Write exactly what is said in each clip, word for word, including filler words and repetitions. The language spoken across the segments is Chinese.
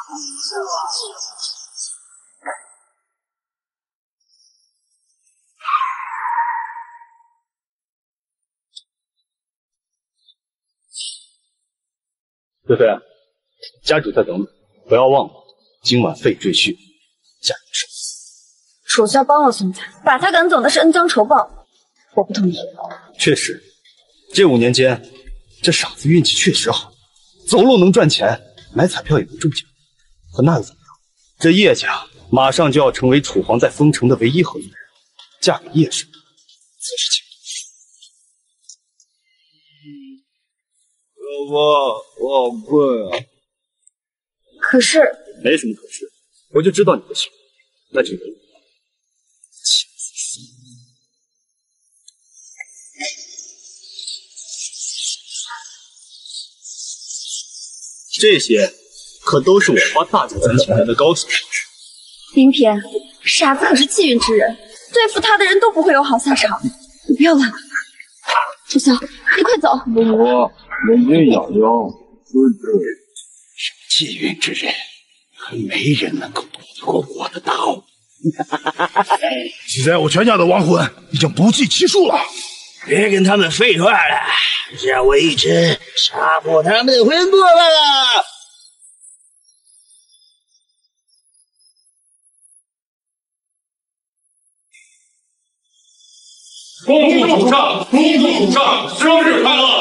菲菲，家主在等你，不要忘了，今晚费赘婿，嫁给手。 属下帮了孙家，把他赶走那是恩将仇报，我不同意。 确实，这五年间，这傻子运气确实好，走路能赚钱，买彩票也能中奖。可那又怎么样？这叶家马上就要成为楚皇在丰城的唯一合租人，嫁给叶氏，则是情。 老婆，我好困啊。 可是， 没什么可是，我就知道你不行，那就由我。这些可都是我花大价钱请来的高手。 林平，傻子可是气运之人，对付他的人都不会有好下场。你不要乱来。楚萧，你快走。 老婆，冷静养养，对对。 气运之人，可没人能够躲得过我的刀。 现在我全家的亡魂已经不计其数了。 别跟他们废话了，让我一直杀破他们的魂魄罢了。 恭祝主上，恭祝主上生日快乐！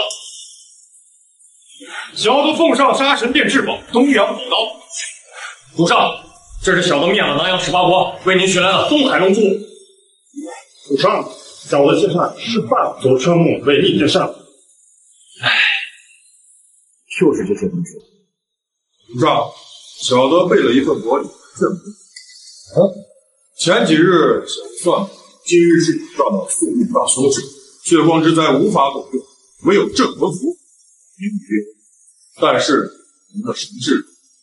小的奉上杀神殿至宝东洋宝刀。主上，这是小的灭了南阳十八国，为您寻来了东海龙珠。 主上，小的现在是半座春木为你之上。 唉，就是这些东西。主上，小的备了一份国礼赠您。啊，前几日小的算了，今日是主上的宿命大凶之，血光之灾无法躲避，唯有镇魂符明约。但是您的神智。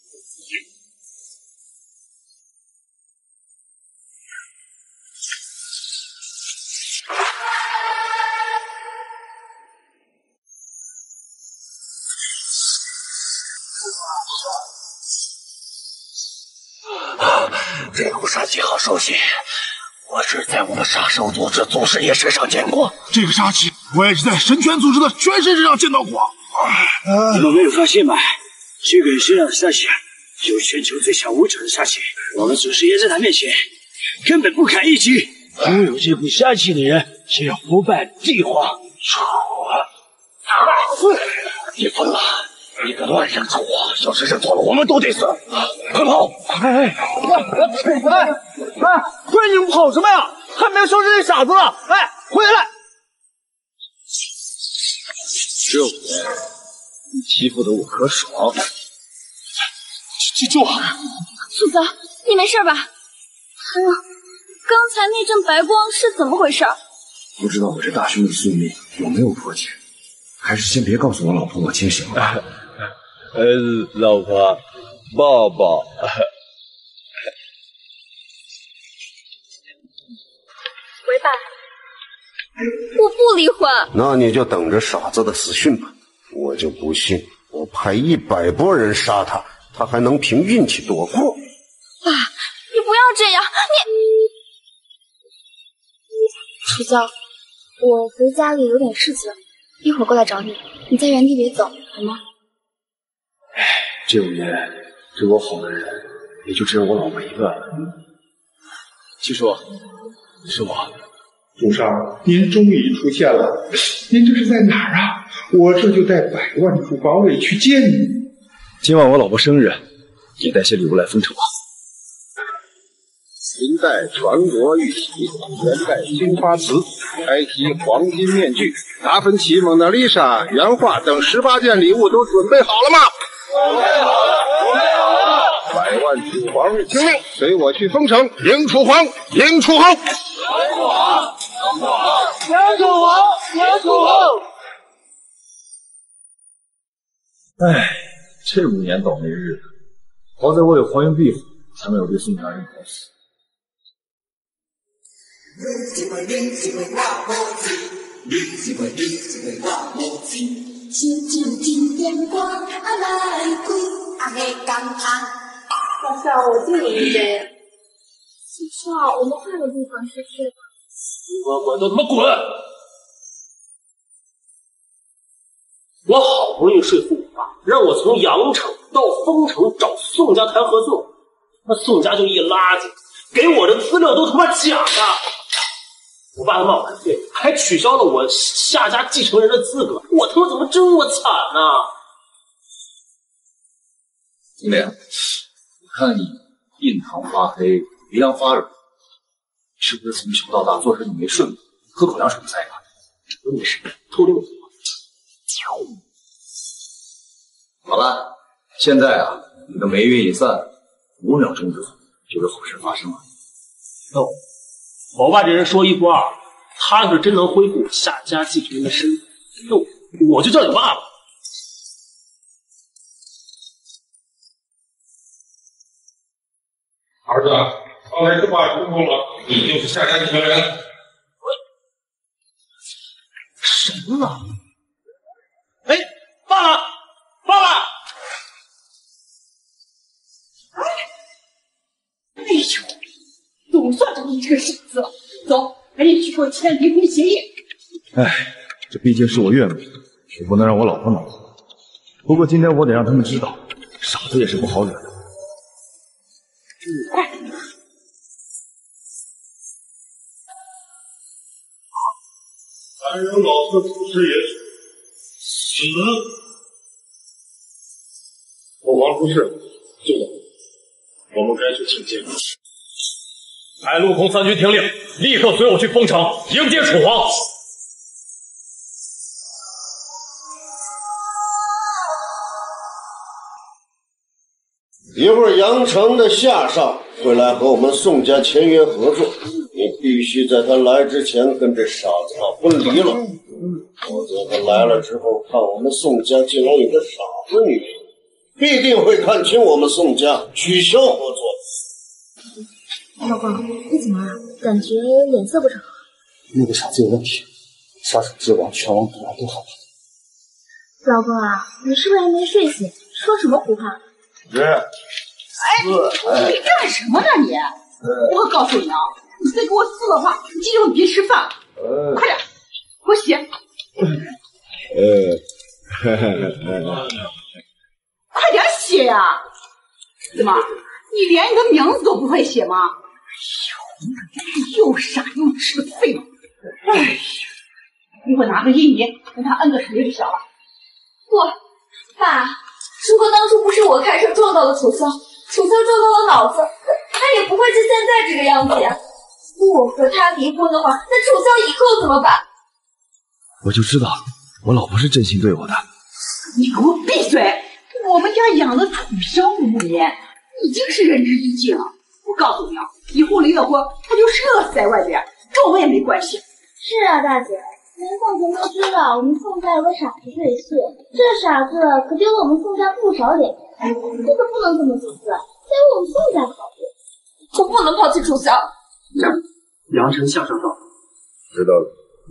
这股杀气好熟悉，我只在我的杀手组织祖师爷身上见过。 这个杀气，我也是在神拳组织的全身身上见到过。 你们没有发现吗？这个人身上的杀气有全球最强武者的杀气，我们祖师爷在他面前根本不堪一击。拥有这股杀气的人，只有不败帝皇楚皇。你疯了！一个乱世之祸，要是认错了，我们都得死！快跑！ 哎哎哎哎！快，你们跑什么呀？还没收拾这傻子呢！哎，回来！ 这五年，你欺负得我可爽。 记住， 素泽，你没事吧？还有，刚才那阵白光是怎么回事？ 不知道我这大兄的宿命有没有破解，还是先别告诉我老婆我清醒了。 呃，老婆，抱抱。 为爸，我不离婚。 那你就等着傻子的死讯吧。我就不信，我派一百拨人杀他，他还能凭运气躲过。 爸，你不要这样，你。楚萧，我回家里有点事情，一会儿过来找你。你在原地别走，好吗？ 这五年对我好的人，也就只有我老婆一个了。 七叔，是我。 主上，您终于出现了，您这是在哪儿啊？我这就带百万楚防卫去接你。 今晚我老婆生日，你带些礼物来丰城吧。 秦代传国玉玺，元代青花瓷，开题黄金面具，达芬奇、蒙娜丽莎原画等十八件礼物都准备好了吗？准备好了，准备好了。百万楚皇听令，随我去丰城迎楚皇，迎楚皇。迎楚皇，迎楚皇，迎楚皇，迎楚皇。 唉，这五年倒霉日子，好在我有黄云庇护，才没有被宋家人搞死。 你是为你是为我无情，你是为你是为我无情，亲像天边光啊来开，啊个工厂。 小少，我敬你一杯。小少，我们换个地方去睡吧。 你给我滚，都他妈滚！我好不容易说服我爸，让我从阳城到丰城找宋家谈合作，那宋家就一垃圾，给我的资料都他妈假的。我爸他妈晚岁，还取消了我夏家继承人的资格，我他妈怎么这么惨呢？ 经理，我看你印堂发黑，鼻梁发软，是不是从小到大做事你没顺过？喝口凉水再看。 你是偷溜子。 好了，现在啊，你的霉运一散，五秒钟之后就有好事发生了。 哦，我爸这人说一不二，他要是真能恢复夏家继承人的身份，那我就叫你爸爸。 儿子，刚才这话说过了，你就是夏家继承人。 神了！哎，爸爸，爸爸！ 哎呦，总算找你这个傻子了。走，赶紧去给我签离婚协议。 哎，这毕竟是我岳母，也不能让我老婆恼火。不过今天我得让他们知道，傻子也是不好惹的。 快！ 三人老四出师也死。我王出事，就我，我们该去请见。 派陆空三军听令，立刻随我去丰城迎接楚皇。 一会儿阳城的夏少会来和我们宋家签约合作，你必须在他来之前跟这傻子闹分离了，否则他来了之后看我们宋家竟然有个傻子女人，必定会看清我们宋家，取消合作。 老公，你怎么了？感觉脸色不是很好。 那个傻子有问题，杀手之王、拳王、毒王都害怕。 老公啊，你是不是还没睡醒？说什么胡话？ 是。 哎，你干什么呢你？我告诉你啊，你再给我撕的话，你今天别吃饭。 呃、 快点，给我写。 呃， 快点写呀！怎么，你连你的名字都不会写吗？哎呦，又傻又吃的废物！哎呀，一会儿拿个印泥，让他摁个手就行了。 不，爸，如果当初不是我开车撞到了楚萧，楚萧撞到了脑子，他也不会是现在这个样子呀。如果我和他离婚的话，那楚萧以后怎么办？ 我就知道我老婆是真心对我的。 你给我闭嘴！我们家养的楚萧五年，已经是仁至义尽了。我告诉你啊，以后离了婚，他就是饿死在外边，跟我们也没关系。 是啊，大姐，连凤姐都知道我们宋家有个傻子赘婿，这傻子可丢了我们宋家不少脸面，这可不能这么自私，得为我们宋家考虑。我不能抛弃楚萧。 阳城夏少到， 知道了。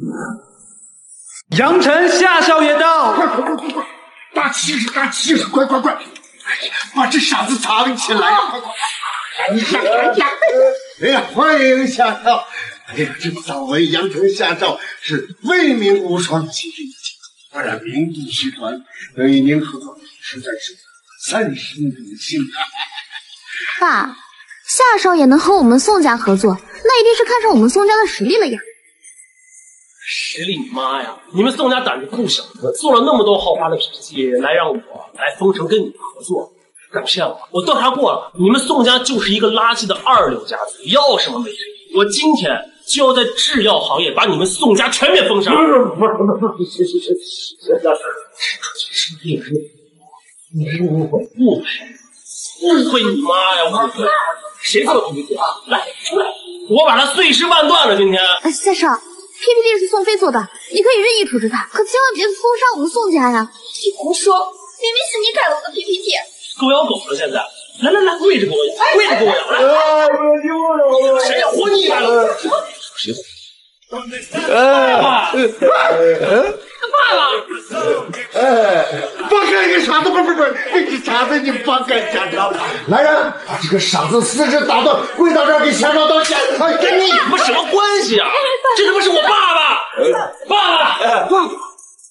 阳城夏少爷到， 快快快快快！大气势，大气势，快快快！把这傻子藏起来！快快！ 赶紧赶紧！ 哎呀，欢迎夏少！哎呀，这早闻阳城夏少是威名无双，气质一清，当然名不虚传。能与您合作，实在是三生有幸啊！ 爸，夏少爷能和我们宋家合作，那一定是看上我们宋家的实力了呀。 实力你妈呀！你们宋家胆子不小，做了那么多豪华的 P P T 来让我来丰城跟你们合作，敢骗我？我调查过了，你们宋家就是一个垃圾的二流家族，要什么没什么。我今天就要在制药行业把你们宋家全面封杀！不是不是不是不是，行行行行，这是你是你是误会误会误会你妈呀！误会谁做的 P P T 啊？来出来，我把它碎尸万段了！今天， 呃，夏少。P P T 是宋飞做的，你可以任意处置他，可千万别封杀我们宋家呀！你胡说，明明是你改了我的 P P T。 狗咬狗了，现在，来来来，跪着给我咬，跪着给我咬，来！谁活你来了？谁活？ 哎！ 爸爸！ 哎，放开这个傻子！不不不，这个傻子你放开家长！来人，把这个傻子四肢打断，跪到这儿给乡长道歉！哎，跟你你们什么关系啊？这他妈是我爸爸！爸爸！爸爸！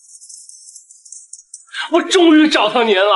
我终于找到您了。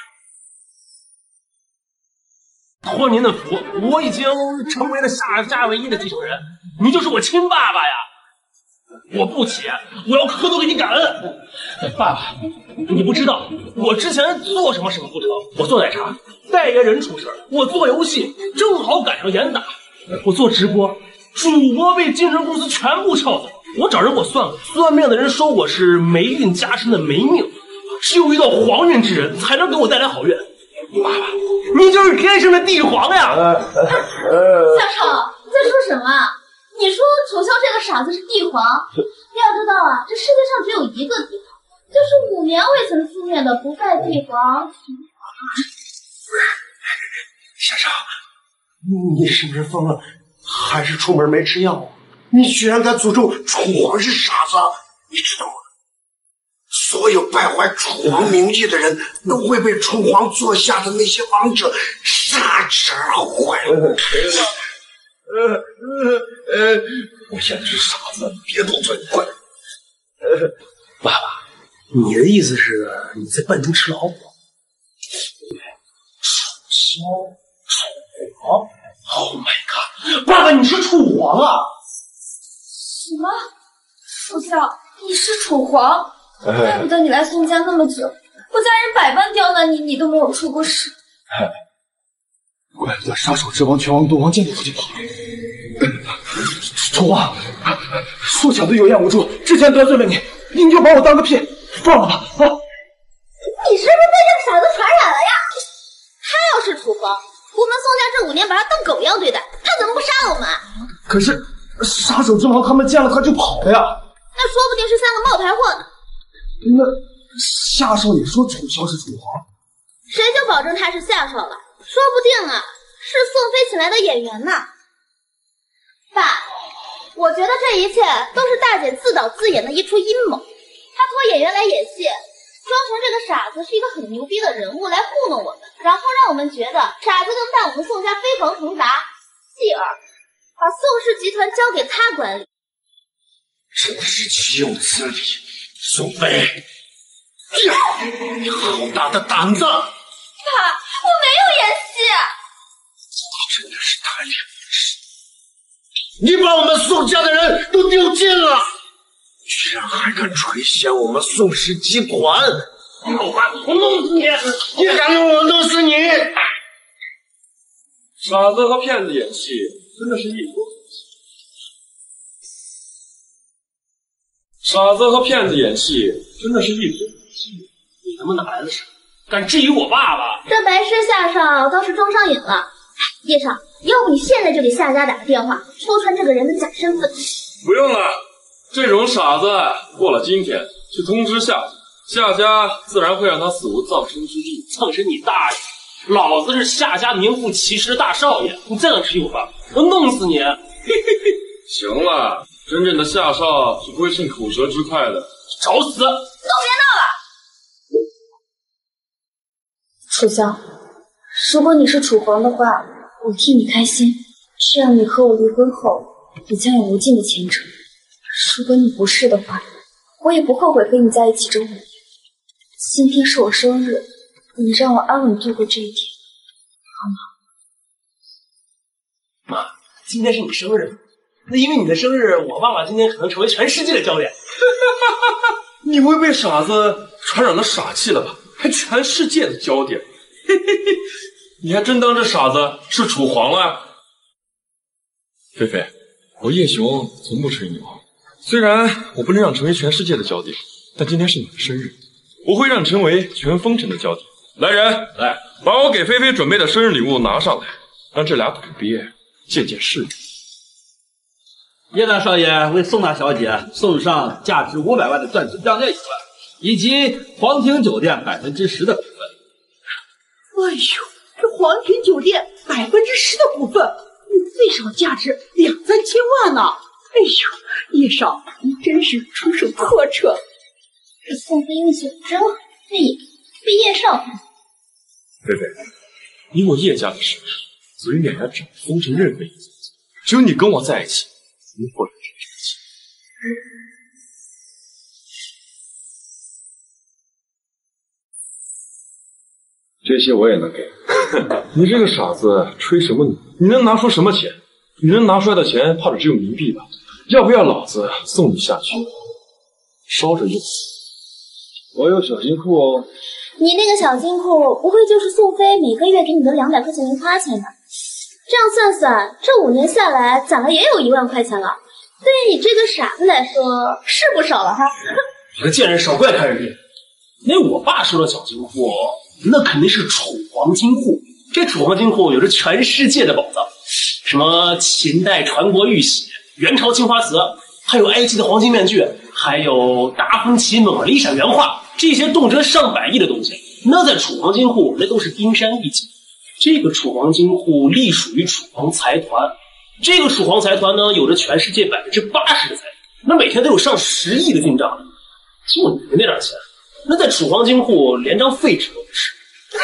托您的福，我已经成为了夏家唯一的继承人，你就是我亲爸爸呀！我不起，我要磕头给你感恩。爸爸，你不知道我之前做什么什么不成，我做奶茶，代言人出事，我做游戏正好赶上严打，我做直播，主播被竞争公司全部撬走，我找人给我算过，算命的人说我是霉运加身的霉命，只有遇到黄运之人才能给我带来好运。爸爸，你就是天生的帝皇呀！ 夏少，你在说什么？你说楚萧这个傻子是帝皇？要知道啊，这世界上只有一个帝皇，就是五年未曾出面的不败帝皇秦皇。 夏少，你是不是疯了？还是出门没吃药？你居然敢诅咒楚皇是傻子，你知道吗？所有败坏楚皇名誉的人都会被楚皇座下的那些王者杀之而后快。呃呃呃，我现在是傻子，别多嘴，快！ 呃，爸爸，你的意思是你在暗中吃老虎？楚萧，楚皇 ，Oh my god！ 爸爸，你是楚皇啊？ 什么？楚萧，你是楚皇？怪不得你来宋家那么久，我家人百般刁难你，你都没有出过事。 怪不得杀手之王拳王东王见你就跑了。楚王，苏小子有眼无珠，之前得罪了你，您就把我当个屁，放了吧！啊！ 你是不是被这个傻子传染了呀？他要是楚皇，我们宋家这五年把他当狗一样对待，他怎么不杀了我们？ 可是杀手之王他们见了他就跑了呀。 那说不定是三个冒牌货呢。 那夏少也说楚萧是楚皇， 谁就保证他是夏少了？说不定啊，是宋飞请来的演员呢。爸，我觉得这一切都是大姐自导自演的一出阴谋。她托演员来演戏，装成这个傻子是一个很牛逼的人物来糊弄我们，然后让我们觉得傻子能带我们宋家飞黄腾达，继而把宋氏集团交给他管理。 真是岂有此理！宋飞，呀，你好大的胆子！ 爸，我没有演戏。 你真的是太了不起！你把我们宋家的人都丢尽了，居然还敢垂涎我们宋氏集团！ 我爸，我弄死你！ 你敢用我弄死你！ 傻子和骗子演戏真的是一国。傻子和骗子演戏真的是一国。 你他妈哪来的傻？敢质疑我爸爸？ 这白痴夏少倒是装上瘾了。哎，叶少，要不你现在就给夏家打个电话，戳穿这个人的假身份。 不用了，这种傻子过了今天去通知夏家，夏家自然会让他死无葬身之地。 葬身你大爷！老子是夏家名副其实的大少爷，你再敢质疑我爸爸，我弄死你！嘿嘿嘿！ 行了，真正的夏少是不会趁口舌之快的。 找死！都别闹了！楚萧，如果你是楚皇的话，我替你开心，这样你和我离婚后，你将有无尽的前程。如果你不是的话，我也不后悔和你在一起这五年。今天是我生日，你让我安稳度过这一天，好吗？妈，今天是你生日，那因为你的生日，我爸爸今天可能成为全世界的焦点。 你不会被傻子传染了傻气了吧？还全世界的焦点，嘿嘿嘿！你还真当这傻子是楚皇了呀？菲菲，我叶雄从不吹牛，虽然我不能让你成为全世界的焦点，但今天是你的生日，我会让你成为全风尘的焦点。来人，来，把我给菲菲准备的生日礼物拿上来，让这俩土鳖见见世面。 叶大少爷为宋大小姐送上价值五百万的钻石项链一万，以及皇庭酒店百分之十的股份。 哎呦，这皇庭酒店百分之十的股份，最少价值两三千万呢！哎呦，叶少，你真是出手阔绰。 这宋飞运气真好，这也被叶少看。 菲菲，以我叶家的实力，嘴脸呀只能封成任何一家。只有你跟我在一起，才能获得这个气。 这些我也能给。你这个傻子，吹什么牛？你能拿出什么钱？你能拿出来的钱，怕是只有冥币吧？要不要老子送你下去，烧着用？我有小金库哦。 你那个小金库，不会就是宋飞每个月给你的两百块钱零花钱吧？这样算算，这五年下来攒了也有一万块钱了。对于你这个傻子来说，是不少了哈。 你个贱人，少怪看人家。那我爸说的小金库，那肯定是楚皇金库。这楚皇金库有着全世界的宝藏，什么秦代传国玉玺、元朝青花瓷，还有埃及的黄金面具，还有达芬奇蒙娜丽莎原画，这些动辄上百亿的东西，那在楚皇金库那都是冰山一角。这个楚皇金库隶属于楚皇财团，这个楚皇财团呢，有着全世界百分之八十的财富，那每天都有上十亿的进账。就你的那点钱，那在楚皇金库连张废纸都不是。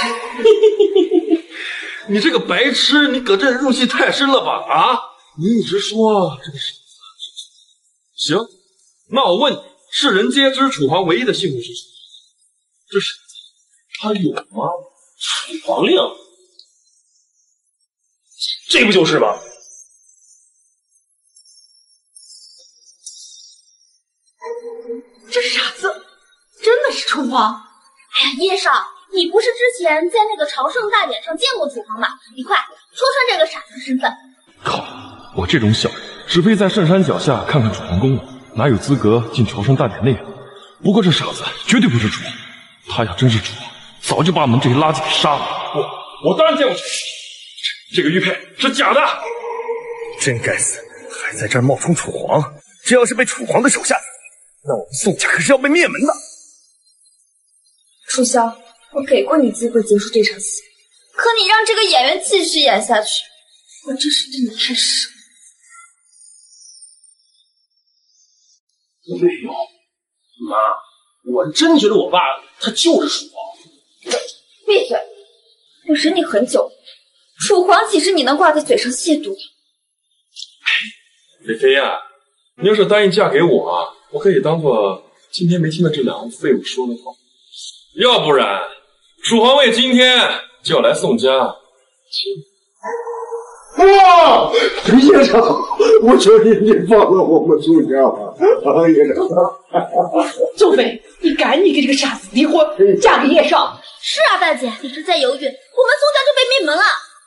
你这个白痴，你搁这入戏太深了吧？啊！你一直说这个傻子，行，那我问你，世人皆知楚皇唯一的信物是什么？这傻子他有吗？ 楚皇令，这不就是吗？ 这傻子真的是楚皇？ 哎呀，叶少，你不是之前在那个朝圣大典上见过楚皇吗？你快说穿这个傻子的身份。 靠！我这种小人，只配在圣山脚下看看楚皇宫了，哪有资格进朝圣大典内啊？不过这傻子绝对不是楚皇，他要真是楚皇，早就把我们这些垃圾给杀了。我我当然见过这个，这个玉佩是假的。 真该死，还在这儿冒充楚皇！这要是被楚皇的手下，那我们宋家可是要被灭门的。 楚萧，我给过你机会结束这场戏，可你让这个演员继续演下去，我真是对你太失望。没有，妈，我真觉得我爸他就是楚皇。 闭嘴！我忍你很久，楚皇岂是你能挂在嘴上亵渎的？ 菲菲呀，你要是答应嫁给我啊，我可以当做今天没听到这两个废物说的话。要不然，楚皇卫今天就要来宋家亲。 哇！叶少，我求你，你放了我们楚家吧！啊，叶少， 宋飞，你赶紧跟这个傻子离婚，嫁给叶少。 是啊，大姐，你是再犹豫，我们宋家就被灭门了。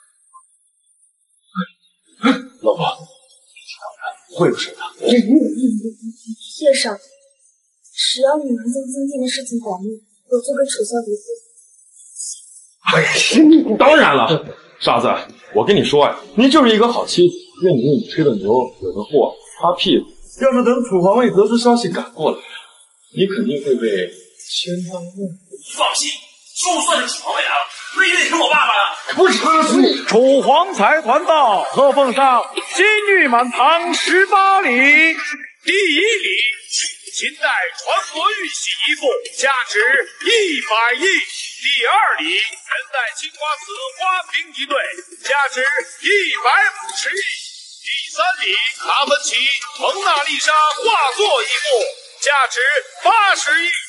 老婆，不会有事的。 叶少，只要你能将今天的事情保密，我就跟楚萧离婚。 哎呀，当然了，傻子，我跟你说呀、啊，你就是一个好妻子，愿你为你吹的牛，惹的祸，擦屁股。要是等楚皇卫得知消息赶过来，你肯定会被千刀万斧。 放心，就算是楚皇卫来了，那也得是我爸爸呀。 不是， 楚皇财团到，贺奉上金玉满堂十八礼。第一礼，秦代传国玉玺一副，价值一百亿。第二礼，元代青花瓷花瓶一对，价值一百五十亿。第三礼，达芬奇蒙娜丽莎画作一幅，价值八十亿。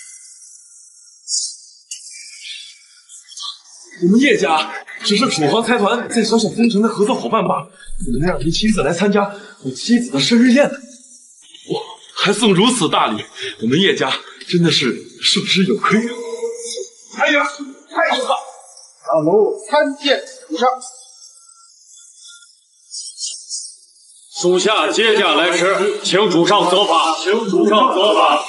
我们叶家只是楚皇财团在小小封城的合作伙伴罢了，怎么能让您亲自来参加我妻子的生日宴呢？哇，还送如此大礼，我们叶家真的是受之有愧啊！ 哎呀，太可怕！上楼参见主上。 属下接驾来迟，请主上责罚，请主上责罚。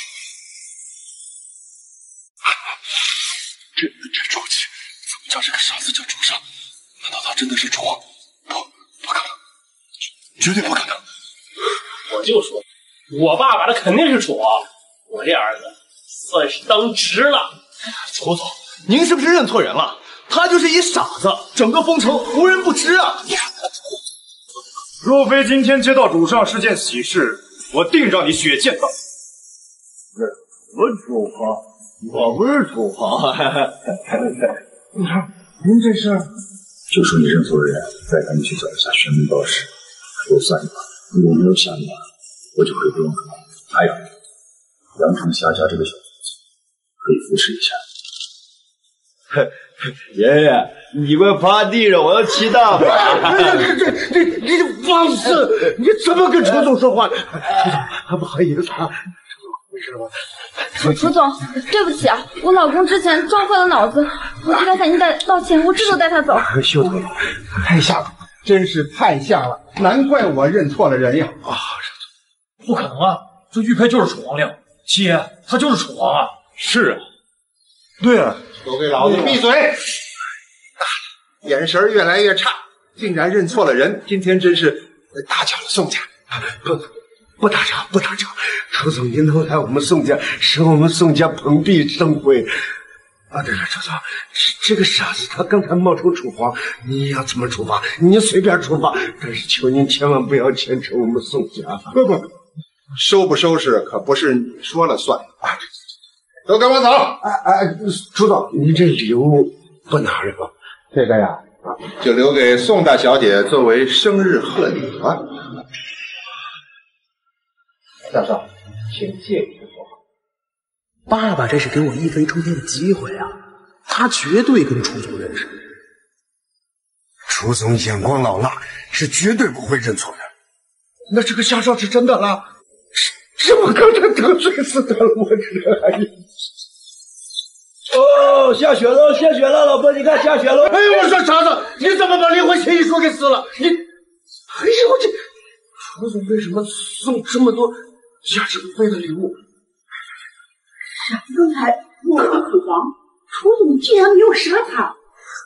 这人真着急，怎么叫这个傻子叫主上？难道他真的是楚皇？不，不可能，绝对不可能！ 我就说，我爸爸他肯定是楚皇，我这儿子算是当值了。 楚总，您是不是认错人了？他就是一傻子，整个封城无人不知啊！ 若非今天接到主上是件喜事，我定让你血溅到。 我楚皇，我不是楚皇。顾超，您这是？ 就说你认错人，再赶紧去找一下玄门道士，说算一把。如果没有下一把，我就可以不用了。还有，阳城夏家这个小子可以扶持一下。 爷爷，你们趴地上，我要骑大马。这这这这你放肆！你怎么跟楚总说话？楚总，不好意思啊。没事吧？ 楚总，对不起啊，我老公之前撞坏了脑子，我替他向您带道歉，我这就带他走。 休特了，太像了，真是太像了，难怪我认错了人呀！啊， 不可能啊，这玉佩就是楚皇令，姐，他就是楚皇啊！ 是啊， 对啊， 都给老子闭嘴！眼神越来越差，竟然认错了人，今天真是打搅了宋家。不。不打扰，不打扰，楚总您能来我们宋家，使我们宋家蓬荜生辉。啊，对了，楚总，这这个傻子他刚才冒充楚皇，你要怎么处罚？您随便处罚，但是求您千万不要牵扯我们宋家。不不，收不收拾可不是你说了算啊！都跟我走！哎哎，楚总，您这礼物不拿着吧？这个呀，就留给宋大小姐作为生日贺礼吧。大少，请谢你的说话。 爸爸这是给我一飞冲天的机会啊！他绝对跟楚总认识。 楚总眼光老辣，是绝对不会认错的。那这个夏少是真的了？这我刚才得罪死他了，我这哎呀！ 哦，下雪了，下雪了，老婆，你看下雪了。 哎呦，我说傻子，你怎么把离婚协议书给撕了？你，哎呦我这，楚总为什么送这么多价值不菲的礼物？ 傻子刚才我和楚皇，楚总竟然没有杀他。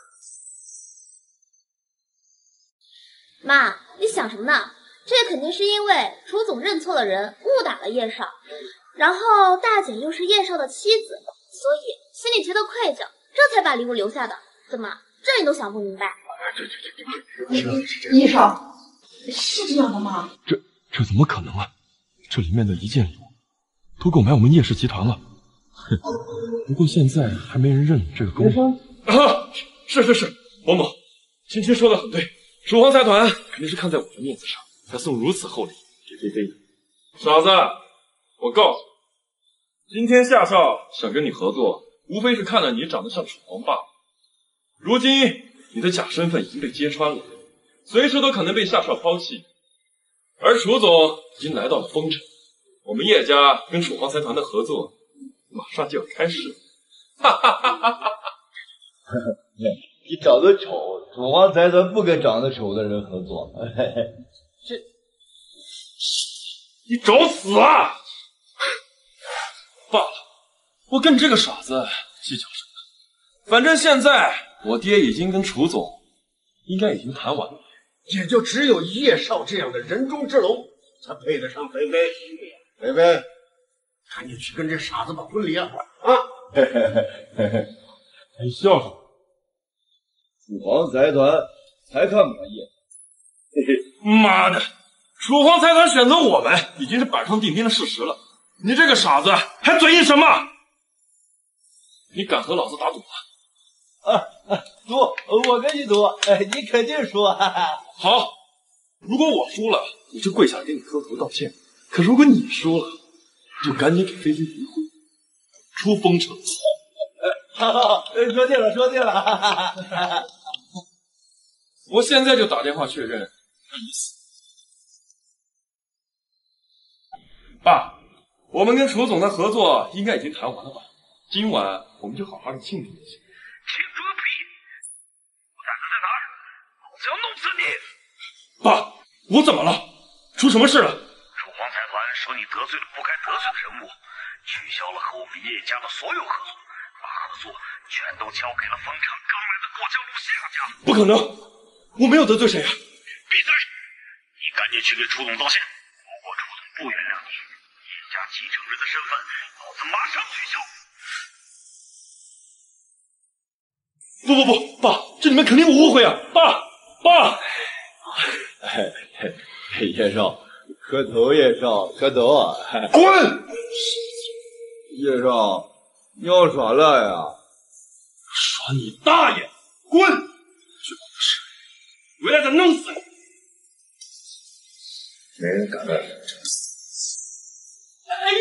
妈，你想什么呢？这肯定是因为楚总认错了人，误打了叶少，然后大姐又是叶少的妻子，所以心里觉得愧疚，这才把礼物留下的。怎么，这你都想不明白？ 叶少，是这样的吗？ 这这怎么可能啊？这里面的一件礼物都够买我们叶氏集团了。哼，不过现在还没人认这个功劳。啊，是是是，王某，青青说的很对，楚皇财团肯定是看在我的面子上，才送如此厚礼给菲菲的。傻子，我告诉你，今天夏少想跟你合作，无非是看了你长得像楚皇罢了。如今你的假身份已经被揭穿了，随时都可能被夏少抛弃。而楚总已经来到了丰城，我们叶家跟楚皇财团的合作马上就要开始了。哈哈哈哈哈！ 你长得丑，楚皇财团不跟长得丑的人合作。 这，你找死啊！罢了，我跟这个傻子计较什么？反正现在我爹已经跟楚总应该已经谈完了。 也就只有叶少这样的人中之龙，才配得上菲菲。菲菲，赶紧去跟这傻子把婚离了啊！ 嘿嘿嘿嘿嘿，你笑什么？楚皇财团才看不上叶少。 嘿嘿，妈的，楚皇财团选择我们已经是板上钉钉的事实了。你这个傻子还嘴硬什么？你敢和老子打赌吗？ 啊啊！赌，我跟你赌，哎，你肯定输。哈哈。 好，如果我输了，我就跪下来给你磕头道歉；可如果你输了，就赶紧给菲菲离婚，出丰城。 好好好，说定了，说定了。哈哈哈。 我现在就打电话确认意思。爸，我们跟楚总的合作应该已经谈完了吧？今晚我们就好好的庆祝一下。 庆祝个屁！我胆子在哪儿？老子要弄死你！ 爸，我怎么了？出什么事了？ 楚皇财团说你得罪了不该得罪的人物，取消了和我们叶家的所有合作，把合作全都交给了丰城刚来的过江路夏家。 不可能，我没有得罪谁啊！ 闭嘴！你赶紧去给楚总道歉。如果楚总不原谅你，叶家继承人的身份，老子马上取消。 不不不，爸，这里面肯定有误会啊！爸，爸， 哎，叶少，磕头，叶少，磕头啊！ 滚！ 叶少，你要耍赖呀？ 耍你大爷！滚！去把他杀！回来再弄死你！ 没人敢来。 哎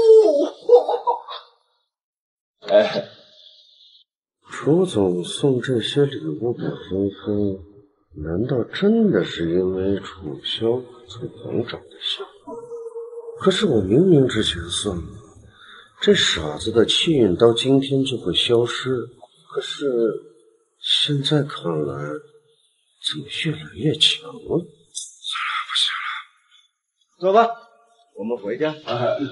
呦！ 哎，楚总送这些礼物给峰峰，难道真的是因为楚萧和楚皇长得像？可是我明明之前算了，这傻子的气运到今天就会消失，可是现在看来，怎么越来越强了？算了，不行了， 走吧，我们回家。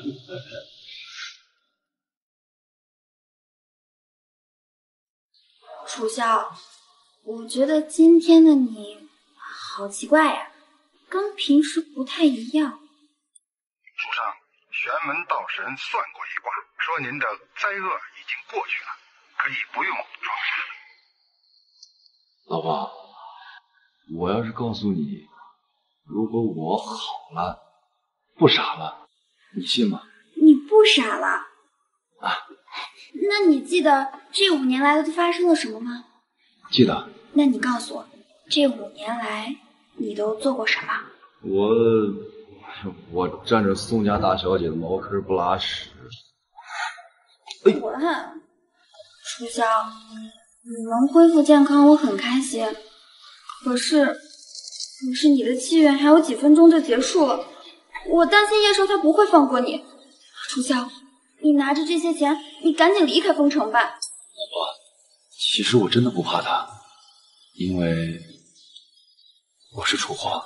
楚萧，我觉得今天的你好奇怪呀，跟平时不太一样。 主上，玄门道神算过一卦，说您的灾厄已经过去了，可以不用装傻。 老婆，我要是告诉你，如果我好了，不傻了，你信吗？ 你不傻了啊？ 那你记得这五年来都发生了什么吗？ 记得。 那你告诉我，这五年来你都做过什么？ 我我占着宋家大小姐的茅坑不拉屎。 滚！楚萧，你能恢复健康，我很开心。可是，可是你的气运还有几分钟就结束了，我担心叶少他不会放过你。楚萧，你拿着这些钱，你赶紧离开丰城吧。 老婆，其实我真的不怕他，因为我是楚皇。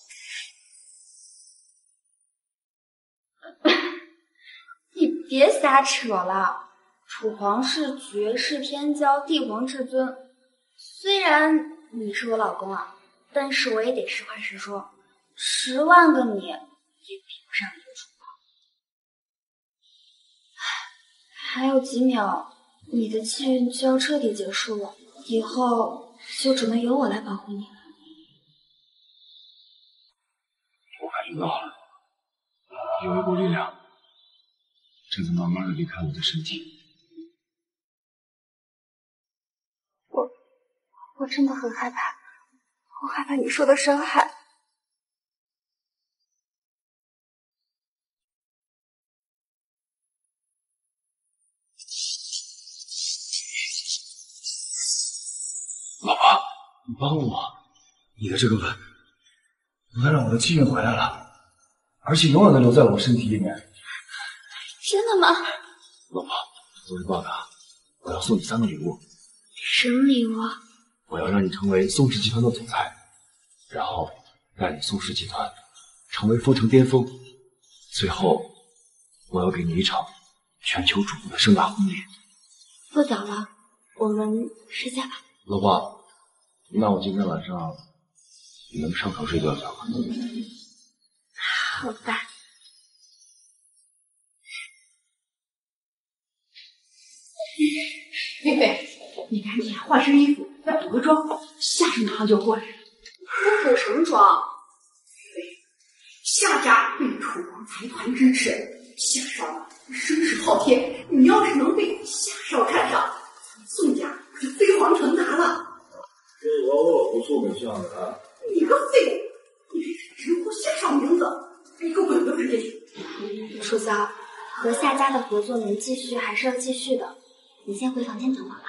你别瞎扯了，楚皇是绝世天骄，帝皇至尊。虽然你是我老公啊，但是我也得实话实说，十万个你也比不上你的楚皇。还有几秒，你的气运就要彻底结束了，以后就只能由我来保护你了。 我感觉到了，有一股力量正在慢慢的离开我的身体。 我我真的很害怕，我害怕你受到伤害。 老婆，你帮我， 你的这个吻，能让我的气运回来了，而且永远的留在了我身体里面。 真的吗？ 老婆，作为报答，我要送你三个礼物。 什么礼物？ 我要让你成为宋氏集团的总裁，然后带领宋氏集团成为丰城巅峰，最后我要给你一场全球瞩目的盛大婚礼。 不早了，我们睡觉吧。 老婆，那我今天晚上你能上床睡觉觉吗？ 好吧。 菲菲，你赶紧换身衣服，再补个妆，夏叔马上就过来了。 我补什么妆？ 夏家被楚皇财团支持，夏少声势浩天，你要是能被夏少看上，宋家可就飞黄腾达了。 这娃娃不错，很像的。 你个废物，你直呼夏少名字，你给我滚到直接去！ 楚萧，和夏家的合作能继续还是要继续的，你先回房间等我吧。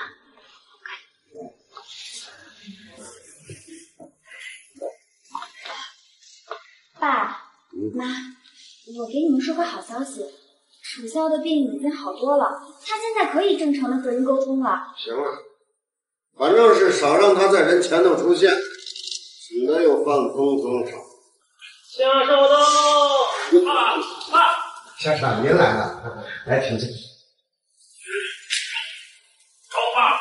爸妈，我给你们说个好消息，楚萧的病已经好多了，他现在可以正常的和人沟通了。 行了，反正是少让他在人前头出现，省得又犯疯疯吵。 夏少到，啊啊！ 夏少您来了，来请进。 找爸。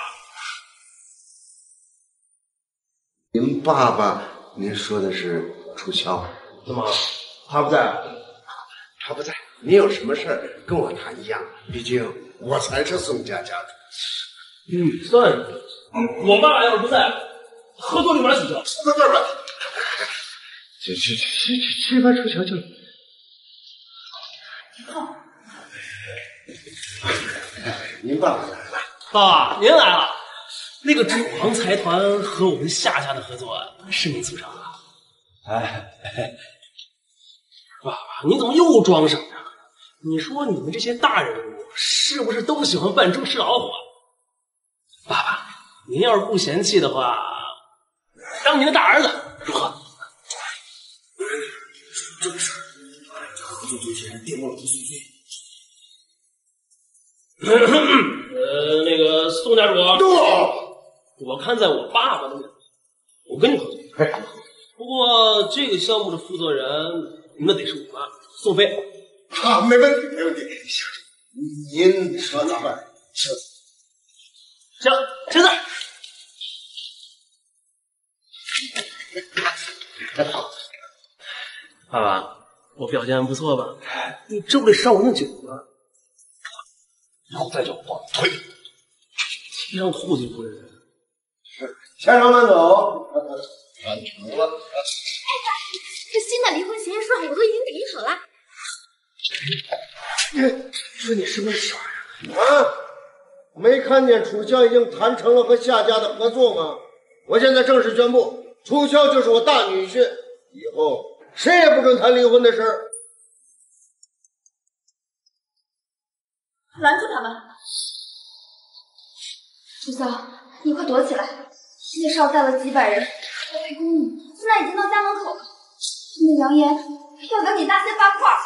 您爸爸，您说的是楚萧？ 怎么，他不在？ 他不在。你有什么事儿跟我谈一样，毕竟我才是宋家家主。 你算是，我爸爸要是不在，合作立马取消。 不不不，去去去去去吧，楚萧去了。 您爸爸来了。 爸爸，您来了。那个楚航财团和我们夏家的合作是你促成的？哎，爸爸，你怎么又装傻呀？你说你们这些大人物是不是都喜欢扮猪吃老虎？爸爸，您要是不嫌弃的话，当您的大儿子如何？这个事儿，合作对象玷污了不岁岁。呃，那个宋家主，我看在我爸爸的面子，我跟你合作。不过这个项目的负责人，那得是我妈宋飞。 啊，没问题，没问题。您说咋办？是。 行，签字。爸爸，我表现不错吧？你这不得伤我那酒吗？以后再叫我爸推你，踢上兔子不认人。 是，先生慢走。完成了。 哎呀，这新的离婚协议书我都已经拟好了。 你说你是不是傻呀？啊！没看见楚萧已经谈成了和夏家的合作吗？我现在正式宣布，楚萧就是我大女婿，以后谁也不准谈离婚的事儿。 拦住他们！楚萧，你快躲起来！叶少带了几百人来围攻你，现在已经到家门口了。他们扬言要跟你大卸八块。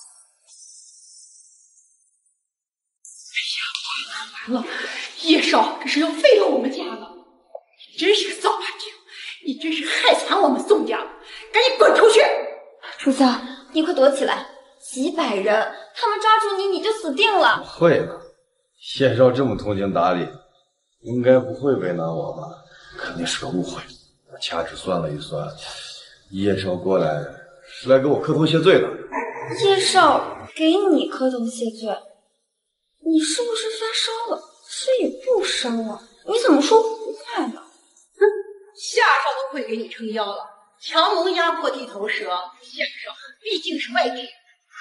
完了，叶少这是要废了我们家了！你真是个扫把精，你真是害惨我们宋家了！赶紧滚出去！ 楚萧，你快躲起来！几百人，他们抓住你，你就死定了。 会了，叶少这么通情达理，应该不会为难我吧？肯定是个误会。我掐指算了一算，叶少过来是来给我磕头谢罪的。 叶少给你磕头谢罪？你是不是发烧了？这也不烧啊，你怎么说不快呢？ 哼，夏少都会给你撑腰了，强蒙压迫地头蛇，夏少毕竟是外地人。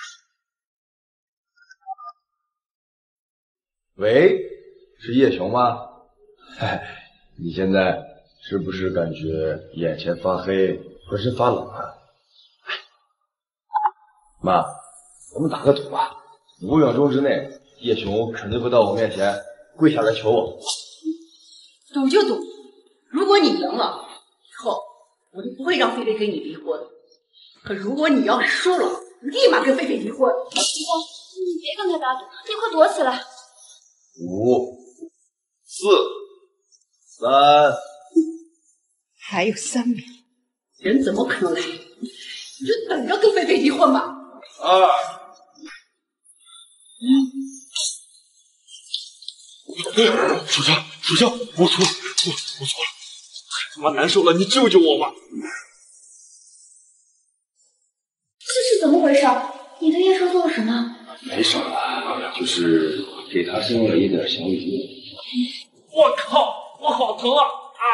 喂，是叶雄吗？嗨，你现在是不是感觉眼前发黑，浑身发冷啊？妈，我们打个赌吧，五秒钟之内，叶雄肯定会到我面前跪下来求我。 赌就赌，如果你赢了，以后我就不会让菲菲跟你离婚。可如果你要是输了，我立马跟菲菲离婚。 你你别跟他打赌，你快躲起来。 五、四、三， 还有三秒，人怎么可能来？你就等着跟菲菲离婚吧。 二， 楚萧，楚萧，我错了，我我错了，太他妈难受了，你救救我吧！ 这是怎么回事？你对叶少做了什么？ 没什么，就是给他生了一点小礼物。 我靠，我好疼啊！啊！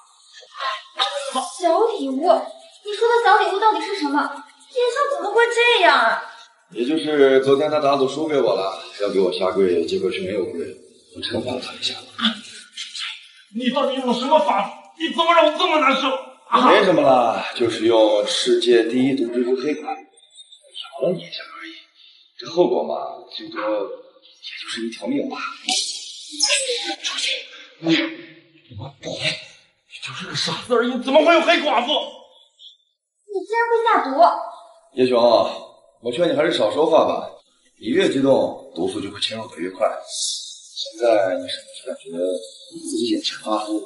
小礼物？你说的小礼物到底是什么？叶少怎么会这样啊？ 也就是昨天他打赌输给我了，要给我下跪，结果却没有跪，我惩罚了他一下。 你到底用了什么法子？你怎么让我这么难受？啊、 没什么啦，就是用世界第一毒蜘蛛黑管咬了你一下而已。这后果嘛，最多也就是一条命吧。 出去！你我不会，你就是个傻子而已，怎么会有黑寡妇？ 你竟然会下毒！ 叶雄，我劝你还是少说话吧，你越激动，毒素就会侵入的越快。现在你是不是感觉自己眼前发黑？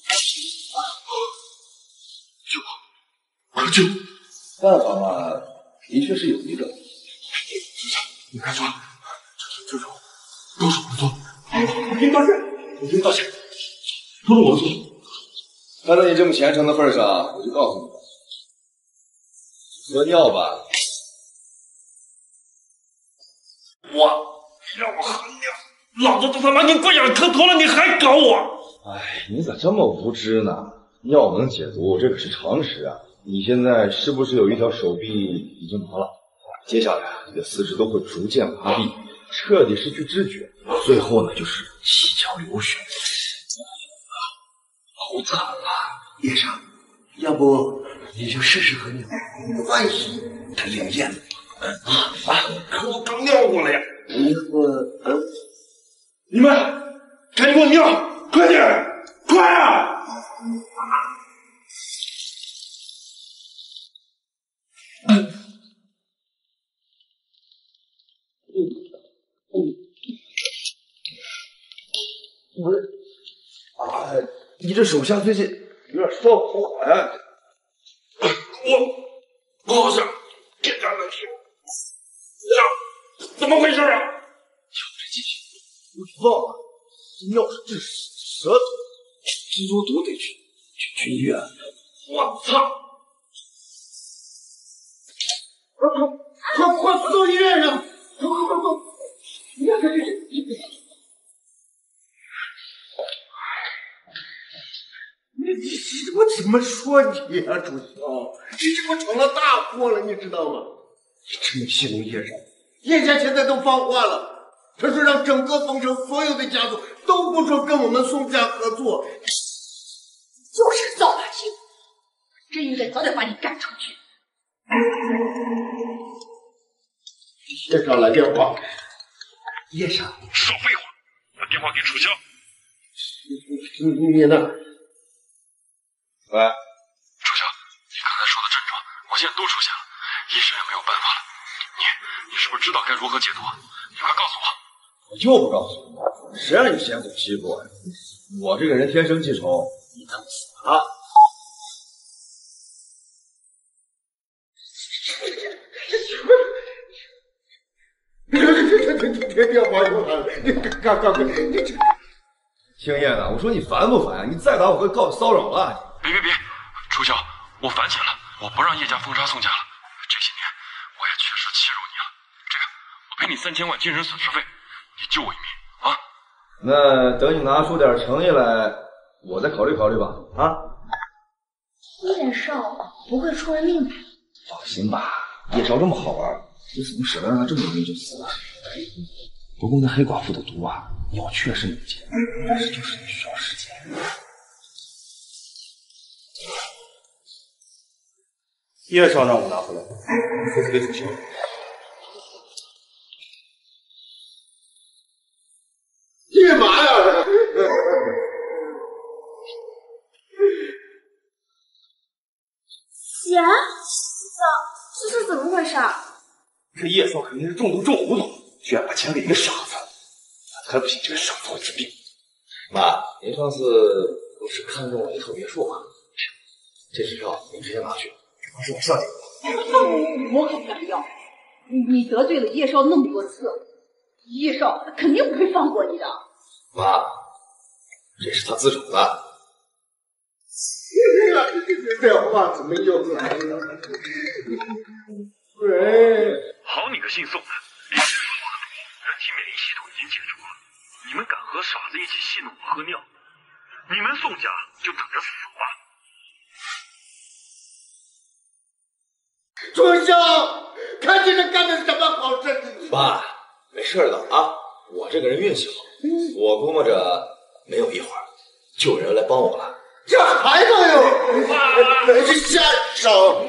救我！快救！ 办法嘛，的确是有一个。 你别说，这这这都是我的错，我给你道歉，我给你道歉，都是我的错。 看在你这么虔诚的份上，我就告诉你吧，喝尿吧。 我让我喝尿，老子都他妈给你跪下磕头了，你还搞我！ 哎，你咋这么无知呢？尿能解毒，这可是常识啊！你现在是不是有一条手臂已经麻了？接下来你的四肢都会逐渐麻痹， 彻底失去知觉，最后呢就是七窍流血，好惨啊！叶少，要不你就试试和你万一他灵验了啊啊！可我刚尿过了呀！我嗯，你们赶紧给我尿，快点，快啊！嗯。不是，啊，你这手下最近有点烧火呀！我不好使，这家能听。呀，怎么回事啊？瞧这进去，我忘了，这尿是治舌头，蜘蛛毒得去去去医院。我操！快快快到医院上！快快快快！你看这这这。你你我怎么说你呀、啊，主席？你这不闯了大祸了，你知道吗？你真没戏弄叶少，叶家现在都放话了，他说让整个丰城所有的家族都不准跟我们宋家合作。 就是个糟老头，真应该早点把你赶出去。 叶少来电话，叶少， 少废话，把电话给楚萧。 你你你呢？喂， 楚萧，你刚才说的症状，我现在都出现了，医生也没有办法了。你你是不是知道该如何解毒？你快告诉我！ 我就不告诉你，谁让你先走西部呀？我这个人天生记仇，你等死啊！这这这这这电话又来了，你干干干！你这青叶呢？我说你烦不烦呀？你再打我会告你骚扰了。 别别别，楚萧，我反省了，我不让叶家封杀宋家了。这些年我也确实欺辱你了，这样我赔你三千万精神损失费，你救我一命啊！ 那等你拿出点诚意来，我再考虑考虑吧。啊， 叶少不会出人命吧？ 放心吧，叶少这么好玩，你怎么舍得让他这么容易就死了？不过那黑寡妇的毒啊，药确实能解，但是就是需要时间。 叶少让我拿回来，说是给楚萧。 干嘛呀？ 姐，这这是怎么回事？ 这叶少肯定是中毒中糊涂，居然把钱给一个傻子，才不信这个傻子会治病。 妈，您上次不是看中了一套别墅吗？这支票您直接拿去，这不是我孝敬你。我可不敢要，你得罪了叶少那么多次，叶少肯定不会放过你的。 妈，这是他自首的。 电话怎么又来了？喂， 好你个姓宋的，人体免疫系统已经解除了，你们敢和傻子一起戏弄我喝尿，你们宋家就等着死吧！ 楚萧，看你这干的什么好事？ 爸，没事的啊，我这个人运气好，我估摸着没有一会儿就有人来帮我了。 这还能有？真是下手！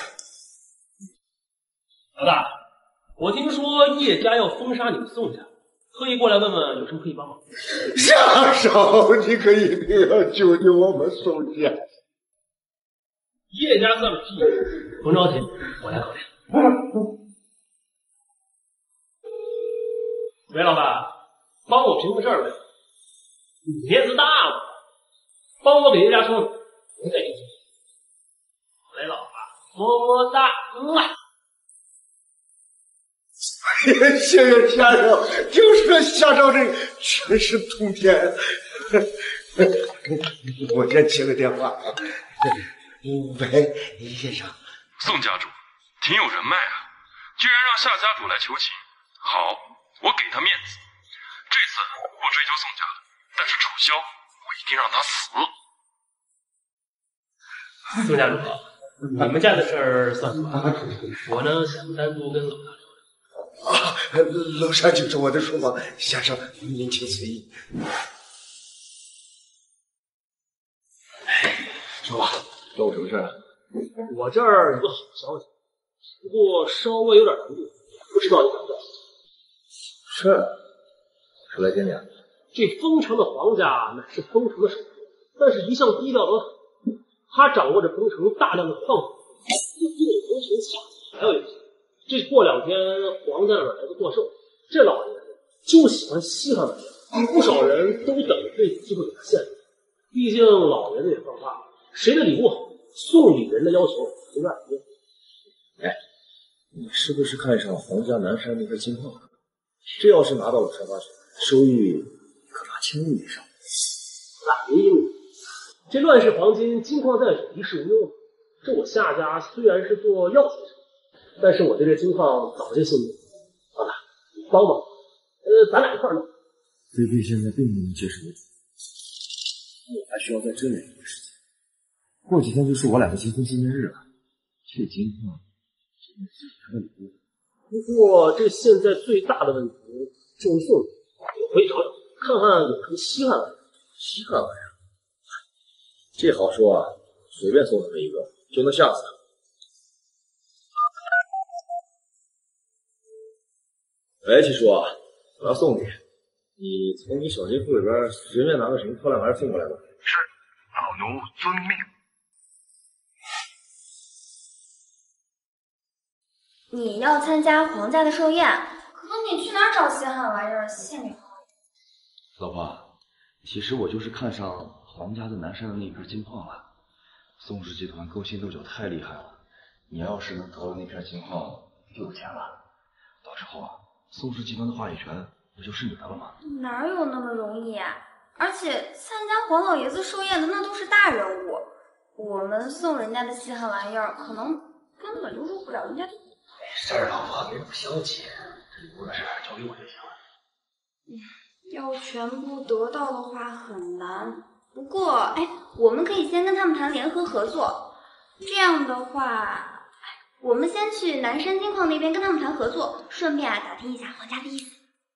老大，我听说叶家要封杀你们宋家，特意过来问问有什么可以帮忙。 下手，你可一定要救救我们宋家。 叶家算个屁，甭着急，我来考虑。喂，老大，帮我评个事儿呗。你面子大吗？帮我给叶家说，我再给你。好嘞，老爸，么么哒，嗯啊。 谢谢下手，就是这下手这全是通天。我先接个电话啊。喂，叶少， 宋家主挺有人脉啊，居然让夏家主来求情。好，我给他面子。这次不追究宋家了，但是楚萧，我一定让他死。 宋家主，你们家的事儿算什么？我呢想单独跟老大聊聊。 啊，楼上就是我的书房，先生您请随意。 说吧，找我什么事啊？ 我这儿有个好消息，不过稍微有点难度，不知道你敢不敢？ 是，说来听听。 这丰城的皇家乃是丰城的首都，但是一向低调得很。他掌握着丰城大量的矿产，比你丰城下级还要有钱。这过两天皇家的儿子过寿，这老爷子就喜欢稀罕玩意儿，不少人都等着这次机会给他献礼。毕竟老爷子也放大了，谁的礼物好，送礼人的要求不外乎。 哎，你是不是看上皇家南山那块金矿了？这要是拿到了开发权，收益可达千亿以上。 哪没用？这乱世黄金，金矿在手，一事无忧。这我夏家虽然是做药材生意，但是我对这金矿早就信任。好了，你帮帮我，呃，咱俩一块弄。 菲菲现在并不能接受我主，我还需要再争取一段时间。过几天就是我俩的结婚纪念日了，这金矿是我自己的礼物。 不过这现在最大的问题就是送礼，我回去找找，看看有什么稀罕玩意儿。 稀罕玩意儿？这好说啊，随便送他们一个就能吓死他们。喂，七叔，我要送你，你从你小金库里边随便拿个什么漂亮玩意儿送过来吧。 是，老奴遵命。 你要参加皇家的寿宴，可你去哪儿找稀罕玩意儿献给皇爷？ 老婆，其实我就是看上皇家的南山的那片金矿了。宋氏集团勾心斗角太厉害了，你要是能得到那片金矿，就有钱了。到时候啊，宋氏集团的话语权不就是你的了吗？ 哪有那么容易啊？而且参加黄老爷子寿宴的那都是大人物，我们送人家的稀罕玩意儿，可能根本就入不了人家的。 没事儿，老婆，别那么消极，这礼物的事交给我就行了。 嗯，要全部得到的话很难。不过，哎，我们可以先跟他们谈联合合作。这样的话，我们先去南山金矿那边跟他们谈合作，顺便啊打听一下皇家的意思。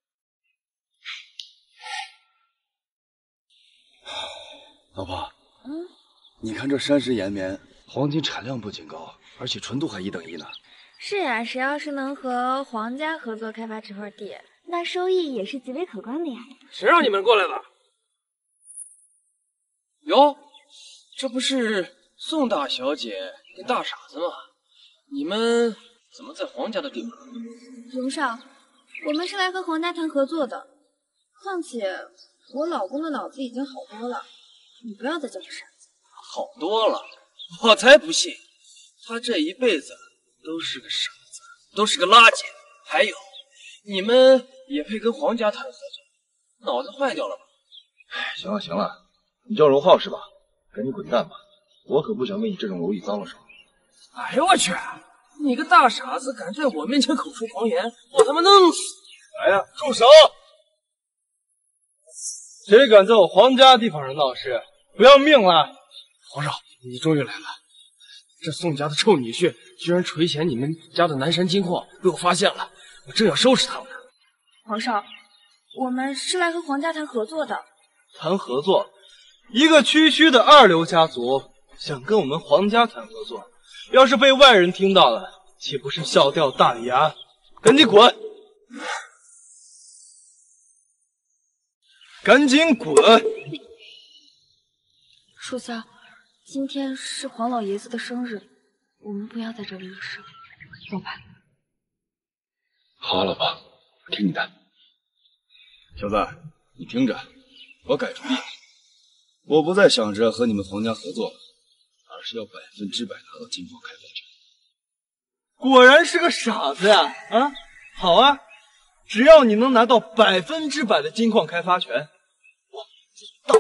老婆， 嗯， 你看这山石延绵，黄金产量不仅高，而且纯度还一等一呢。 是呀，谁要是能和皇家合作开发这块地，那收益也是极为可观的呀。 谁让你们过来的？ 哟，这不是宋大小姐跟大傻子吗？你们怎么在皇家的地盘？ 荣少，我们是来和皇家谈合作的。况且我老公的脑子已经好多了，你不要再叫他傻子。 好多了，我才不信，他这一辈子都是个傻子，都是个垃圾。还有，你们也配跟皇家谈合作？脑子坏掉了吧？ 哎，行了行了。你叫荣浩是吧？赶紧滚蛋吧！我可不想为你这种蝼蚁脏了手。 哎呦我去！你个大傻子，敢在我面前口出狂言，我他妈弄死你！ 来呀，住手！谁敢在我皇家地盘上闹事，不要命了！ 皇上，你终于来了！这宋家的臭女婿居然垂涎你们家的南山金矿，被我发现了，我正要收拾他们呢。 皇上，我们是来和皇家谈合作的。 谈合作？一个区区的二流家族想跟我们皇家谈合作，要是被外人听到了，岂不是笑掉大牙？赶紧滚！赶紧滚！ 属下，今天是黄老爷子的生日，我们不要在这里议事，走吧。 好啊，老婆，我听你的。小子，你听着，我改主意了。我不再想着和你们皇家合作了，而是要百分之百拿到金矿开发权。 果然是个傻子呀！啊，好啊，只要你能拿到百分之百的金矿开发权，我就到这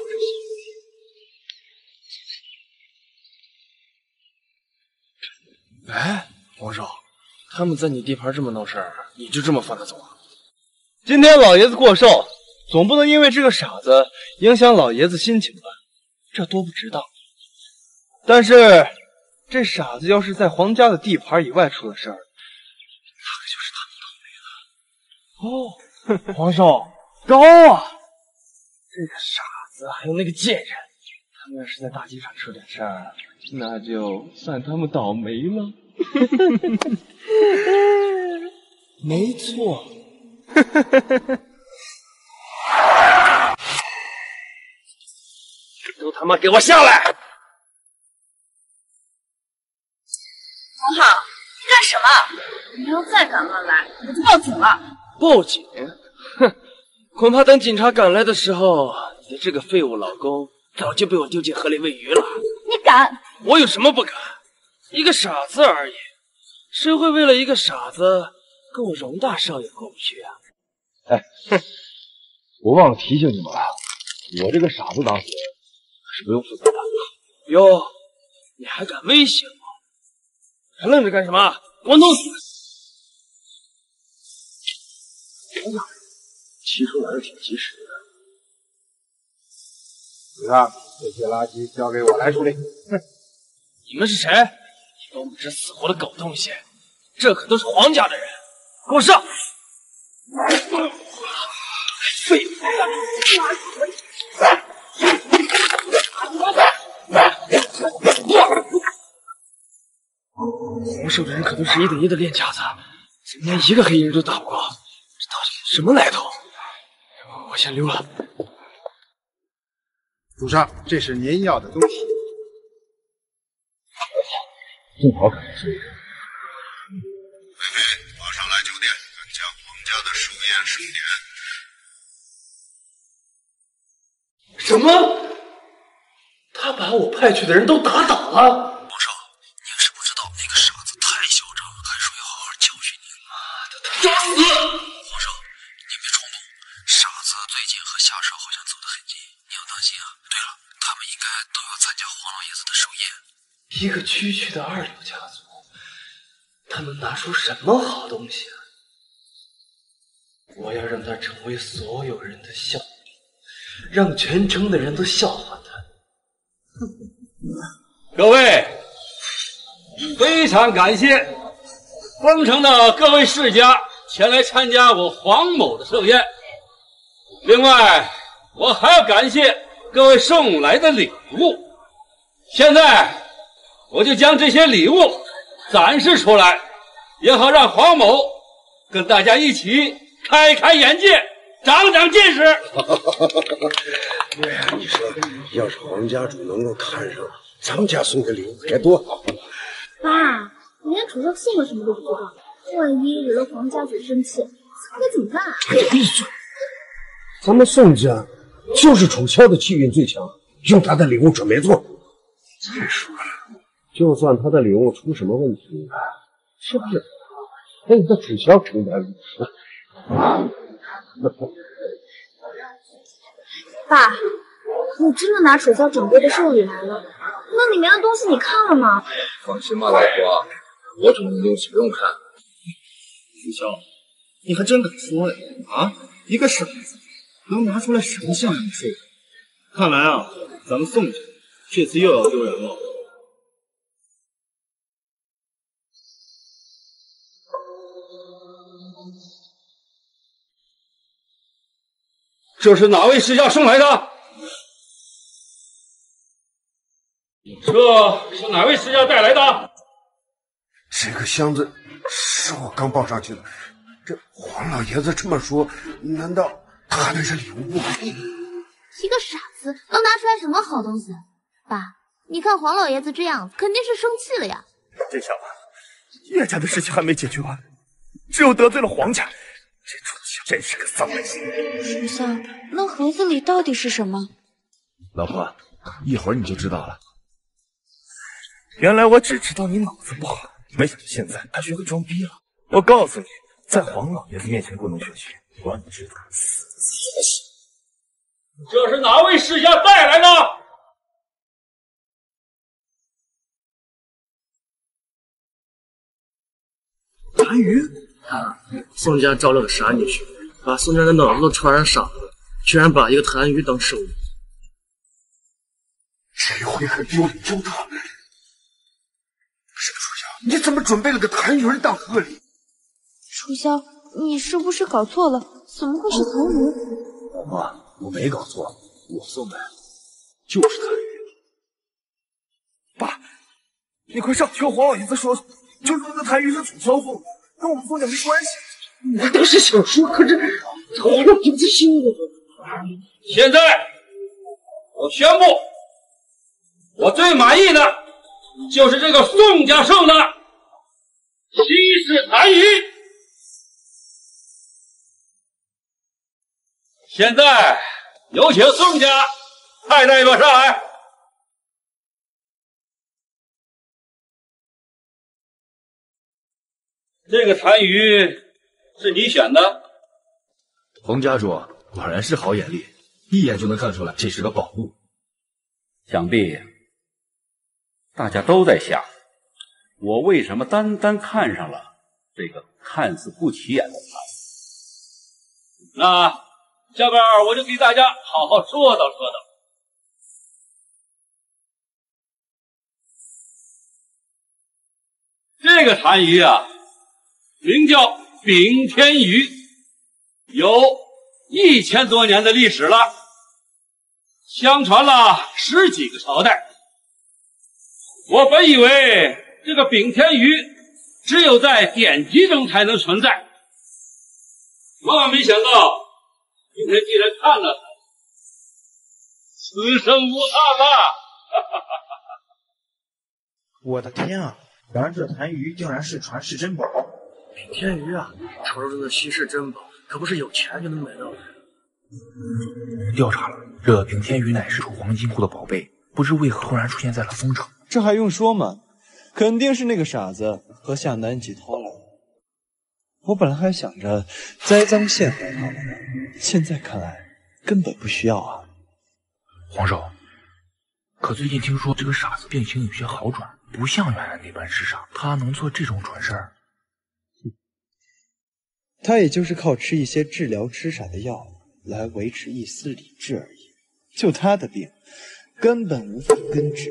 行。哎，皇上，他们在你地盘这么闹事儿，你就这么放他走啊？ 今天老爷子过寿，总不能因为这个傻子影响老爷子心情吧？这多不值当。但是这傻子要是在皇家的地盘以外出了事儿，那可就是他们倒霉了。 哦，皇上高啊！这个傻子还有那个贱人，他们要是在大街上出点事儿，那就算他们倒霉了。没错。都他妈给我下来！ 皇好，你干什么？你要再敢乱来，我就报警了。 报警？哼，恐怕等警察赶来的时候，你的这个废物老公早就被我丢进河里喂鱼了。 你敢？ 我有什么不敢？一个傻子而已，谁会为了一个傻子跟我荣大少爷过不去啊？ 哎，哼，我忘了提醒你们了，我这个傻子当时是不用负责的。 哟，你还敢威胁我？还愣着干什么？给我弄死！ 哎呀，提出来的挺及时的。 子让，这些垃圾交给我来处理。 哼，你们是谁？一帮不知死活的狗东西！这可都是皇家的人，给我上！废物！皇寿的人可都是一等一的练家子，怎么连一个黑衣人都打不过？这到底什么来头？我先溜了。 主上，这是您要的东西。 正好赶上这个。 马上来酒店，参加皇家的寿宴盛典。 什么？他把我派去的人都打倒了？ 皇少，您是不知道那个傻子太嚣张了，还说要好好教训你。 妈的，他抓死！ 皇少，您别冲动，傻子最近和夏少好像走得很近，你要当心啊。对了，他们应该都要参加黄老爷子的寿宴。 一个区区的二流家族，他能拿出什么好东西啊？我要让他成为所有人的笑柄，让全城的人都笑话他。 各位，非常感谢丰城的各位世家前来参加我黄某的寿宴。另外，我还要感谢各位送来的礼物。现在，我就将这些礼物展示出来，也好让黄某跟大家一起开开眼界，长长见识。 对呀，你说，要是黄家主能够看上咱们家送的礼物，该多好！ 爸，你连楚少送了什么都不知道，万一惹了黄家主生气，咱该怎么办啊？ 哎呀，闭嘴！咱们宋家就是楚萧的气运最强，用他的礼物准没错。再说了，就算他的礼物出什么问题，是不是还得楚萧承担？ 爸，你真的拿楚萧准备的寿礼来了？那里面的东西你看了吗？ 放心吧，老婆，我准备的东西不用看。 楚萧，你还真敢说呀？啊，一个傻子能拿出来什么像样的寿礼？看来啊，咱们宋家这次又要丢人了。 这是哪位世家送来的？这是哪位世家带来的？ 这个箱子是我刚抱上去的。这黄老爷子这么说，难道他对这礼物不满意？ 一个傻子能拿出来什么好东西？爸，你看黄老爷子这样，肯定是生气了呀。 这小子，叶家的事情还没解决完，只有得罪了黄家。这楚萧真是个丧门星。 楚萧，那盒子里到底是什么？ 老婆，一会儿你就知道了。 原来我只知道你脑子不好，没想到现在还学会装逼了。我告诉你，在黄老爷子面前不能学习，我知道死死死。 这是哪位世家带来的？ 韩愈，啊，宋家招了个傻女婿，把宋家的脑子都传染傻了，居然把一个谭瑜当寿礼。 这回可丢脸丢大了！是楚萧，你怎么准备了个谭云当贺礼？ 楚萧， 你是不是搞错了？怎么会是残余？ 老婆，我没搞错，我送的就是残余。爸，你快上去和黄老爷子说说，就说那残余是楚萧送的，跟我们宋家没关系。 我倒是想说，可是好有不自信的。现在，我宣布，我最满意的就是这个宋家剩的稀世残余。现在有请宋家蔡代表上来。这个残余是你选的？ 洪家主果然是好眼力，一眼就能看出来这是个宝物。 想必大家都在想，我为什么单单看上了这个看似不起眼的残余。那下边我就给大家好好说道说道。这个残余啊，名叫秉天鱼，有一千多年的历史了，相传了十几个朝代。我本以为这个秉天鱼只有在典籍中才能存在，万万没想到今天既然看了它，此生无憾了。 我的天啊！原来这残鱼竟然是传世珍宝！ 秉天鱼啊，传说中的稀世珍宝，可不是有钱就能买到的。 调查了，这秉天鱼乃是楚皇金库的宝贝，不知为何突然出现在了丰城。 这还用说吗？肯定是那个傻子和夏楠一起偷来的。我本来还想着栽赃陷害他们呢，现在看来根本不需要啊。 皇首，可最近听说这个傻子病情有些好转，不像原来那般痴傻，他能做这种蠢事儿？ 他也就是靠吃一些治疗痴傻的药来维持一丝理智而已。就他的病，根本无法根治。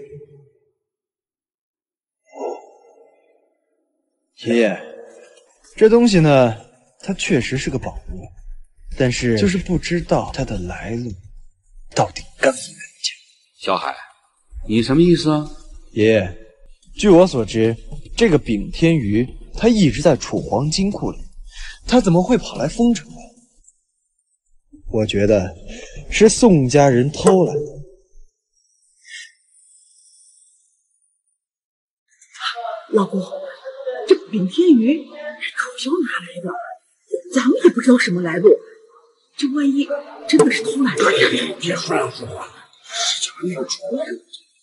爷爷，这东西呢，它确实是个宝物，但是就是不知道它的来路到底干不干净。 小海，你什么意思啊？ 爷爷，据我所知，这个秉天鱼它一直在楚皇金库里，它怎么会跑来丰城来？我觉得是宋家人偷来的。 老公，这秉天鱼是楚萧拿来的，咱们也不知道什么来路，这万一真的是偷来的…… 别别说样说话，是叫那个楚人。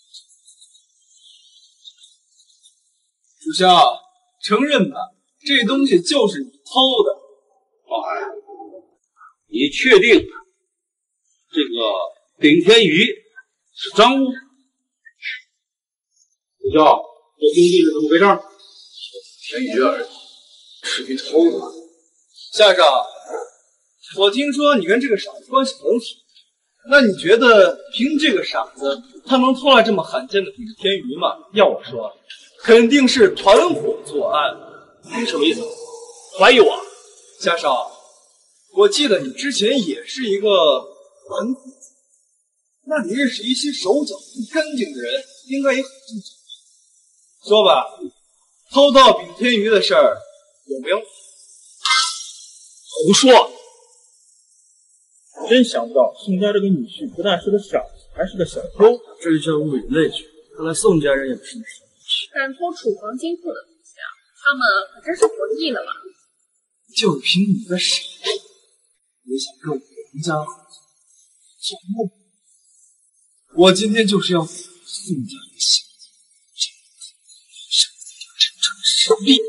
楚萧，承认吧，这东西就是你偷的。 老海，你确定这个秉天鱼是赃物？楚萧，这兄弟是怎么回事？ 天鱼而已，是被偷的。 夏少，我听说你跟这个傻子关系很好，那你觉得凭这个傻子，他能偷来这么罕见的秉天鱼吗？要我说，肯定是团伙作案。你什么意思？怀疑我？夏少，我记得你之前也是一个团伙，那你认识一些手脚不干净的人，应该也很正常。说吧，偷盗秉天鱼的事儿有没有？胡说！ 真想不到宋家这个女婿不但是个傻子，还是个小偷，这就叫物以类聚。看来宋家人也不是傻。 敢偷楚皇金库的东西啊，他们可真是活腻了吧？ 就凭你个傻子，也想跟我们家合作，做梦！我今天就是要死宋家人心，这才叫真正的胜利！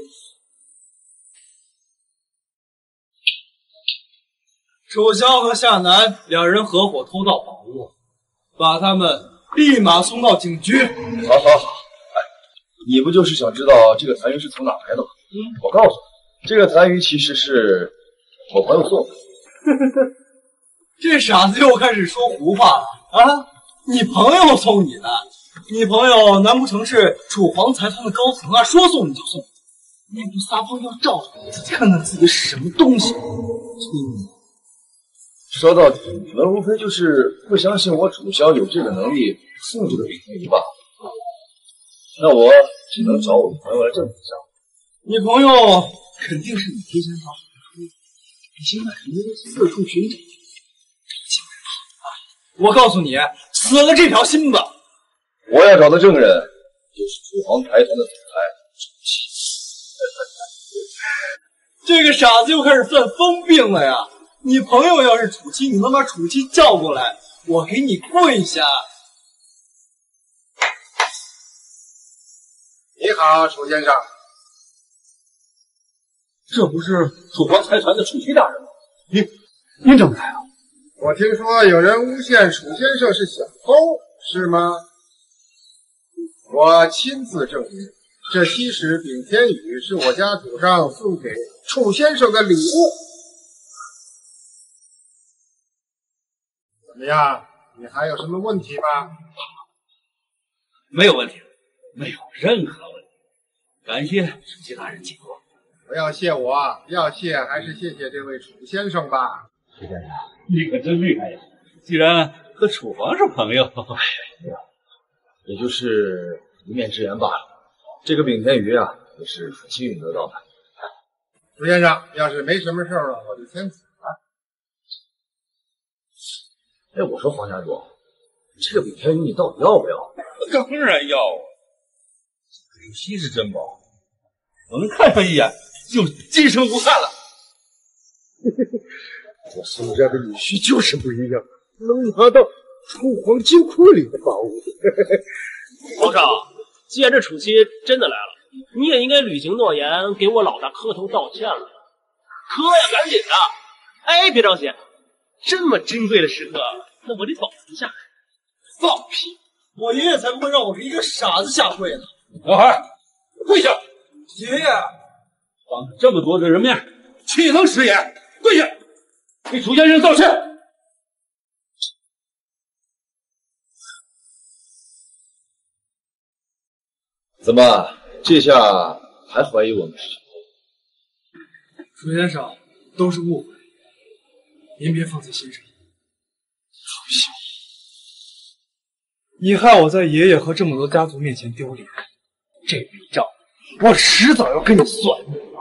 楚萧和夏楠两人合伙偷盗宝物，把他们立马送到警局。 好，好，好。哎，你不就是想知道这个残鱼是从哪来的吗？嗯，我告诉你，这个残鱼其实是我朋友送的。 这傻子又开始说胡话了啊！你朋友送你的？你朋友难不成是楚皇财团的高层啊？说送你就送？ 那不撒泡尿照着自己，看看自己是什么东西。 嗯，说到底，你们无非就是不相信我楚萧有这个能力送这个李天宇吧？那我只能找我的朋友来证明一下。 你朋友肯定是你提前找好的，你现在肯定是四处寻找。我告诉你，死了这条心吧。 我要找的证人就是楚皇台团的总裁楚七。 这个傻子又开始犯疯病了呀！你朋友要是楚七，你能把楚七叫过来，我给你跪下。 你好，楚先生。 这不是楚皇财团的楚七大人吗？ 您您怎么来了？ 我听说有人诬陷楚先生是小偷，是吗？我亲自证明，这吸食丙天宇是我家祖上送给楚先生的礼物。怎么样？你还有什么问题吗？ 没有问题，没有任何问题。感谢楚七大人请过。 不要谢我，要谢还是谢谢这位楚先生吧。 楚先生，你可真厉害呀！既然和楚皇是朋友，哎呀， 也就是一面之缘罢了。这个丙天鱼啊，也是楚七运得到的。 楚先生，要是没什么事了，我就先走了。 哎，我说黄家主，这个丙天鱼你到底要不要？ 当然要啊！楚七是珍宝，我能看上一眼就今生无憾了。 我宋家的女婿就是不一样，能拿到楚皇金库里的宝物。 皇上，既然这楚七真的来了，你也应该履行诺言，给我老大磕头道歉了。磕呀，赶紧的！哎，别着急，这么珍贵的时刻，那我得保存下来。 放屁！我爷爷才不会让我给一个傻子下跪呢。 小孩，跪下！ 爷爷， 当着这么多的人面，岂能食言？跪下，给楚先生道歉。 怎么，这下还怀疑我们是小偷？ 楚先生，都是误会，您别放在心上。好笑，你害我在爷爷和这么多家族面前丢脸，这笔账我迟早要跟你算。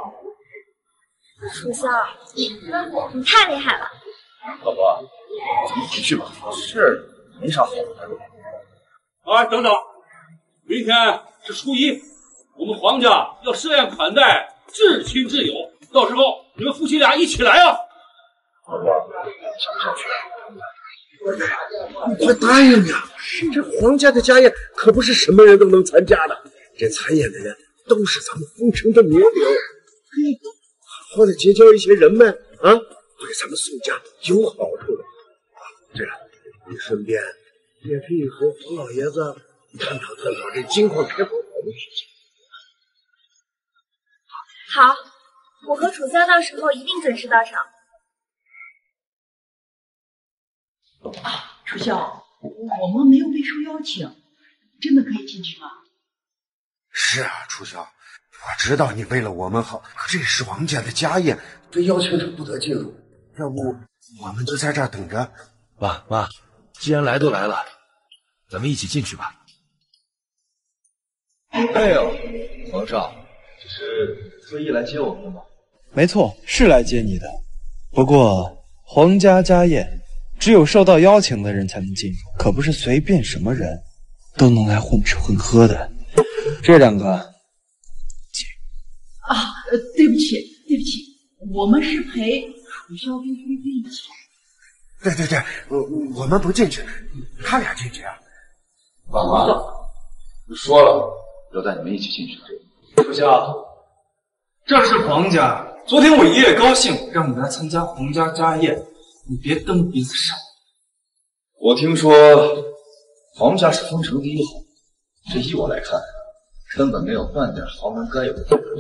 楚萧，你太厉害了！ 老婆，咱们回去吧，是没啥好的。 哎，等等，明天是初一，我们黄家要设宴款待至亲挚友，到时候你们夫妻俩一起来啊！ 老婆，想不想去？ 你快答应呀！这皇家的家宴可不是什么人都能参加的，这参宴的人都是咱们丰城的名流，可以好好的结交一些人脉啊，对咱们宋家有好处的。这样，你顺便也可以和黄老爷子探讨探讨这金矿开宝的事情。 好，我和楚萧到时候一定准时到场。 啊，楚萧，我们没有被受邀请，真的可以进去吗？ 是啊，楚萧，我知道你为了我们好，可这是王家的家宴，非邀请者不得进入。要不我们就在这儿等着。 爸妈，既然来都来了，咱们一起进去吧。 哎呦，皇上，这是特意来接我们的吗？ 没错，是来接你的。不过皇家家宴只有受到邀请的人才能进入，可不是随便什么人都能来混吃混喝的。这两个， 啊，呃，对不起，对不起，我们是陪楚萧跟菲菲一起。 对对对，我我们不进去，他俩进去啊。 爸妈，我说了要带你们一起进去的。 楚萧，这是皇家。昨天我爷爷高兴让你来参加皇家家宴，你别蹬鼻子上。 我听说皇家是丰城第一豪门，这依我来看，根本没有半点豪门该有的地位。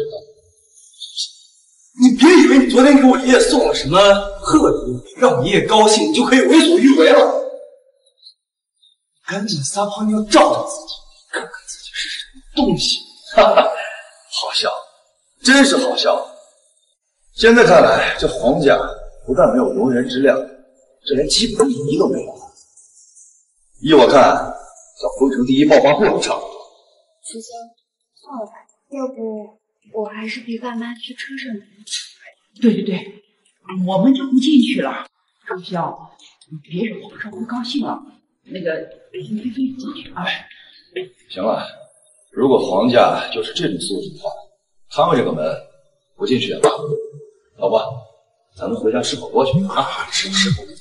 你别以为你昨天给我爷爷送了什么贺礼，让我爷爷高兴，你就可以为所欲为了。赶紧撒泡尿照照自己，看看自己是什么东西。 哈哈，好笑，这真是好笑。现在看来，这皇家不但没有容人之量，这连基本礼仪都没有。依我看，叫封城第一暴发户都差不多。 楚萧，算了吧，要不我还是陪爸妈去车上。 对对对，我们就不进去了。楚萧，你别惹皇上不高兴了。那个北京飞飞进去啊。 行了，如果皇家就是这种素质的话，他们这个门不进去也罢。好吧，咱们回家吃火锅去啊！吃吃火锅。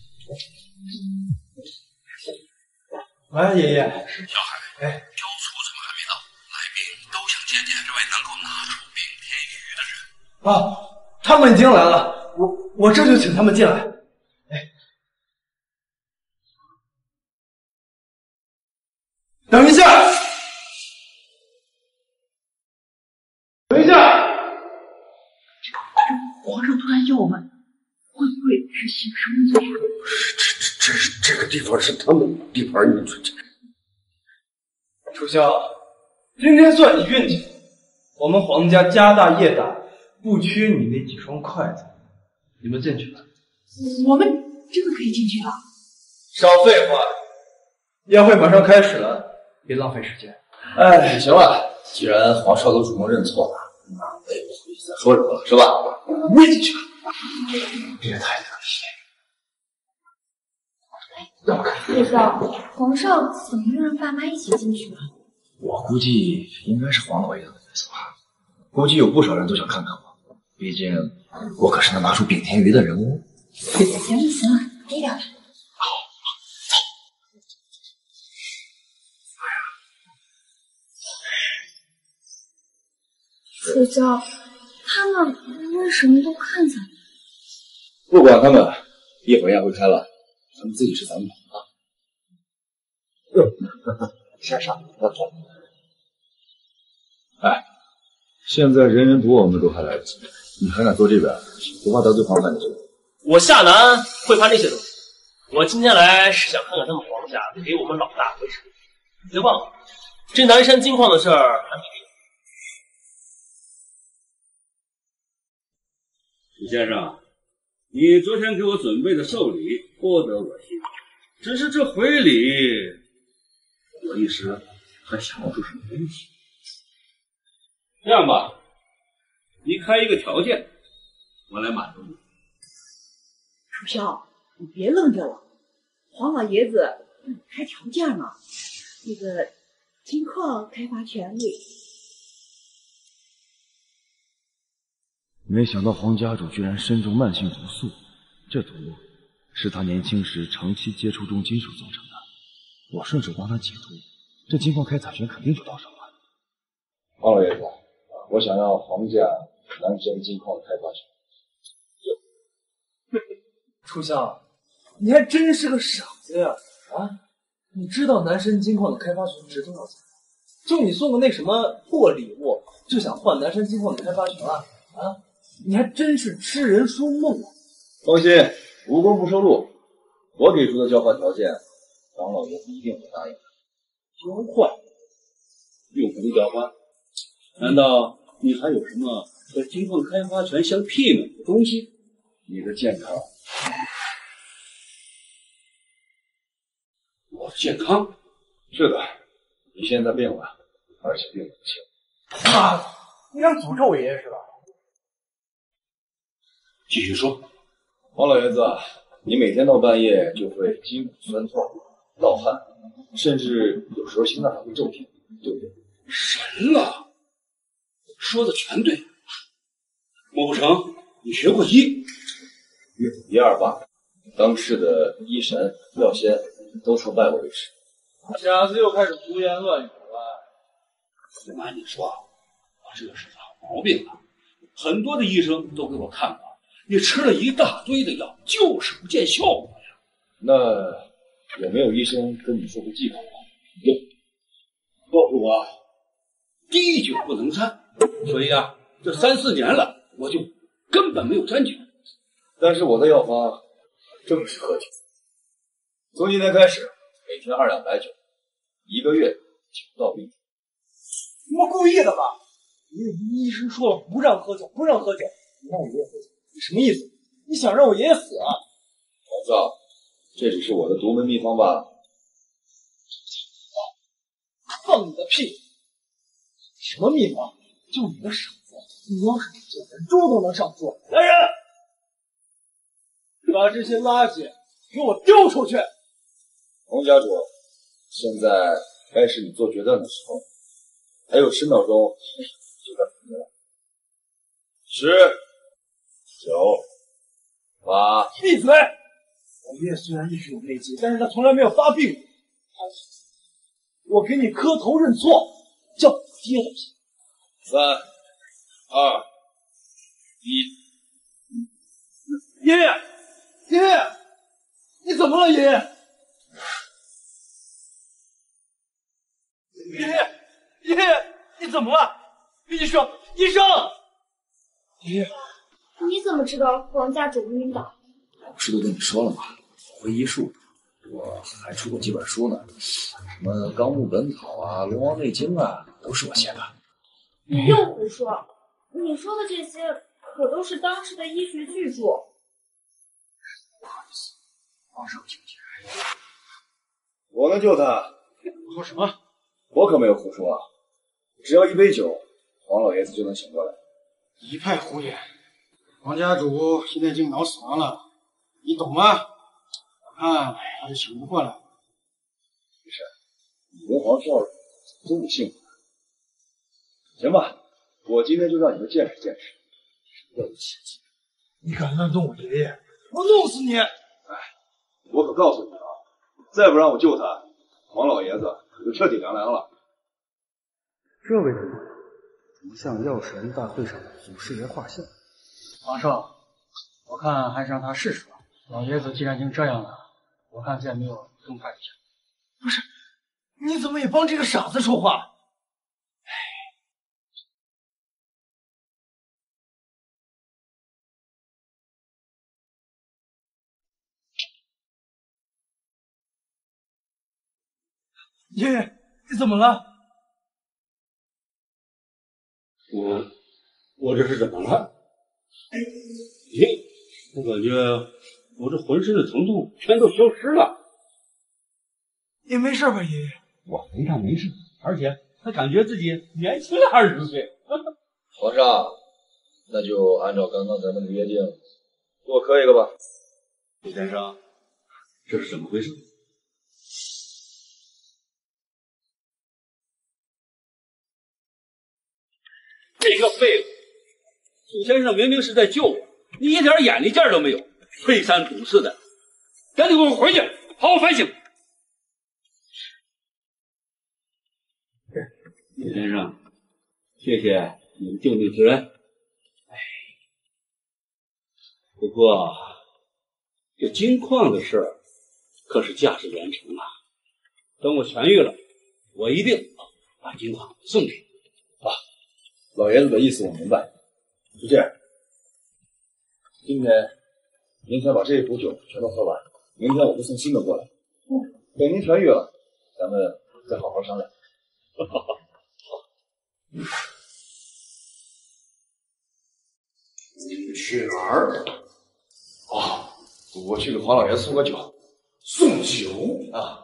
喂，爷爷。 小海， 哎， 教主怎么还没到？来宾都想见见这位能够拿出丙天宇的人。 啊，他们已经来了，我我这就请他们进来。哎，等一下，等一下。 皇上突然要我们，会不会是兴师问罪啊？ 这这这个地方是他们地盘，你这这。 楚萧，今天算你运气，我们皇家家大业大，不缺你那几双筷子。你们进去吧。 我们真的可以进去了？ 少废话，宴会马上开始了，别浪费时间。 哎，行了，既然皇少都主动认错了，那我也不好意思再说什么了，是吧？ 我也进去吧。 别太得意。 让我看。 楚萧，皇少怎么又让爸妈一起进去了？ 我估计应该是黄老爷子的意思吧。估计有不少人都想看看我，毕竟我可是能拿出丙天鱼的人物。 行了行了，低调点。楚萧，他们为什么都看咱们？ 不管他们，一会儿宴会开了，咱们自己吃咱们的啊。嗯，傻傻，要走。哎，现在人人堵我们都还来得及，你还敢坐这边，不怕得罪皇上的？ 我下南会怕那些东西。我今天来是想看看他们皇家给我们老大回什么。别忘了，这南山金矿的事儿还没定。 楚先生，你昨天给我准备的寿礼颇得我心，只是这回礼，我一时还想不出什么东西。这样吧，你开一个条件，我来满足你。 楚萧，你别愣着了，黄老爷子让你开条件呢。那个金矿开发权利。 没想到黄家主居然身中慢性毒素，这毒是他年轻时长期接触重金属造成的。我顺手帮他解毒，这金矿开采权肯定就到手了。黄老爷子，我想要黄家南山金矿的开发权。 楚萧，你还真是个傻子呀！啊，你知道南山金矿的开发权值多少钱？就你送个那什么破礼物，就想换南山金矿的开发权啊？啊，你还真是痴人说梦啊！ 放心，无功不受禄。我给出的交换条件，张老爷子一定会答应的。 交换？用什么交换？难道你还有什么和金矿开发权相媲美的东西？ 你的健康。 我健康？ 是的，你现在病了，而且病得不轻。 妈的，你想诅咒我爷爷是吧？ 继续说。 王老爷子，你每天到半夜就会筋骨酸痛、盗汗，甚至有时候心脏还会骤停，对不对？ 神了，说的全对。莫不成你学过医？ 略懂一二吧。当世的医神、药仙都曾拜我为师。 小子又开始胡言乱语了。 不瞒你说，我这是老毛病了，很多的医生都给我看过，你吃了一大堆的药，就是不见效果呀。 那有没有医生跟你说过忌口啊？ 有，告诉我滴酒不能沾，所以啊，这三四年了，我就根本没有沾酒。 但是我的药方正是喝酒，从今天开始，每天二两白酒，一个月酒到病除。 你们故意的吧？ 爷爷医生说了，不让喝酒，不让喝酒，你让我爷爷喝酒，你什么意思？你想让我爷爷死啊？ 王子，这只是我的独门秘方罢了。 放你的屁！什么秘方？就你个傻子，你要是不做，连猪都能上桌。来人，把这些垃圾给我丢出去！ 洪家主，现在该是你做决断的时候，还有十秒钟就该停了。十、九、八。 闭嘴！我爷爷虽然一直有内疾，但是他从来没有发病过。我给你磕头认错，叫爹的屁！ 三、二、一。 爷爷，爷爷，你怎么了，爷爷？爷爷，爷爷，你怎么了？医生，医生！爷爷， 你怎么知道皇家主晕倒？ 我不是都跟你说了吗？会医术，我还出过几本书呢，什么《纲目本草》啊，《龙王内经》啊，都是我写的。 你又胡说！你说的这些可都是当时的医学巨著。 不好意思，皇上请进。我能救他。 胡说什么？ 我可没有胡说啊！只要一杯酒，黄老爷子就能醒过来。 一派胡言！王家主现在已经脑死亡了，你懂吗？我看他是醒不过来。 没事，你跟皇少都不幸福。行吧，我今天就让你们见识见识什么叫奇迹。 你敢乱动我爷爷，我弄死你！ 哎，我可告诉你啊，再不让我救他，黄老爷子可就彻底凉凉了。 这位人怎么像药师人大会上的祖师爷画像？ 皇上，我看还是让他试试吧。老爷子既然已经这样了，我看再没有更快的选择。 不是，你怎么也帮这个傻子说话？爷爷，你怎么了？ 我我这是怎么了？咦，我感觉我这浑身的疼痛全都消失了。 你没事吧，爷爷？ 我非但没事，而且还感觉自己年轻了二十岁。 皇上，那就按照刚刚咱们的约定，给我磕一个吧。 李先生，这是怎么回事？这个废物！楚先生明明是在救我，你一点眼力劲儿都没有，推三阻四的，赶紧给我回去，好好反省。李先生，谢谢你们救命之恩。哎，不过这金矿的事可是价值连城啊！等我痊愈了，我一定把金矿送给你。 啊，老爷子的意思我明白。就这样，今天、明天把这一壶酒全都喝完，明天我会送新的过来。等您痊愈了，咱们再好好商量。 你去哪儿？哦，我去给黄老爷送个酒。送酒啊！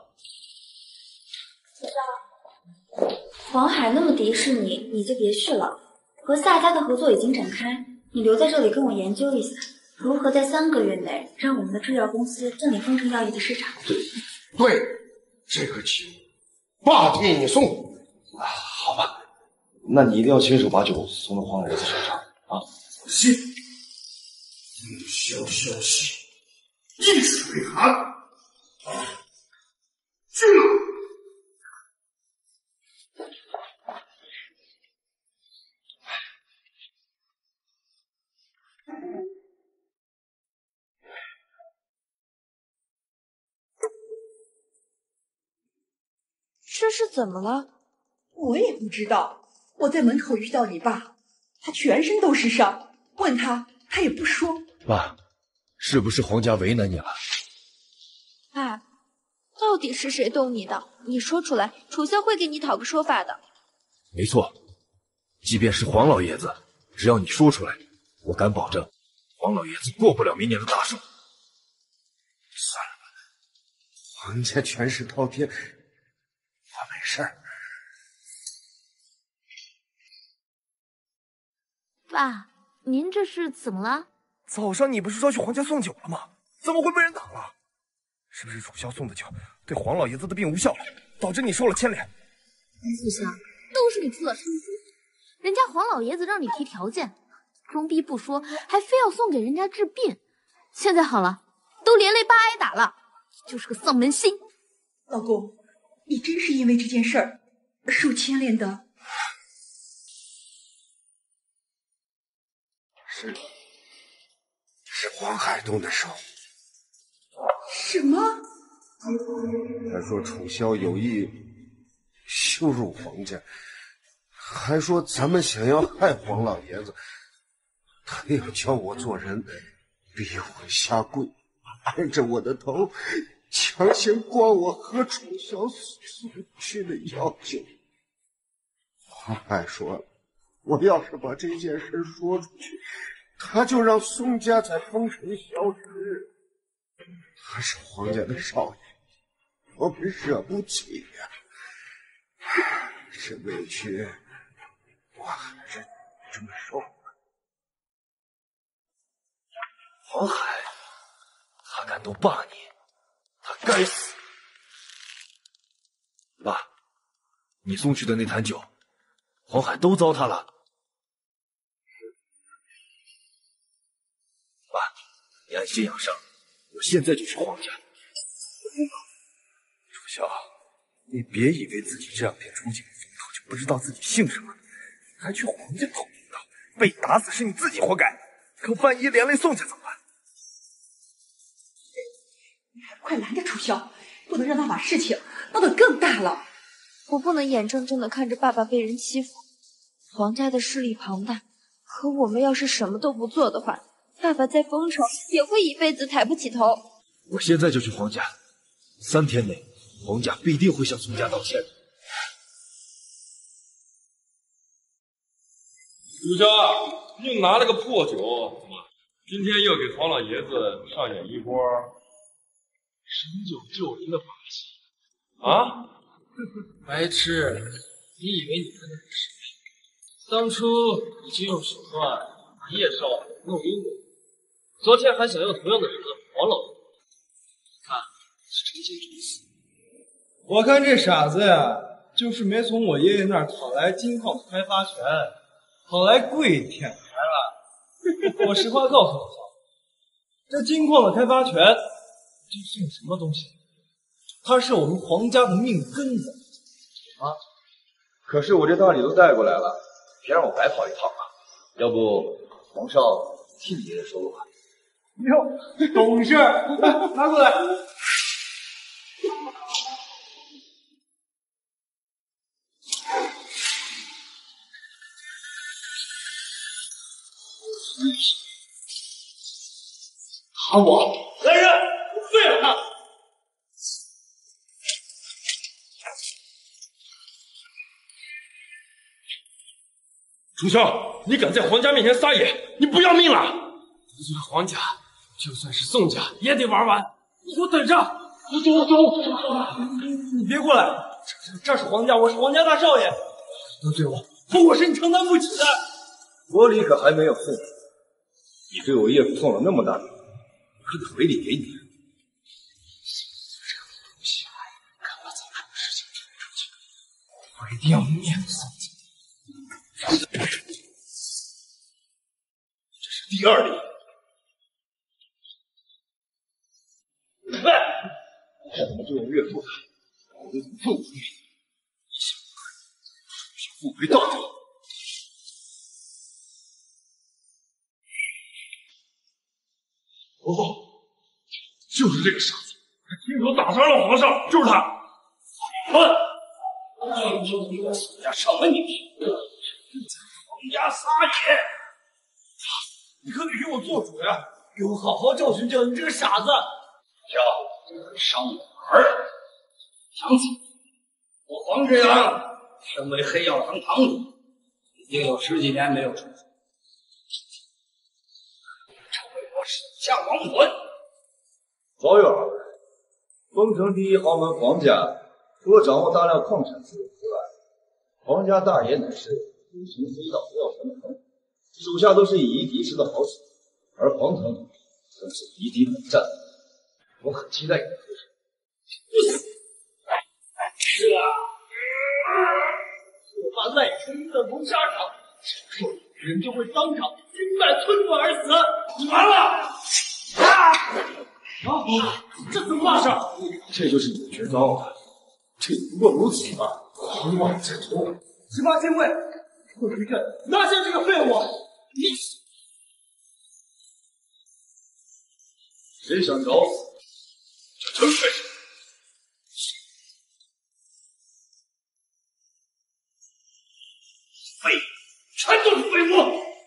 黄海那么敌视你，你就别去了。和夏家的合作已经展开，你留在这里跟我研究一下，如何在三个月内让我们的制药公司占领丰城药业的市场。 对，对，这个酒爸替你送。 啊，好吧，那你一定要亲手把酒送到黄老爷子手上啊！ 行，一消消息，一水寒，去了。 这是怎么了？ 我也不知道。我在门口遇到你爸，他全身都是伤，问他他也不说。 妈，是不是皇家为难你了？ 哎，到底是谁动你的？你说出来，楚萧会给你讨个说法的。 没错， 即便是黄老爷子，只要你说出来，我敢保证，黄老爷子过不了明年的大寿。 算了吧，皇家权势滔天，我没事儿。 爸，您这是怎么了？ 早上你不是说去皇家送酒了吗？怎么会被人挡了？是不是楚萧送的酒对黄老爷子的病无效了，导致你受了牵连？ 楚萧，都是你出了声音，人家黄老爷子让你提条件，装逼不说，还非要送给人家治病。现在好了，都连累爸挨打了，就是个丧门星。 老公，你真是因为这件事儿受牵连的？ 是，是黄海东的手。 什么？ 他说楚萧有意羞辱黄家，还说咱们想要害黄老爷子，他要教我做人，逼我下跪，按着我的头，强行灌我和楚萧所去的药酒。黄海说了，我要是把这件事说出去，他就让宋家在风尘消失。他是黄家的少爷，我们惹不起呀、啊。这委屈，我还是这么受吧。 黄海，他敢斗霸你，他该死！爸，你送去的那坛酒，黄海都糟蹋了。爸，你安心养伤，我现在就去黄家。 楚萧，你别以为自己这两天出尽了风头就不知道自己姓什么，还去黄家讨公道，被打死是你自己活该。可万一连累宋家怎么办？ 快拦着楚萧，不能让他把事情闹得更大了。 我不能眼睁睁的看着爸爸被人欺负。黄家的势力庞大，可我们要是什么都不做的话，爸爸在丰城也会一辈子抬不起头。 我现在就去黄家，三天内黄家必定会向宋家道歉的。 楚萧，硬拿了个破酒，怎么今天要给黄老爷子上演一波神酒救人的把戏啊？ 白痴，你以为你跟的是谁？当初你就用手段把叶少弄晕过，昨天还想用同样的手段把黄老爷子，你看是成心诚死。 我看这傻子呀，就是没从我爷爷那儿讨来金矿的开发权，讨来跪舔来了。我实话告诉你，这金矿的开发权这是个什么东西？它是我们皇家的命根子啊！ 可是我这大礼都带过来了，别让我白跑一趟啊！要不皇上替你爷爷收了吧？ 哟，懂事，拿过来。 打我！来人，废了他！ 楚萧，你敢在皇家面前撒野，你不要命了！ 得罪了皇家，就算是宋家也得玩完。你给我等着！我走，我走！ 你别过来！这这是皇家，我是皇家大少爷。得罪我，后果是你承担不起的。 我礼可还没有送你，你对我岳父送了那么大礼，我可得回礼给你。 这个东西，敢把早上的事情传出去，我一定要灭了宋家。 这是第二礼。喂，我怎么就用岳父的？我就怎么复回你？你想想复回到底？ 哦，就是这个傻子，他亲手打伤了皇上，就是他。滚！ 家什么你？皇家撒野！ 你可得给我做主呀！给我好好教训教训这个傻子！ 叫伤我儿，想死！我黄之阳身为黑药堂堂主， 已经有十几年没有出现，成为我手下亡魂。 高远，丰城第一豪门黄家，除了掌握大量矿产资源之外，黄家大爷乃是武城黑道要传的恒，属下都是以夷敌师的好手，而黄腾更是夷敌本战。我很期待你的出手。 是啊，我爸赖出一个谋杀场，少说人就会当场兵败村落而死。你完了！啊！啊！这怎么回事？ 这就是你的绝招啊！这不过如此吧，狂妄之徒！ 十八千位，我一阵拿下这个废物！你谁想找死，就成全谁。 废，全都是废物！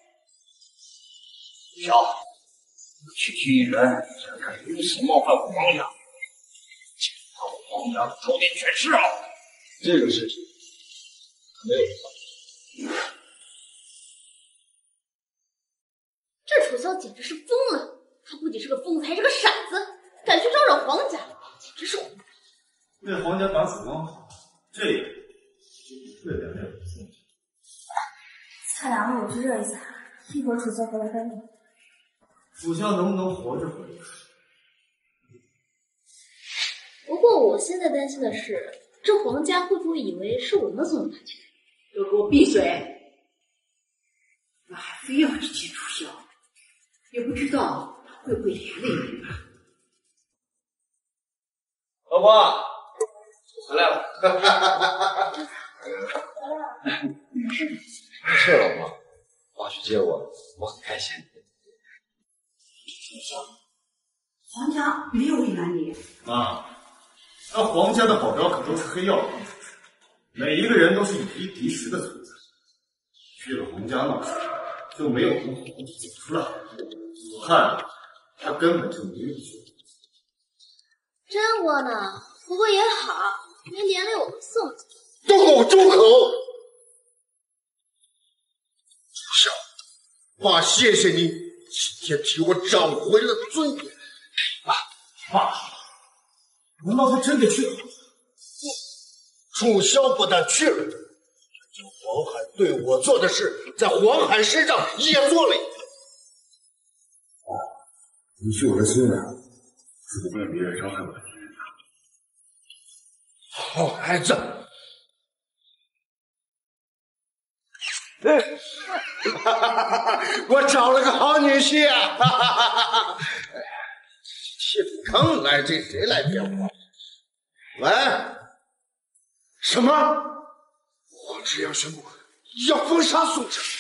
小，区区一人，竟敢如此冒犯我皇家，请到我皇家的朝廷全尸啊！ 这个事情没有错。 这楚萧简直是疯了！他不仅是个疯子，还是个傻子，敢去招惹皇家，简直是胡来。 为皇家打死光头，这个就不对人类有兴趣。 菜凉了，我去热一下，一会儿楚萧回来该用。 楚萧能不能活着回来？ 不过我现在担心的是，这皇家会不会以为是我们送他去？ 都给我闭嘴！我还非要去见楚萧，也不知道他会不会连累你们。 老婆，回来了。 没事。 是老婆，爸去接我，我很开心。 楚萧，皇家没有为难你。 妈，那皇家的保镖可都是黑药帮出身，每一个人都是以一敌十的存在。去了皇家那时，就没有从皇帝走出来。我看他根本就没有去。 真窝囊，不过也好，没连累我们宋家。 都给我住口！楚萧，爸谢谢你今天替我找回了尊严。 爸，爸，难道他真的去了？ 楚萧不但去了，将黄海对我做的事，在黄海身上也做了一遍。 你是我的亲人，是不愿别人伤害我的敌人的。 好孩子。我找了个好女婿啊！谢富康来，这谁来变化？喂，什么？皇旨要宣布要封杀宋家。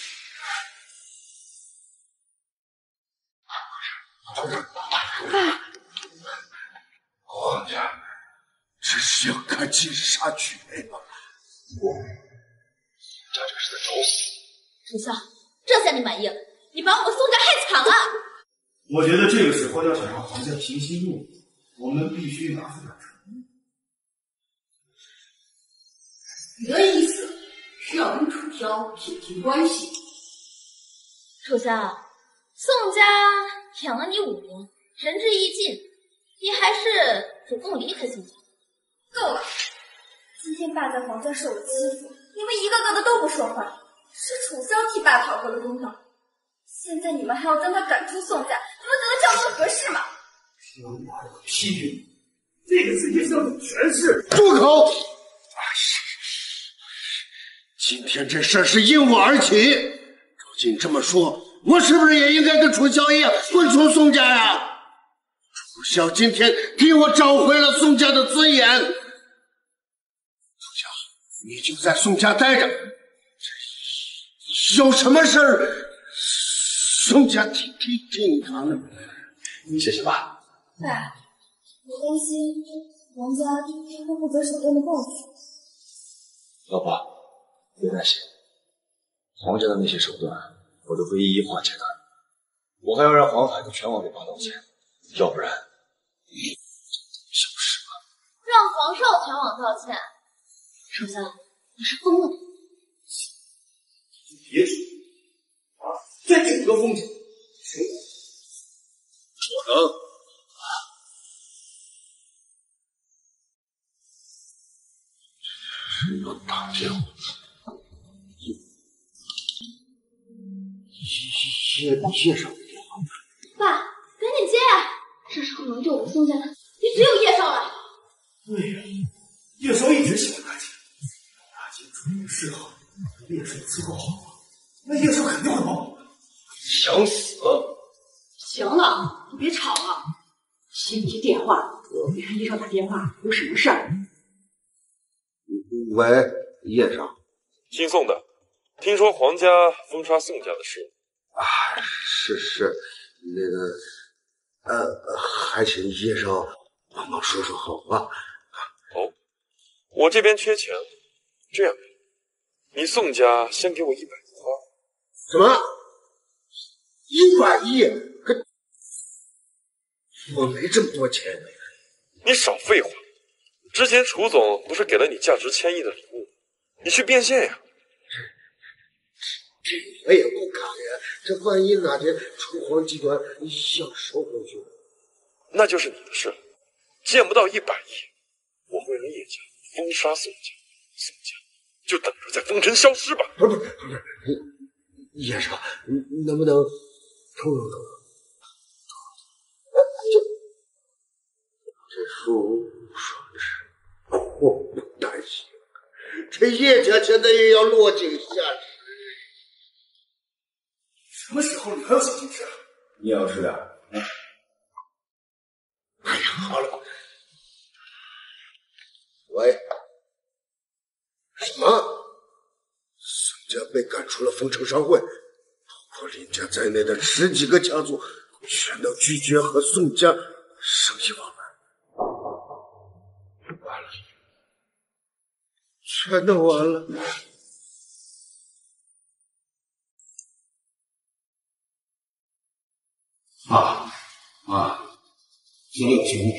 皇家这是要赶尽杀绝呀！我。这就是在找死！ 楚萧，这下你满意了？你把我们宋家害惨了！ 我觉得这个时候要想让皇家平息怒火，我们必须拿出点诚意。 你的意思是要跟楚萧撇清关系？ 楚萧，宋家养了你五年，仁至义尽，你还是主动离开宋家。 够了！今天爸在皇家受了欺负，你们一个个的都不说话，是楚萧替爸讨回了公道。现在你们还要将他赶出宋家，你们得叫做合适吗？ 听我批评，这个世界上的权势。 住口！今天这事是因我而起，照你这么说，我是不是也应该跟楚萧一样滚出宋家呀？楚萧今天替我找回了宋家的尊严。楚萧，你就在宋家待着，有什么事儿，宋家替替替你扛着。 谢谢爸。 爸，我担心王家会不择手段的报复。 老婆，别担心，皇家的那些手段我都会一一化解的。我还要让黄海跟全王给爸道歉，要不然消失了。 让皇少前往道歉？楚萧，你是疯了吗？ 别说啊，在整个封城，谁不能。谁要打电话？ 叶叶少的电话。 爸，赶紧接啊！这时候能救我们宋家的，也只有叶少了。 对呀，叶少一直喜欢大姐，大姐出门示好，叶少伺候好，那叶少肯定会报复的。 想死！ 行了，你别吵了，接不接电话？你看叶少打电话有什么事儿？ 喂，叶少， 姓宋的，听说皇家封杀宋家的事啊？是是，那个，呃，还请叶少帮忙说说好话。 哦，我这边缺钱，这样，你宋家先给我一百花。 什么？一百亿？可我没这么多钱。 你少废话！之前楚总不是给了你价值千亿的礼物，你去变现呀！ 这我也不敢呀，这万一哪天楚皇集团要收回去， 那就是你的事了。见不到一百亿，我会让叶家封杀宋家，宋家就等着在风尘消失吧。 不是不是不是，叶少，你能不能透露透露？这这书说的是。我不担心，这叶家现在也要落井下石。 什么时候你还要想这事？ 你也要吃点。嗯。 哎呀，好了。喂，什么？宋家被赶出了丰城商会，包括林家在内的十几个家族全都拒绝和宋家生意往来。完了。全都完了！ 妈妈，今天有请你。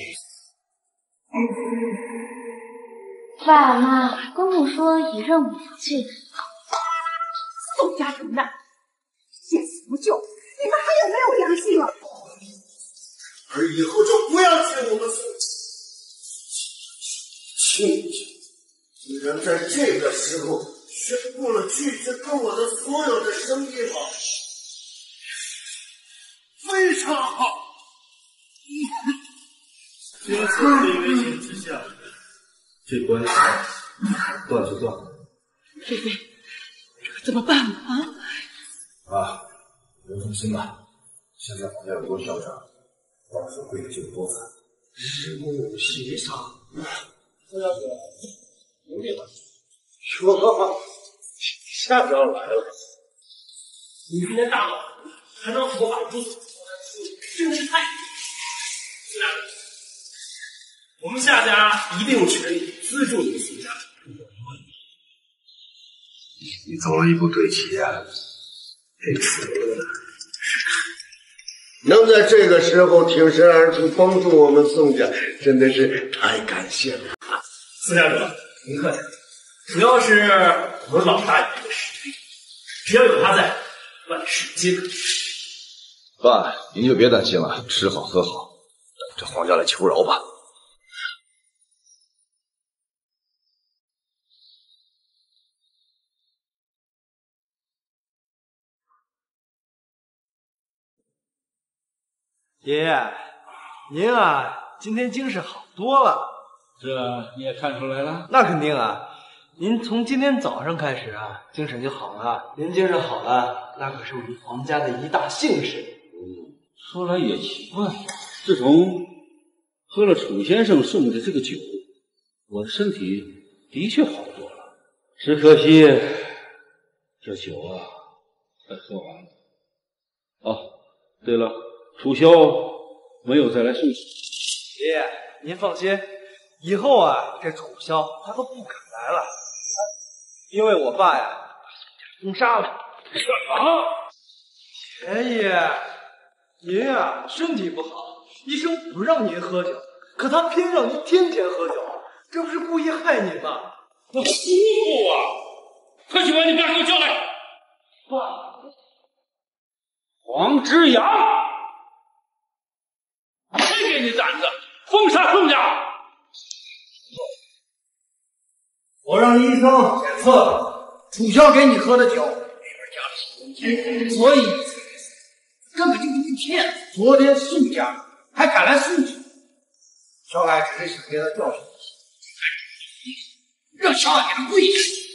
爸妈，公公说以任务养罪。 宋家人呐，见死不救，你们还有没有良心了？ 而以后就不要进我们宋家，亲戚。既然在这个时候宣布了拒绝跟我的所有的生意往来，非常好。 经此力为险之下，这关系断就断了。 菲菲，这可怎么办呢？啊！ 啊，别放心吧，现在皇家有多嚣张，到时候会有就有多惨。 师母协商， 宋小姐。有病吧？ 说，夏长来了。 你今天大闹，还能合法入所，真是太……四大人，我们夏家一定有权利资助你们宋家。 你走了一步对棋呀，这次能在这个时候挺身而出帮助我们宋家，真的是太感谢了。 宋家主。您客气，主要是我们老大爷的实力，只要有他在，万事皆可。 爸，您就别担心了，吃好喝好，等着皇家来求饶吧。 爷爷，您啊，今天精神好多了。 这你也看出来了？ 那肯定啊，您从今天早上开始啊，精神就好了。您精神好了，那可是我们皇家的一大幸事。 嗯，说来也奇怪，自从喝了楚先生送的这个酒，我的身体的确好多了。只可惜这酒啊，快喝完了。哦，对了，楚萧没有再来送喜。 爷爷，您放心。以后啊，这楚萧他都不敢来了，因为我爸呀把封杀了。干嘛？爷爷，您呀身体不好，医生不让您喝酒，可他偏让您天天喝酒，这不是故意害您吗？ 那姑父啊，快去把你爸给我叫来！ 黄之阳，谁给你胆子封杀宋家？ 我让医生检测了，楚萧给你喝的酒里边加了兴奋剂，所以根本就是个骗子。昨天宋家还敢来诉讼，小海只是想给他教训一下，让小海给他跪下，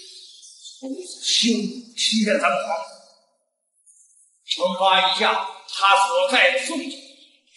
羞辱欺骗咱们皇子，惩罚一下他所在的宋家。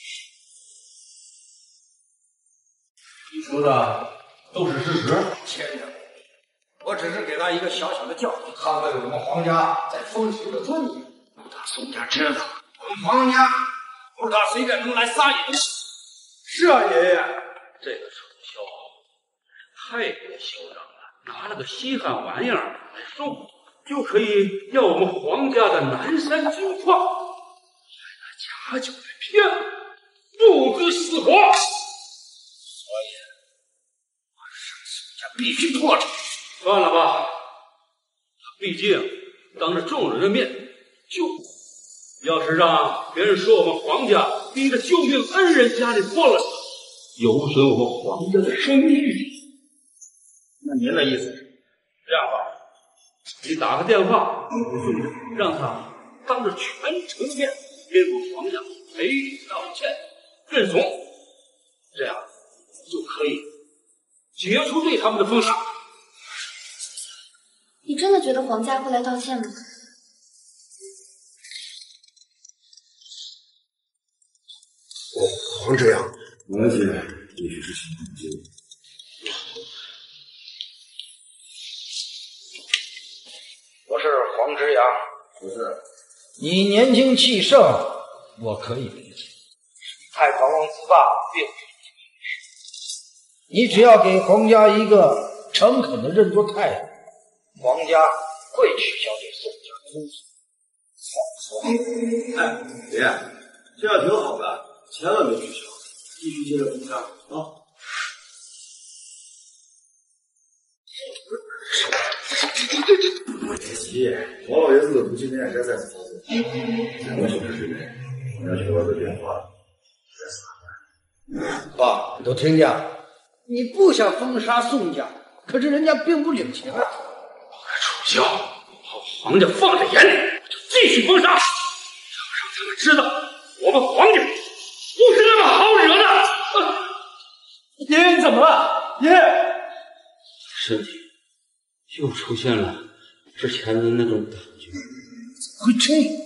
你说的都是事实。 千长，我只是给他一个小小的教训，捍卫我们皇家在风俗的尊严，不打宋家知道，我们皇家不是他随便能来撒野的。是啊，爷爷， 这个楚萧太过嚣张了，拿了个稀罕玩意儿来送，就可以要我们皇家的南山金矿，还拿假酒来骗我，不知死活。所以， 我让宋家必须破产。 算了吧，毕竟当着众人的面救我，要是让别人说我们皇家逼着救命恩人家里破了，有损我们皇家的声誉。 那您的意思是？ 这样吧，你打个电话给宋家，让他当着全城的面给我们皇家赔礼道歉、认怂，这样就可以解除对他们的封杀。 你真的觉得皇家会来道歉吗？ 黄之阳， 而且必须是行动机会。 我是黄之阳， 不是你年轻气盛，我可以理解。太狂妄自大，并不是你只要给皇家一个诚恳的认错态度，皇家会取消对宋家的封锁。 哎，爷，这样挺好的，千万别取消，继续接着封杀啊！ 别急，王老爷子的毒气面该再次操作。两个小时之内，我要接到的电话绝死爸，你都听见了？你不想封杀宋家，可是人家并不领情啊！ 楚萧，把皇家放在眼里，我就继续封杀，要让他们知道我们皇家不是那么好惹的。啊、 爷爷，你怎么了？爷爷， 身体又出现了之前的那种感觉。 怎么会这样？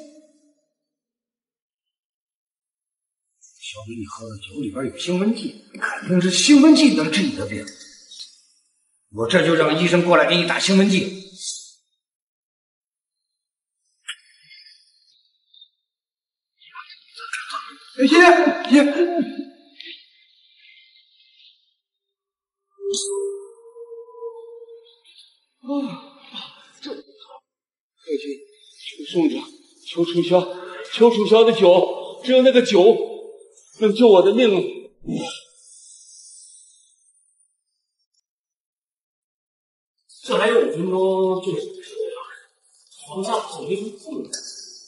小给你喝的酒里边有兴奋剂，肯定是兴奋剂能治你的病。我这就让医生过来给你打兴奋剂。爷爷，爷。 啊，这客气，求宋家，求楚萧，求楚萧的酒，只有那个酒能救我的命。 这还有五分钟就结束了，皇家可没什么困难。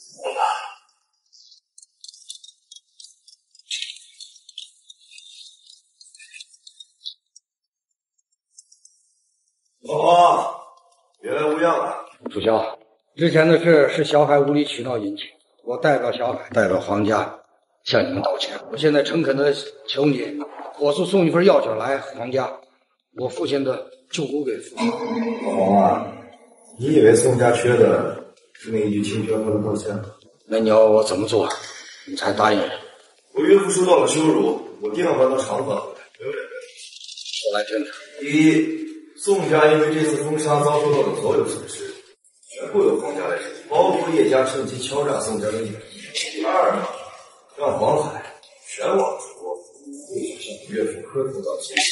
老黄，别来无恙了。 楚萧，之前的事是小海无理取闹引起，我代表小海，代表皇家向你们道歉。我现在诚恳的求你，火速送一份药酒来皇家，我父亲的旧骨给父亲。 老黄啊，你以为宋家缺的是那一句轻飘飘的道歉吗？ 那你要我怎么做，你才答应我？ 我岳父受到了羞辱，我定要还他偿还回来，没有两个。 我来听听。 第一，宋家因为这次封杀遭受到的所有损失，全部由皇家来承担，包括叶家趁机敲诈宋家的利益。第二呢，让黄海全网直播，必须向岳父磕头道歉。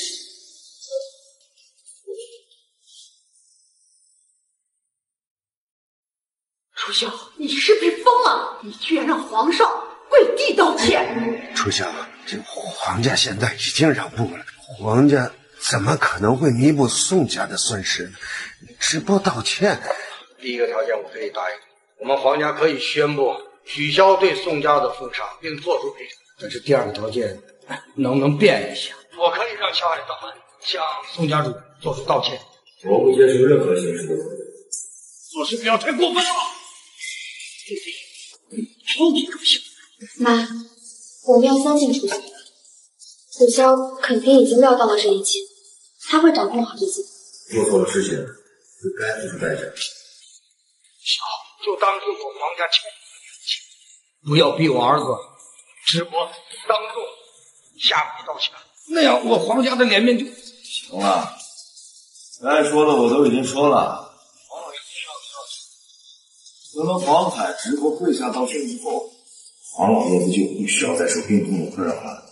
楚萧，你是不是疯了？你居然让皇上跪地道歉！ 楚萧，这皇家现在已经让步了，皇家怎么可能会弥补宋家的损失呢？直播道歉。 第一个条件我可以答应，我们皇家可以宣布取消对宋家的封赏，并作出赔偿。但是第二个条件能不能变一下？我可以让夏海当门向宋家主做出道歉。 我不接受任何形式的责任。 做事不要太过分了。 弟弟，超级高兴。妈，我们要相信楚萧，楚萧肯定已经料到了这一切，他会掌控好这些。 做错了事情就该付出代价。 小就当是我皇家欠你的人情，不要逼我儿子直播当众下跪道歉，那样我皇家的脸面就…… 行了，该说的我都已经说了。黄老爷子上上去。等到黄海直播跪下道歉以后，黄老爷子就不需要再受病痛的困扰了。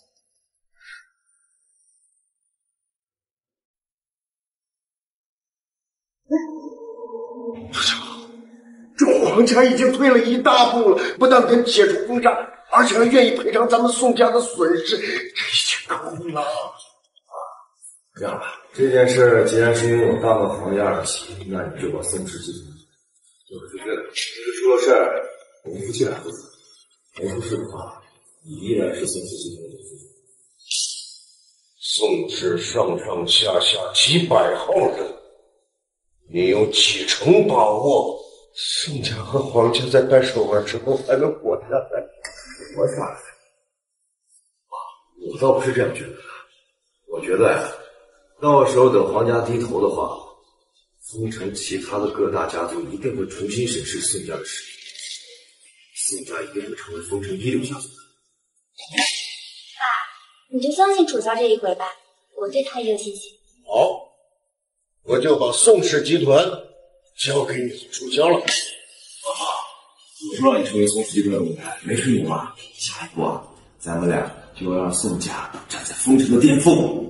这皇家已经退了一大步了，不但肯解除封杀，而且还愿意赔偿咱们宋家的损失，这已经够了。 这样吧，这件事既然是因为我大闹皇家而起，那你就把宋氏集团就是对了。你出了事儿，我们夫妻俩负责；没出事的话，你依然是宋氏集团的主人。 宋氏上上下下几百号人，你有几成把握宋家和皇家在掰手腕之后还能活下来？ 活下来？啊，我倒不是这样觉得的。我觉得呀，到时候等皇家低头的话，封城其他的各大家族一定会重新审视宋家的实力，宋家一定会成为封城一流家族。 爸，你就相信楚萧这一回吧，我对他也有信心。 好，我就把宋氏集团交给你楚萧了。 我不让你成为宋氏集团的舞台，没吹牛啊！下一步啊，咱们俩就要让宋家站在封城的巅峰。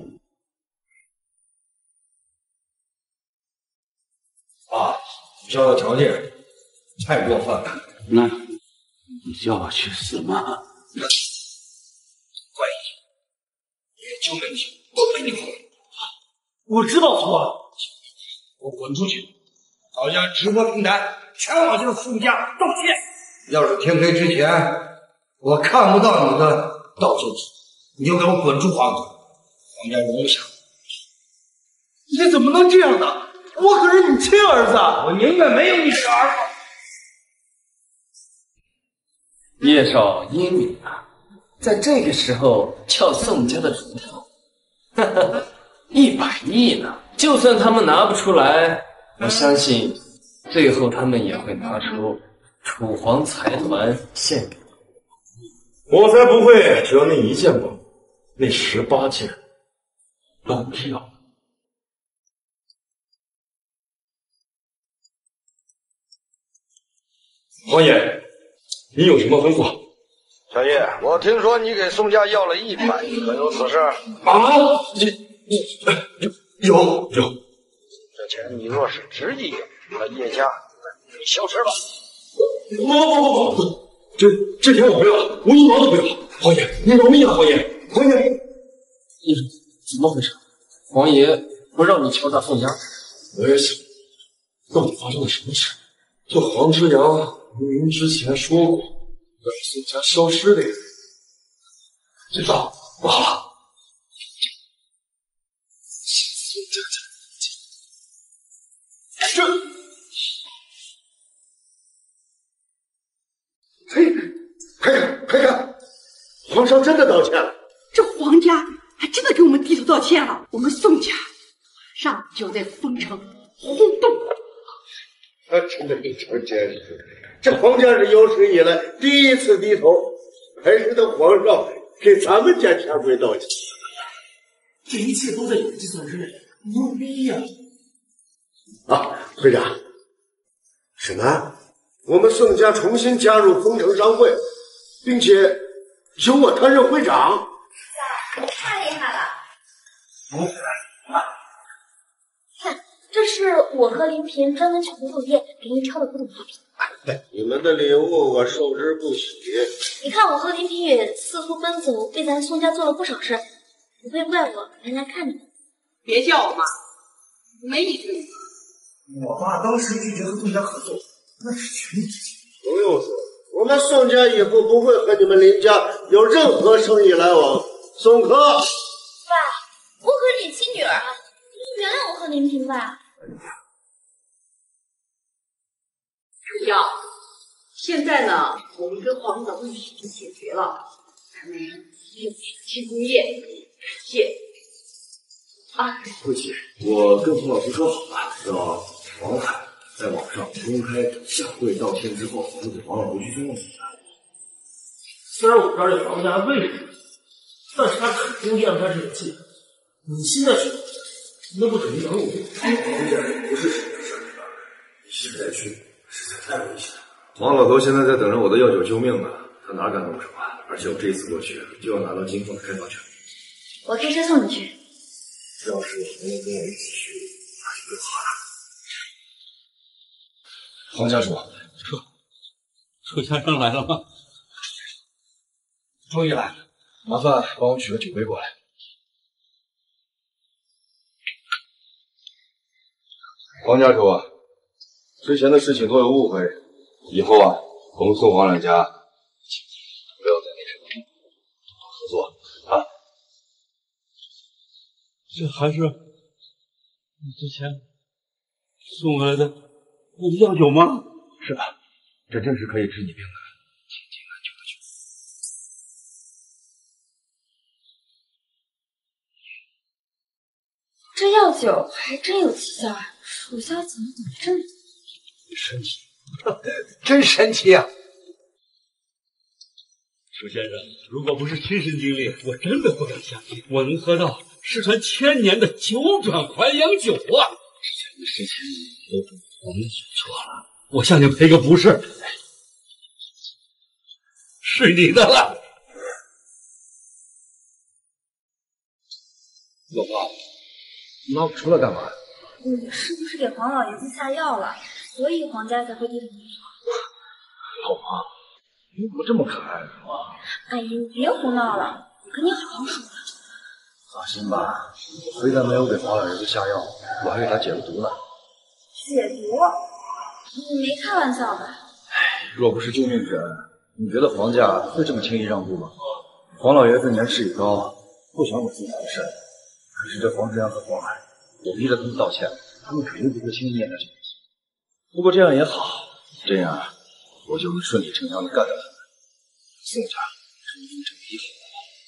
啊，交的条件太过分了。 那你叫我去死吗？ 怪异，也就没听不被你哄。 我知道错了， 我滚出去！找家直播平台全网向宋家道歉。要是天黑之前我看不到你的道歉纸，你就给我滚出皇家！皇家容不下。 你怎么能这样呢？我可是你亲儿子， 我宁愿没有你这儿子。 叶少英明啊，在这个时候撬宋家的主头，哈哈，一百亿呢！就算他们拿不出来，我相信最后他们也会拿出楚皇财团献给我才不会只要那一件宝，那十八件都不要。王爷，你有什么吩咐？ 小叶，我听说你给宋家要了一百亿，可有此事？ 啊，你你有有有。 这钱你若是执意给，那叶家就消失了。 不不不不，这这钱我不要，我一毛都不要。皇爷，你饶命啊！皇爷，皇爷， 你怎么回事？皇爷不让你敲诈宋家？ 我也想，到底发生了什么事？这黄之阳明明之前说过让宋家消失的呀。知道，不好了。这， 嘿，快看快看，皇上真的道歉了。 这皇家还真的给我们低头道歉了，我们宋家马上就要在封城轰动。 他真的非常坚实，这皇家是有史以来第一次低头，还是等皇上给咱们家下跪道歉。 这一切都在有计算之内，牛逼呀！ 啊，会长，什么？我们宋家重新加入丰城商会，并且由我担任会长。 太厉害了！ 嗯， 看，这是我和林平专门抢作业给您挑的古董花瓶。 你们的礼物我受之不起。 你看，我和林平也四处奔走，为咱宋家做了不少事，不会怪我来来看你们。 别叫我妈，没你这个。 我爸当时拒绝和宋家合作，那是权力之间。不用说，我们宋家以后不会和你们林家有任何生意来往。宋科， 爸，我可是你亲女儿，你原谅我和林平吧。 主教，现在呢，我们跟皇上的问题已经解决了，咱们又庆功宴，谢啊。 慧姐，我跟洪老师说好了，让王海在网上公开下跪道歉之后，就给王老回去尊重。 虽然我不知道这皇家为什么，但是他肯定验出来这个记录。你现在去，那不等于等我？ 这不是什么事儿，你现在去实在太危险了。王老头现在在等着我的药酒救命呢，他哪敢动手啊？而且我这次过去就要拿到金凤的开发权。 我开车送你去。 要是红跟我一起去，那就更好了。黄家主， 车车先生来了吗？ 终于来了，麻烦帮我取个酒杯过来。黄家主啊，之前的事情都有误会，以后啊，我们宋黄两家不要再那什么，合作啊。 这还是你之前送回来的那个药酒吗？ 是的，这正是可以治你病的千金难求的酒。 这药酒还真有奇效啊！属下怎么怎么这么神奇，真神奇啊！ 楚先生，如果不是亲身经历，我真的不敢相信我能喝到失传千年的九转还阳酒啊！之前的事情都是我们做错了，我向你赔个不是，是你的了。 老婆，你妈出来干嘛？ 你是不是给黄老爷子下药了？所以皇家才会低头认错。 老婆，你怎么这么可爱呢？ 哎呀，你别胡闹了，我跟你好好说。 放心吧，我非但没有给黄老爷子下药，我还给他解了毒呢。 解毒？你没开玩笑吧？ 若不是救命之恩，你觉得皇家会这么轻易让步吗？黄老爷子年事已高，不想我自己的事。可是这黄之阳和黄海，我逼着他们道歉，他们肯定不会轻易念他这个事。不过这样也好，这样我就能顺理成章的干掉他们，宋家成功成一统。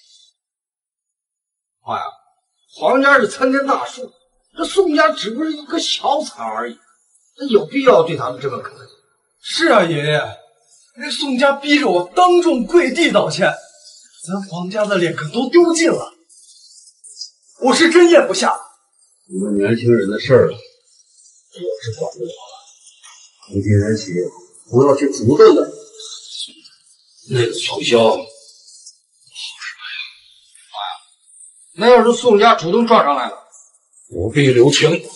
妈呀，黄家是参天大树，这宋家只不过是一棵小草而已，那有必要对他们这么客气？ 是啊，爷爷，这宋家逼着我当众跪地道歉，咱黄家的脸可都丢尽了。我是真咽不下。 你们年轻人的事儿，我是管不了了。从今天起，不要去主动的那个楚萧，好什么呀？ 妈呀，那要是宋家主动撞上来了， 不必留情。 给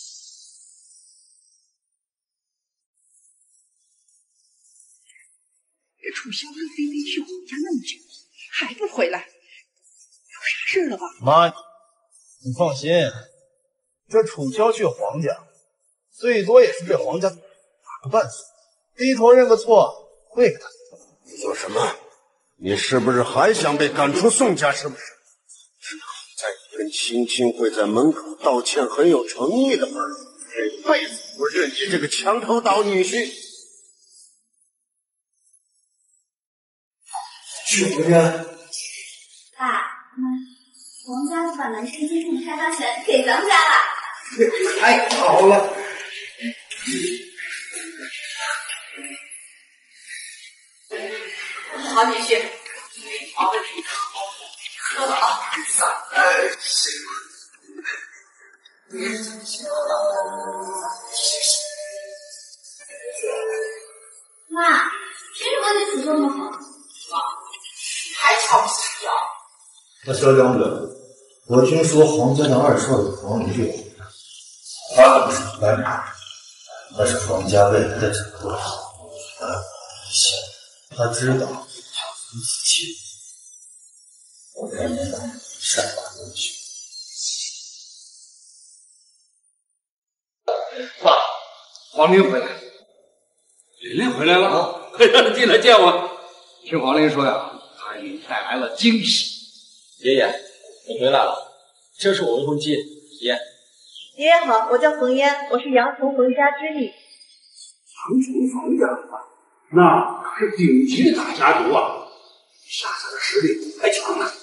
楚萧和菲菲去皇家那么久，还不回来，有啥事了吧？ 妈，你放心，这楚萧去皇家，最多也是被皇家打个半死，低头认个错，会给他。 你说什么？你是不是还想被赶出宋家？是不是？在你跟青青会在门口道歉很有诚意的份儿上，这辈子不认你这个墙头岛女婿。 去哪边？ 爸妈，皇家把南山金凤的开发权给咱们家了。 太好了！ 好女婿，好，喝了啊！ 哎， 妈，凭什么对楚萧那么好？ 还瞧不起楚萧？ 那萧将军，我听说黄家的二少爷黄林对他不是来哪，那是黄家未来的掌舵。他知道他夫子亲，我该善罢甘休。 爸，黄林回来了。 琳琳回来了， 让你进来见我。 听皇陵说呀，他给你带来了惊喜。 爷爷，我回来了，这是我未婚妻燕。 爷爷好，我叫冯嫣，我是杨从冯家之女。 杨从冯家，那可是顶级的大家族啊，夏家的实力还强呢。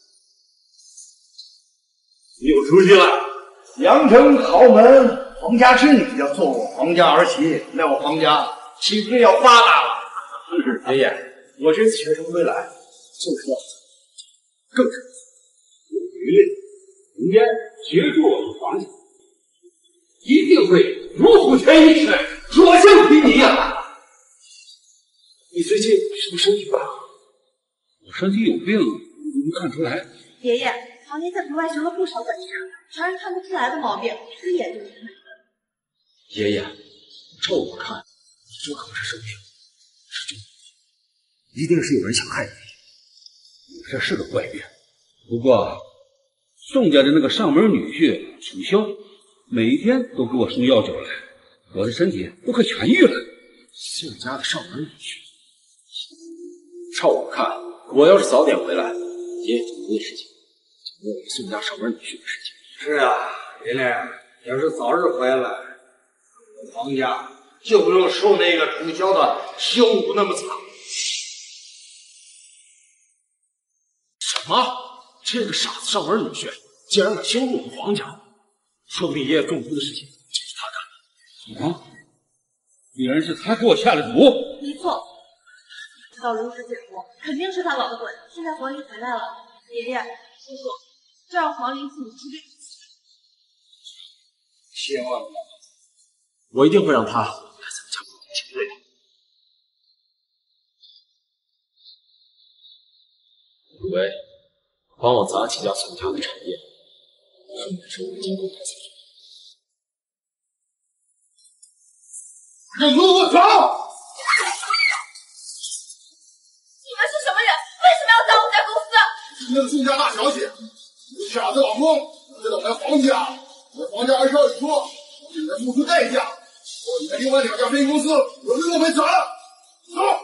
你有出息了， 阳城豪门冯家之女要做我皇家儿媳，那我皇家岂不是要发达了？ 爷爷，我这次学成归来，就是要更是有余力，明天协助我们皇家，一定会如虎添翼，所向披靡呀！你最近是不是身体不好？我身体有病，你没看出来？ 爷爷，皇您在国外学了不少本事，常人看不出来的毛病，一眼就能看出来。 爷爷，照我看，你这可不是生病，是中毒，一定是有人想害你。 你这是个怪病，不过宋家的那个上门女婿楚萧，每天都给我送药酒来，我的身体都快痊愈了。 宋家的上门女婿，照我看，我要是早点回来，爷爷就没事情，就没有宋家上门女婿的事情。 是啊，琳琳，要是早日回来，我皇家就不用受那个楚萧的羞辱那么惨。 什么？这个傻子上门女婿竟然敢羞辱我们皇家，说不定爷爷中毒的事情就是他干的。 啊！竟然是他给我下的毒！ 没错，知道如实解剖，肯定是他捣的鬼。现在皇陵回来了，爷爷、叔叔，就让皇陵自己出面。 千万不要！我一定会让他来咱们家共同请罪的。以为帮我砸几家宋家的产业，顺便收回京东台财产。 给我走！ 你们是什么人？为什么要砸我们家公司？ 你那个宋家大小姐，你傻子老公，知道我们皇家，我皇家二十二说，现在付出代价，我你的另外两家分公司，我们都没砸了。走。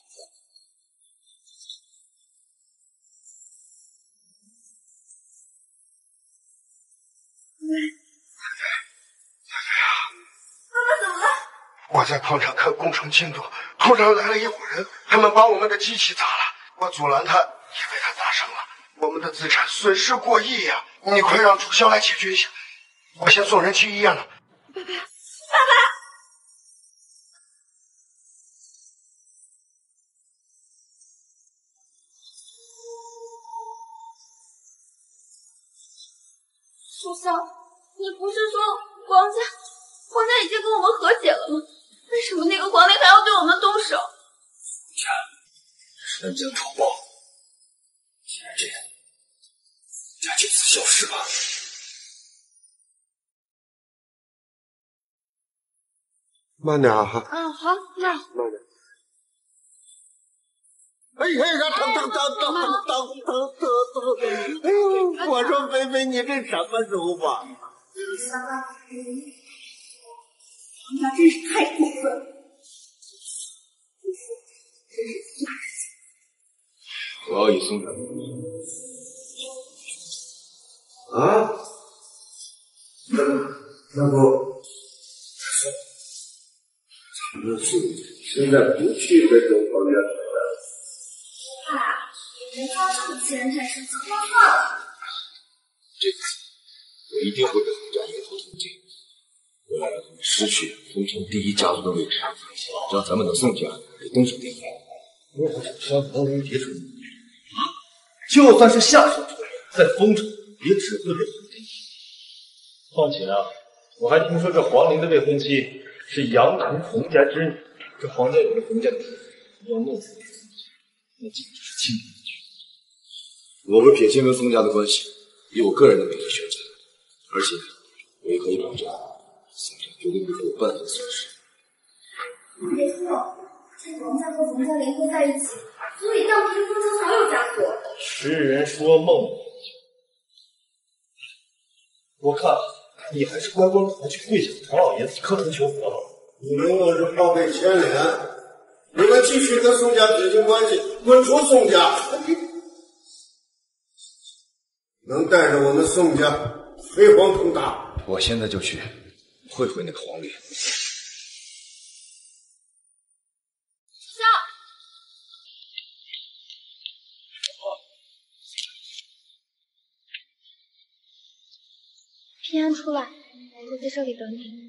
我在矿场看工程进度，突然来了一伙人，他们把我们的机器砸了，我阻拦他，也被他砸伤了，我们的资产损失过亿呀！你快让楚萧来解决一下，我先送人去医院了。 爸爸，爸爸，楚萧，你不是说皇家皇家已经跟我们和解了吗？为什么那个皇帝还要对我们动手？ 家是人间丑报，既然这样，家就此消失吧。 慢点啊！ 嗯，好，那慢点。哎呀呀！疼疼疼疼疼疼疼疼！哎呦，我说菲菲，你这什么手法？ 爸爸，皇家真是太过分了。 我要以宋家啊？那那不，咱们宋家现在不去跟着皇家打了。 爸，你别发这么欺人太甚，怎么算了？ 这次我一定会给皇家迎头痛击，为了让他们失去封城第一家族的位置，让咱们的宋家给登上巅峰。 如果楚萧皇陵别出名，就算是下手之人，在封城也只会被皇帝。况且啊，我还听说这皇陵的未婚妻是杨城冯家之女，这皇家有个冯家的要弄死那简直是轻而易举。 我会撇清跟冯家的关系，以我个人的名义选择，而且我也可以保证，宋家绝对不会有半分损失。 没错。这皇家和冯家联合在一起，足以荡平封城所有枷锁。 痴人说梦，我看你还是乖乖回去跪下，唐老爷子磕头求佛吧。 你们要是怕被牵连， 你们继续跟宋家撇清关系，滚出宋家！能带着我们宋家飞黄腾达。 我现在就去会会那个黄历。 平安出来，我在这里等你。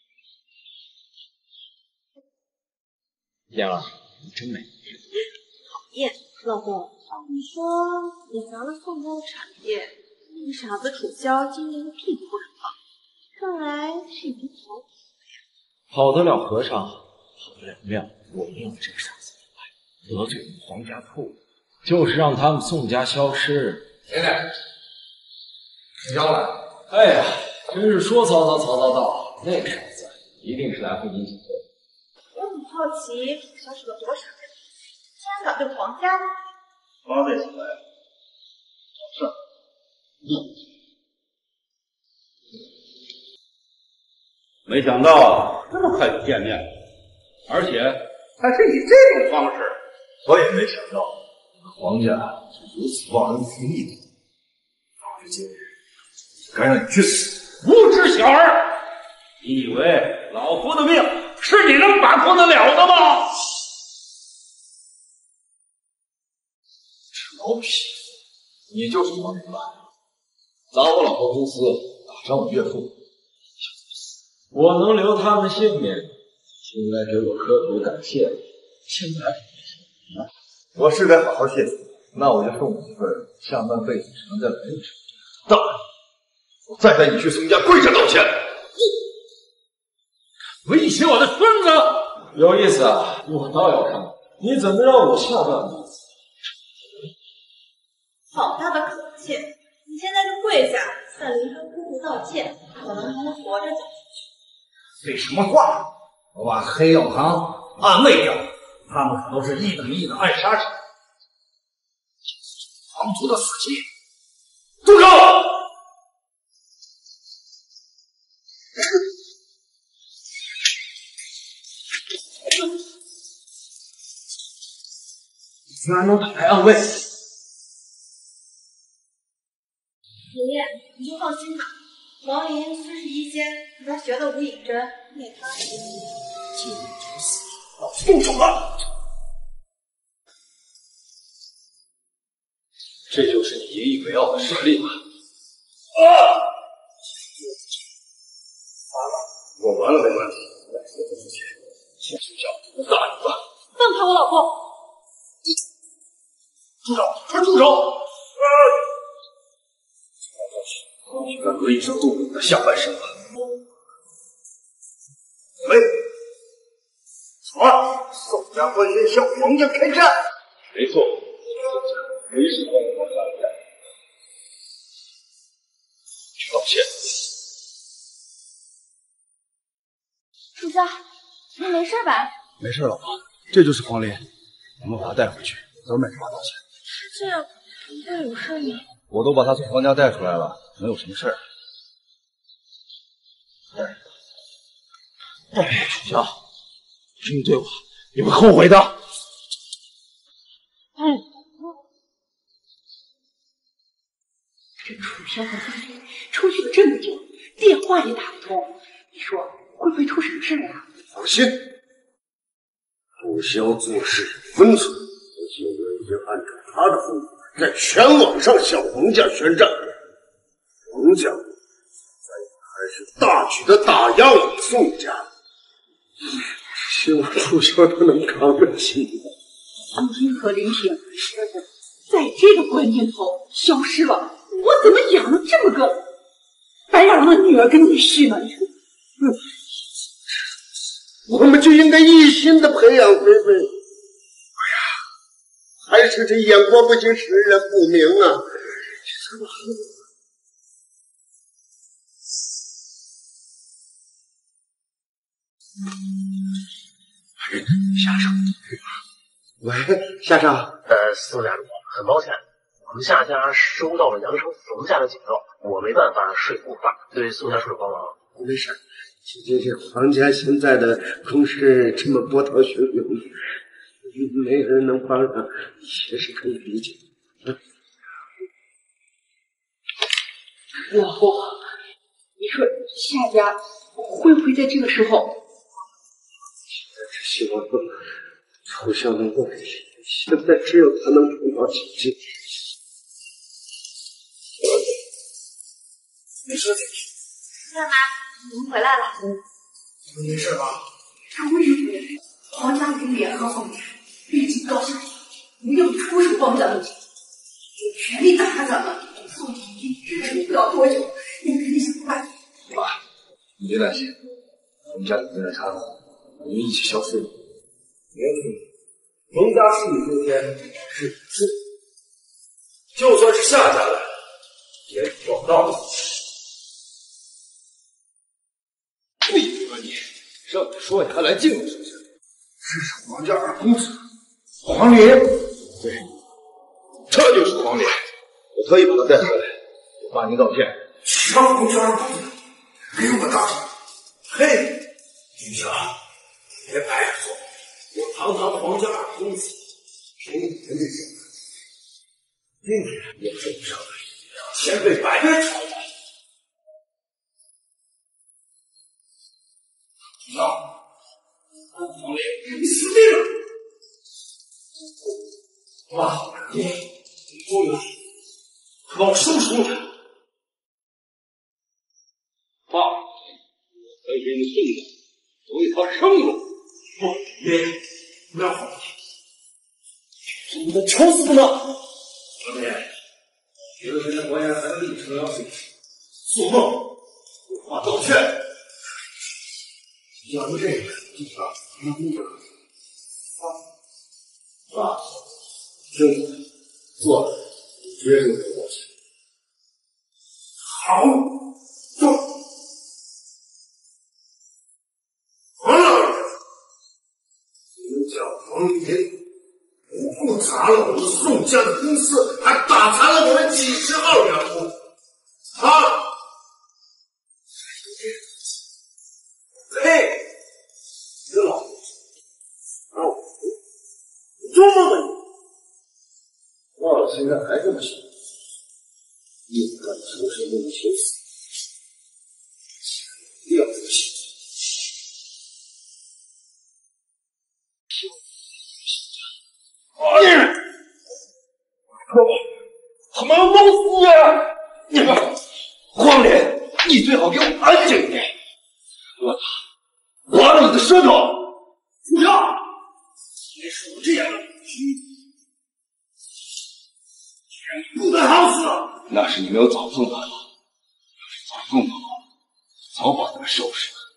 燕儿，你真美。 讨厌，老公，你说你砸了宋家的产业，那个傻子楚萧今年个屁都不肯放，看来是已经逃跑了呀。 跑得了和尚，跑得了庙，我没有这个傻子明白，得罪我们黄家铺子，就是让他们宋家消失。 奶奶，你要来。 哎呀，真是说曹操曹操到，那个傻子一定是来会引起的。 我很好奇，楚萧是个多傻的人，竟然敢对皇家。 八辈子来，好事。嗯。没想到这么快就见面了，而且还是以这种方式。我也没想到皇家是如此忘恩负义的。早知今日，该让你去死！无知小儿，你以为老夫的命是你能把控得了的吗？ 吃老匹夫！你就是黄明白，砸我老婆公司，打伤我岳父。 我能留他们性命，应该给我磕头感谢。现在还不行啊！ 我是该好好谢谢你，那我就送你一份下半辈子只能在人世大恩。我再带你去宋家跪下道歉。 威胁我的孙子，有意思啊！我倒要看你怎么让我下半辈子。 好大的可气！你现在就跪下，向林生夫妇道歉，可能还能活着走出去。 废什么话！我把黑药堂暗卫掉，他们可都是一等一的暗杀者，皇族的死期。住手！ 你居然能打开暗卫！ 爷爷，你就放心吧。王林虽是医仙，可他学的无影针，那他今日就死，老子动手了！ 这就是你引以为傲的实力吗？ 啊！我完了没问题，在死之前，先睡觉，我打你吧！ 放开我老公！ 住手！快住手！啊！你该割一声动物的下半身了。喂，好，宋家官员向皇家开战。 没错，宋家为什么要开战？去道歉。 楚萧，你没事吧？ 没事，老婆，这就是黄林，我们把他带回去，等美茶道歉。 是这样，不会有事吗？ 我都把他从皇家带出来了，能有什么事儿？ 哎，楚萧，这么对我，你会后悔的。 嗯，这楚萧和方林出去了这么久，电话也打不通，你说会不会出什么事啊？ 放心，楚萧做事分寸，我现在已经按照他的风格，在全网上向皇家宣战。皇家在还是大举的打压我们宋家，希望楚萧他能扛得起。 方林和林平在这个关键头消失了，我怎么养了这么个白眼狼的女儿跟女婿呢？嗯， 我们就应该一心的培养菲菲。哎呀，还是这眼光不行，识人不明啊！这怎么夏少， 喂，夏少， 呃，宋家主，很抱歉，我们夏家收到了杨成冯家的警告，我没办法说服我爸对宋家出手帮忙。 没事，毕竟这皇家现在的攻势这么波涛汹涌， 没人能帮上，也是可以理解。嗯、 老公，你说夏家会不会在这个时候？ 只希望楚萧能万幸，现在只有他能碰到奇迹。 你说这干嘛？我们回来了。 嗯，没事吧？ 他为什么回来？皇家已经联合皇家，毕竟高下，不要出手帮咱们，有权利打压咱们。宋体一忍不了多久，你肯定想办法。 爸，你别担心，我们家里没人掺和，我们一起消失了。 没问题，冯家是你今天是是，就算是夏家来，也找不到你。 闭嘴吧你！让你说你还来劲了是不是？ 这是皇家二公子黄林， 对，这就是黄林，我特意把他带回来，给爸您道歉。 让皇家二公子给我道歉！嘿，君夏，别白说，我堂堂皇家二公子，凭你们这些人，今天也受不上了，千倍百倍偿还。那黄林，你死定了！爸，你你终于来，快把我收出来！ 爸，我可以给你送的有一条生路。 不，别，不要放弃！你们求死不能！黄林，觉得人家国家还能立成要死？做梦！有话道歉。要不这个地方能不能？爸，兄弟，做了，绝对不过去。好，做。黄老爷，您叫黄林，不顾砸了我们宋家的公司，还打残了我们几十号员工，他。嘿，这老子，让我你做梦吧你！到了现在还这么小，硬干出身为求死，一定要服气。哎呀！他妈老死呀！你们黄林，你最好给我安静一点。我操！拉了你的舌头！不要！你属这样的居然不得好死！那是你没有早碰到我，要是早碰到我，早把你们收拾了。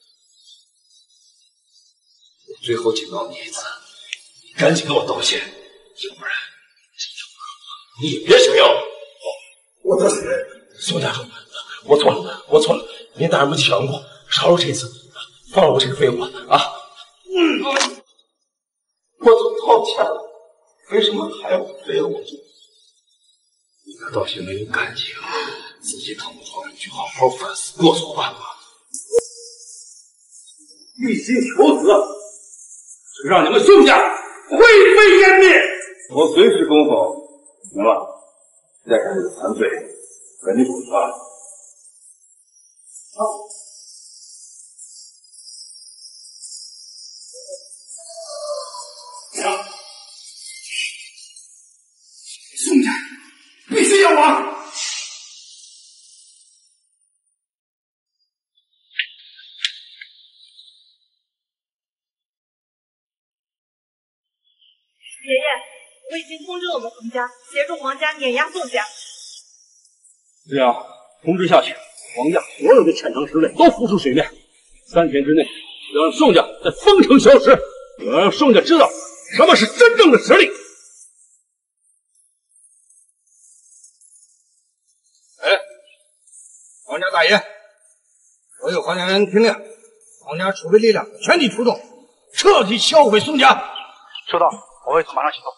我最后警告你一次，你赶紧给我道歉，要不然你也别想要了。我的宋家主，我错了，我错了，您大人不计小人过，饶了这一次。放了我这个废物啊！嗯，我都道歉了，为什么还要非要我做？你可倒是没有感情，自己躺在床上去好好反思过错吧。 一心求死，是让你们宋家灰飞烟灭。 我随时恭候。行了，带上这个残废，赶紧滚吧。 好。宋家必须要亡！ 爷爷，我已经通知了我们洪家，协助皇家碾压宋家。 是啊，通知下去，皇家所有的潜藏实力都浮出水面，三天之内要让宋家在封城消失，要让宋家知道什么是真正的实力。 哎，皇家大爷，所有皇家人听令，皇家储备力量全体出动，彻底销毁宋家。 收到，我会马上行动。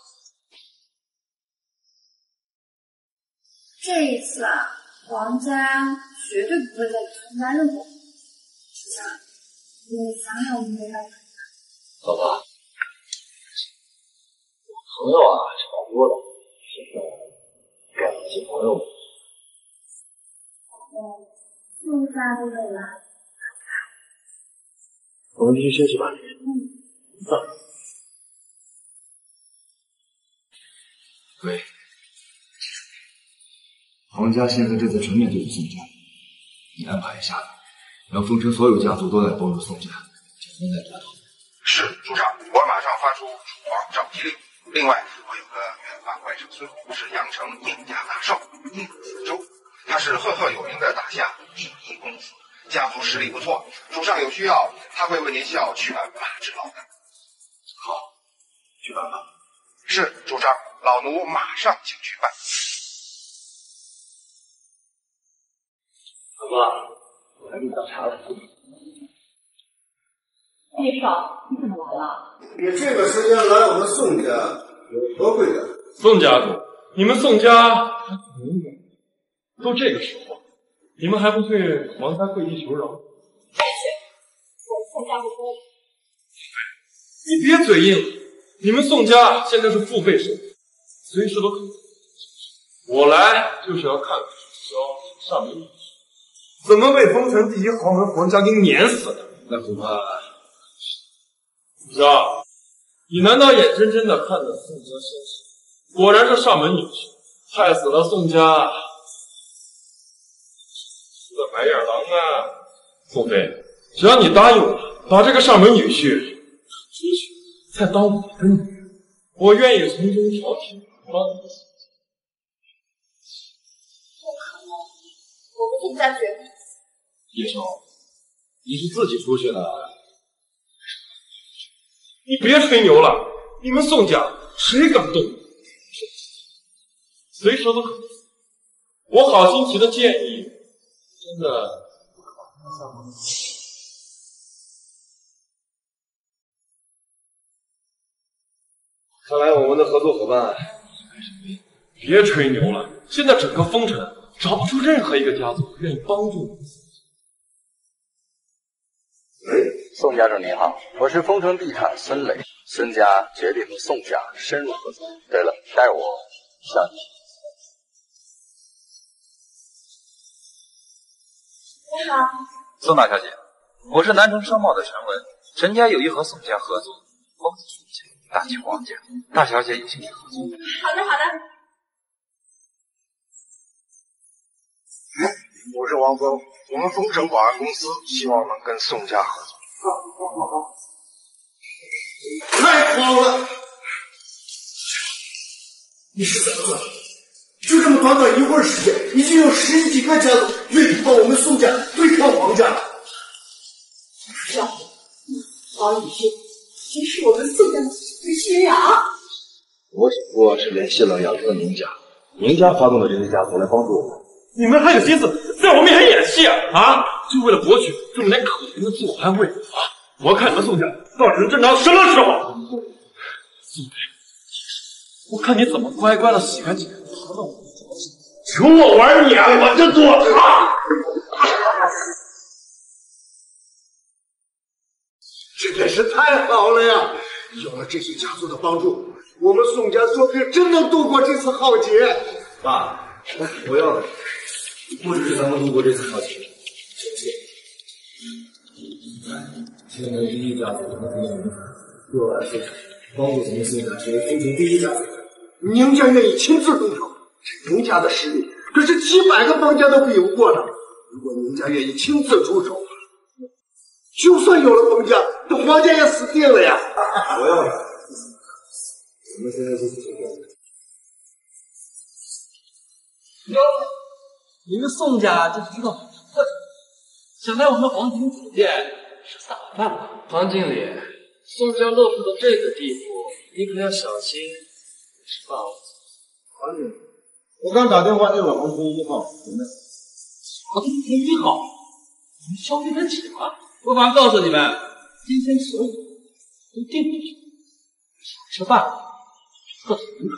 这一次啊，皇家绝对不会再参加任何活动。是这样，你想想我们没办法。 老婆， 朋友啊是蛮多的，现在该联系朋友了。 宋家都累了， 我们继续休息吧。 嗯。 走。 喂，皇家现在正在全面对付宋家，你安排一下，让丰城所有家族都来帮助宋家，简单再打倒。 是，组长，我马上发出楚王召集令。另外，我有个远房外甥孙，是阳城宁家大少宁子洲，他是赫赫有名的大夏第一公子，家族实力不错。主上有需要，他会为您效去办马之劳的。 好，去办吧。 是，主上，老奴马上请去办。 老婆，我来给你倒茶了。 叶少，你怎么来了？ 你这个时间来我们宋家有何贵干？ 宋家主，你们宋家还可能远，都这个时候，你们还不对皇家跪地求饶？ 再去，我们宋家不多。 你别嘴硬，你们宋家现在是腹背受敌，随时都可能。我来就是要看看萧上门女婿怎么被丰城第一豪门皇家给碾死的。那恐怕，萧，你难道眼睁睁的看着宋家消失？果然是上门女婿，害死了宋家的白眼狼啊！宋飞，只要你答应我，把这个上门女婿出去，再当我的女人，我愿意从中调停，帮你。 不可能，我们宋家绝不。 叶少，你是自己出去呢？你别吹牛了，你们宋家谁敢动你？随时都可能。我好心提的建议，真的不可能。看来我们的合作伙伴别吹牛了，现在整个丰城找不出任何一个家族愿意帮助你。 宋家主您好，我是丰城地产孙磊，孙家决定和宋家深入合作。对了，代我向你。 你好， 宋大小姐，我是南城商贸的陈文，陈家有意和宋家合作，帮助宋家打击皇家，大小姐有兴趣合作？ 好的，好的。 我是王峰，我们丰城保安公司希望能跟宋家合作。 好，好，好，好。太慌了！你是怎么了？就这么短短一会儿时间，已经有十几个家族愿意帮我们宋家对抗皇家了。 是啊，王宇轩，你是我们宋家的最新人啊！ 我只不过是联系了阳城的宁家，宁家发动的这些家族来帮助我们。 你们还有心思在我面前演戏啊？啊！就为了博取这么点可怜的自我安慰啊！我看你们宋家到底是正常什么时候？宋飞，我看你怎么乖乖的洗干净，爬到我的脚下，求我玩你啊！我就躲他！ 这真是太好了呀！有了这些家族的帮助，我们宋家说不定真能度过这次浩劫。 爸，我要的不只是咱们度过这次浩劫，现在第一家族的能力又来复仇，帮助咱们宋家成为丰城第一家族。 宁家愿意亲自动手，这宁家的实力可是几百个方家都比不过的。如果宁家愿意亲自出手，就算有了封家，这皇家也死定了呀！ 我要的，我们现在就是这样。 哟，你们宋家这是知道我的特长，想来我们黄金酒店是打饭了。黄经理，宋家落魄到这个地步，你可要小心吃饭哦。 黄经理，我刚打电话订了黄金一号，准备。 黄金一号，你们消费得起吗？我反告诉你们，今天所有都订出去，想吃饭，厕所门口。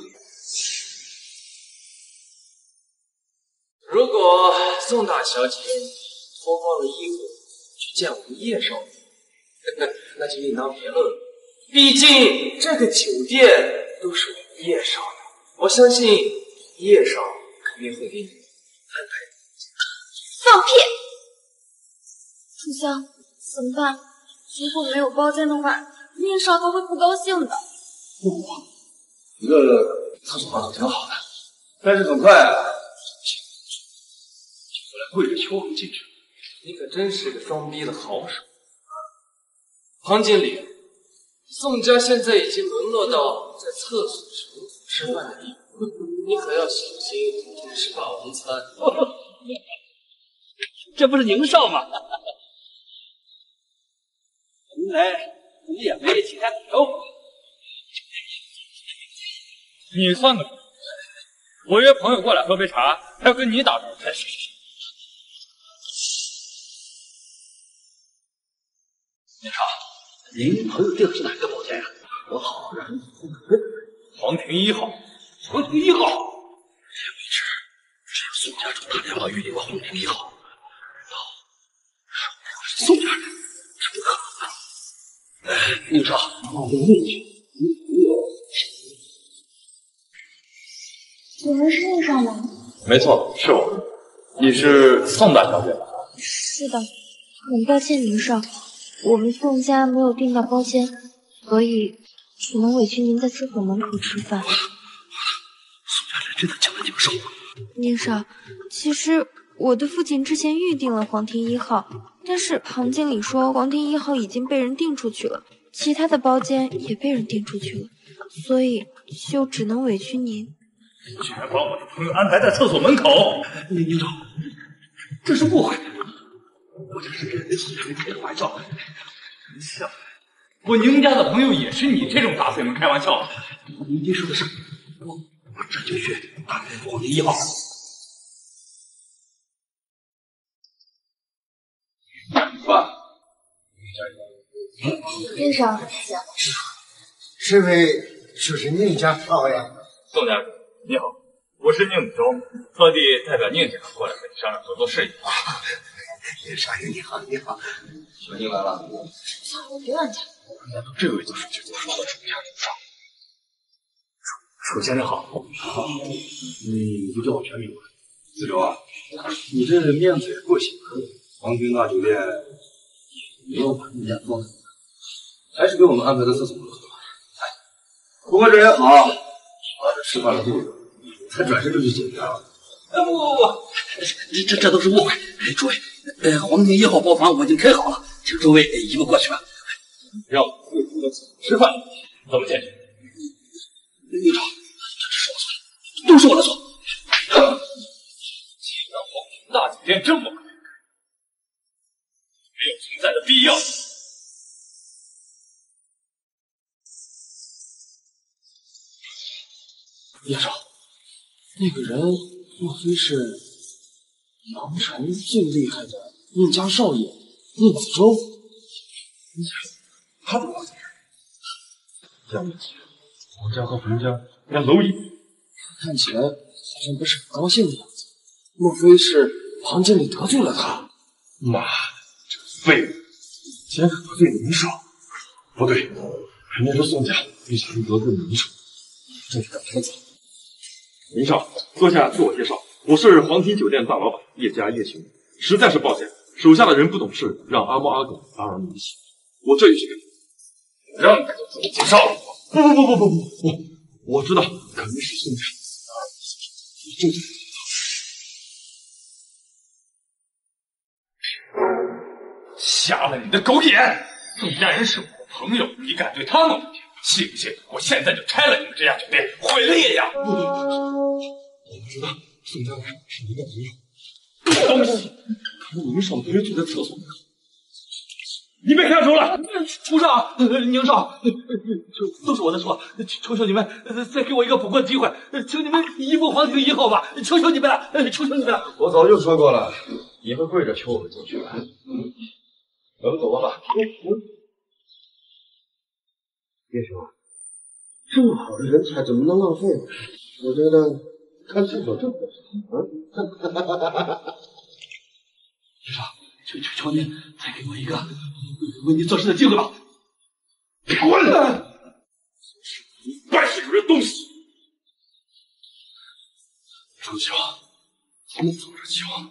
如果宋大小姐脱光了衣服去见我们叶少爷，那就另当别论了。毕竟这个酒店都是我们叶少的，我相信叶少肯定会给你安排。 放屁！楚香，怎么办？如果没有包间的话，叶少他会不高兴的。 不，一个厕所马桶挺好的，但是很快啊，就过来跪着求我们进去。 你可真是个装逼的好手。庞经理，宋家现在已经沦落到在厕所城吃饭的地步，你可要小心，这是霸王餐。 这不是宁少吗？原来你也没其他理由。 你算个鬼！我约朋友过来喝杯茶，还要跟你打招呼才是。 宁少，您朋友订的是哪个包间呀？我好让人黄庭一号。 黄庭一号，这位置只有宋家主打电话预定过黄庭一号，难道说是宋家人？这不可能啊！宁少，我问你， 有人是宁少吗？ 没错，是我。你是宋大小姐吧？ 是的，很抱歉，宁少，我们宋家没有订到包间，所以只能委屈您在厕所门口吃饭。 宋家人真的抢了你们手吗？ 宁少，其实我的父亲之前预定了黄庭一号，但是庞经理说黄庭一号已经被人订出去了，其他的包间也被人订出去了，所以就只能委屈您。 你居然把我的朋友安排在厕所门口！ 宁宁总，这是误会，我这是给人宋家人开个玩笑。 笑，我宁家的朋友也是你这种大嘴们开玩笑。 您说的是，我我这就去安排黄庭一号。 爸， 宁少， 这位就是宁家少爷。 宋家主，你好，我是宁子忠，特地代表宁家过来和你商量合作事宜。 宁少爷你好，你好， 小宁来了。 小吴别乱讲。 难道这位就是这座说的楚家主上？ 楚先生好。 好，你不叫我全名吗？ 子忠啊，你这面子也够行的。皇军大酒店也没有把宁家放在，还是给我们安排在厕所门口。哎，不过这也好，我这吃饭了肚子，才转身就去解决了。 哎，不不不，这这这都是误会。哎，诸位，呃，黄庭一号包房我已经开好了，请诸位移步过去吧。 让我们贵族的吃饭，怎么解决？ 宁少，这是我错，都是我的错。 既然皇庭大酒店这么贵，没有存在的必要。 叶少，那个人莫非是阳城最厉害的宁家少爷宁子忠？ 他怎么会在这儿？杨文杰，黄家和洪家连蝼蚁。 他看起来好像不是很高兴的样子，莫非是庞经理得罪了他？ 妈的，这个废物，竟然敢得罪宁少！不对，肯定是宋家不小心得罪了宁少，这是赶不走。宁少，坐下自我介绍，我是黄庭酒店大老板叶家叶行，实在是抱歉，手下的人不懂事，让阿猫阿狗打扰你的洗浴，我这就去跟你让你自我介绍了。不不不不不不不，我知道肯定是宋家你这就瞎了你的狗眼！宋家人是我的朋友，你敢对他们不敬，信不信我现在就拆了你们这家酒店，毁了叶家！不不不，我不知道宋家人是您的朋友。东西，可能宁少没人坐在厕所门口，你别开除了。 楚少，宁少，都是我的错，求求你们再给我一个补过的机会，求你们移步黄庭一号吧，求求你们了，求求你们了。 我早就说过了，你们跪着求我们进去吧。我们走吧吧。 叶兄，这么好的人才怎么能浪费呢？我觉得看厕所真不错。啊！ 叶少，求求求您，再给我一个为你做事的机会吧！ 滚！办事有人东西。 你走着瞧。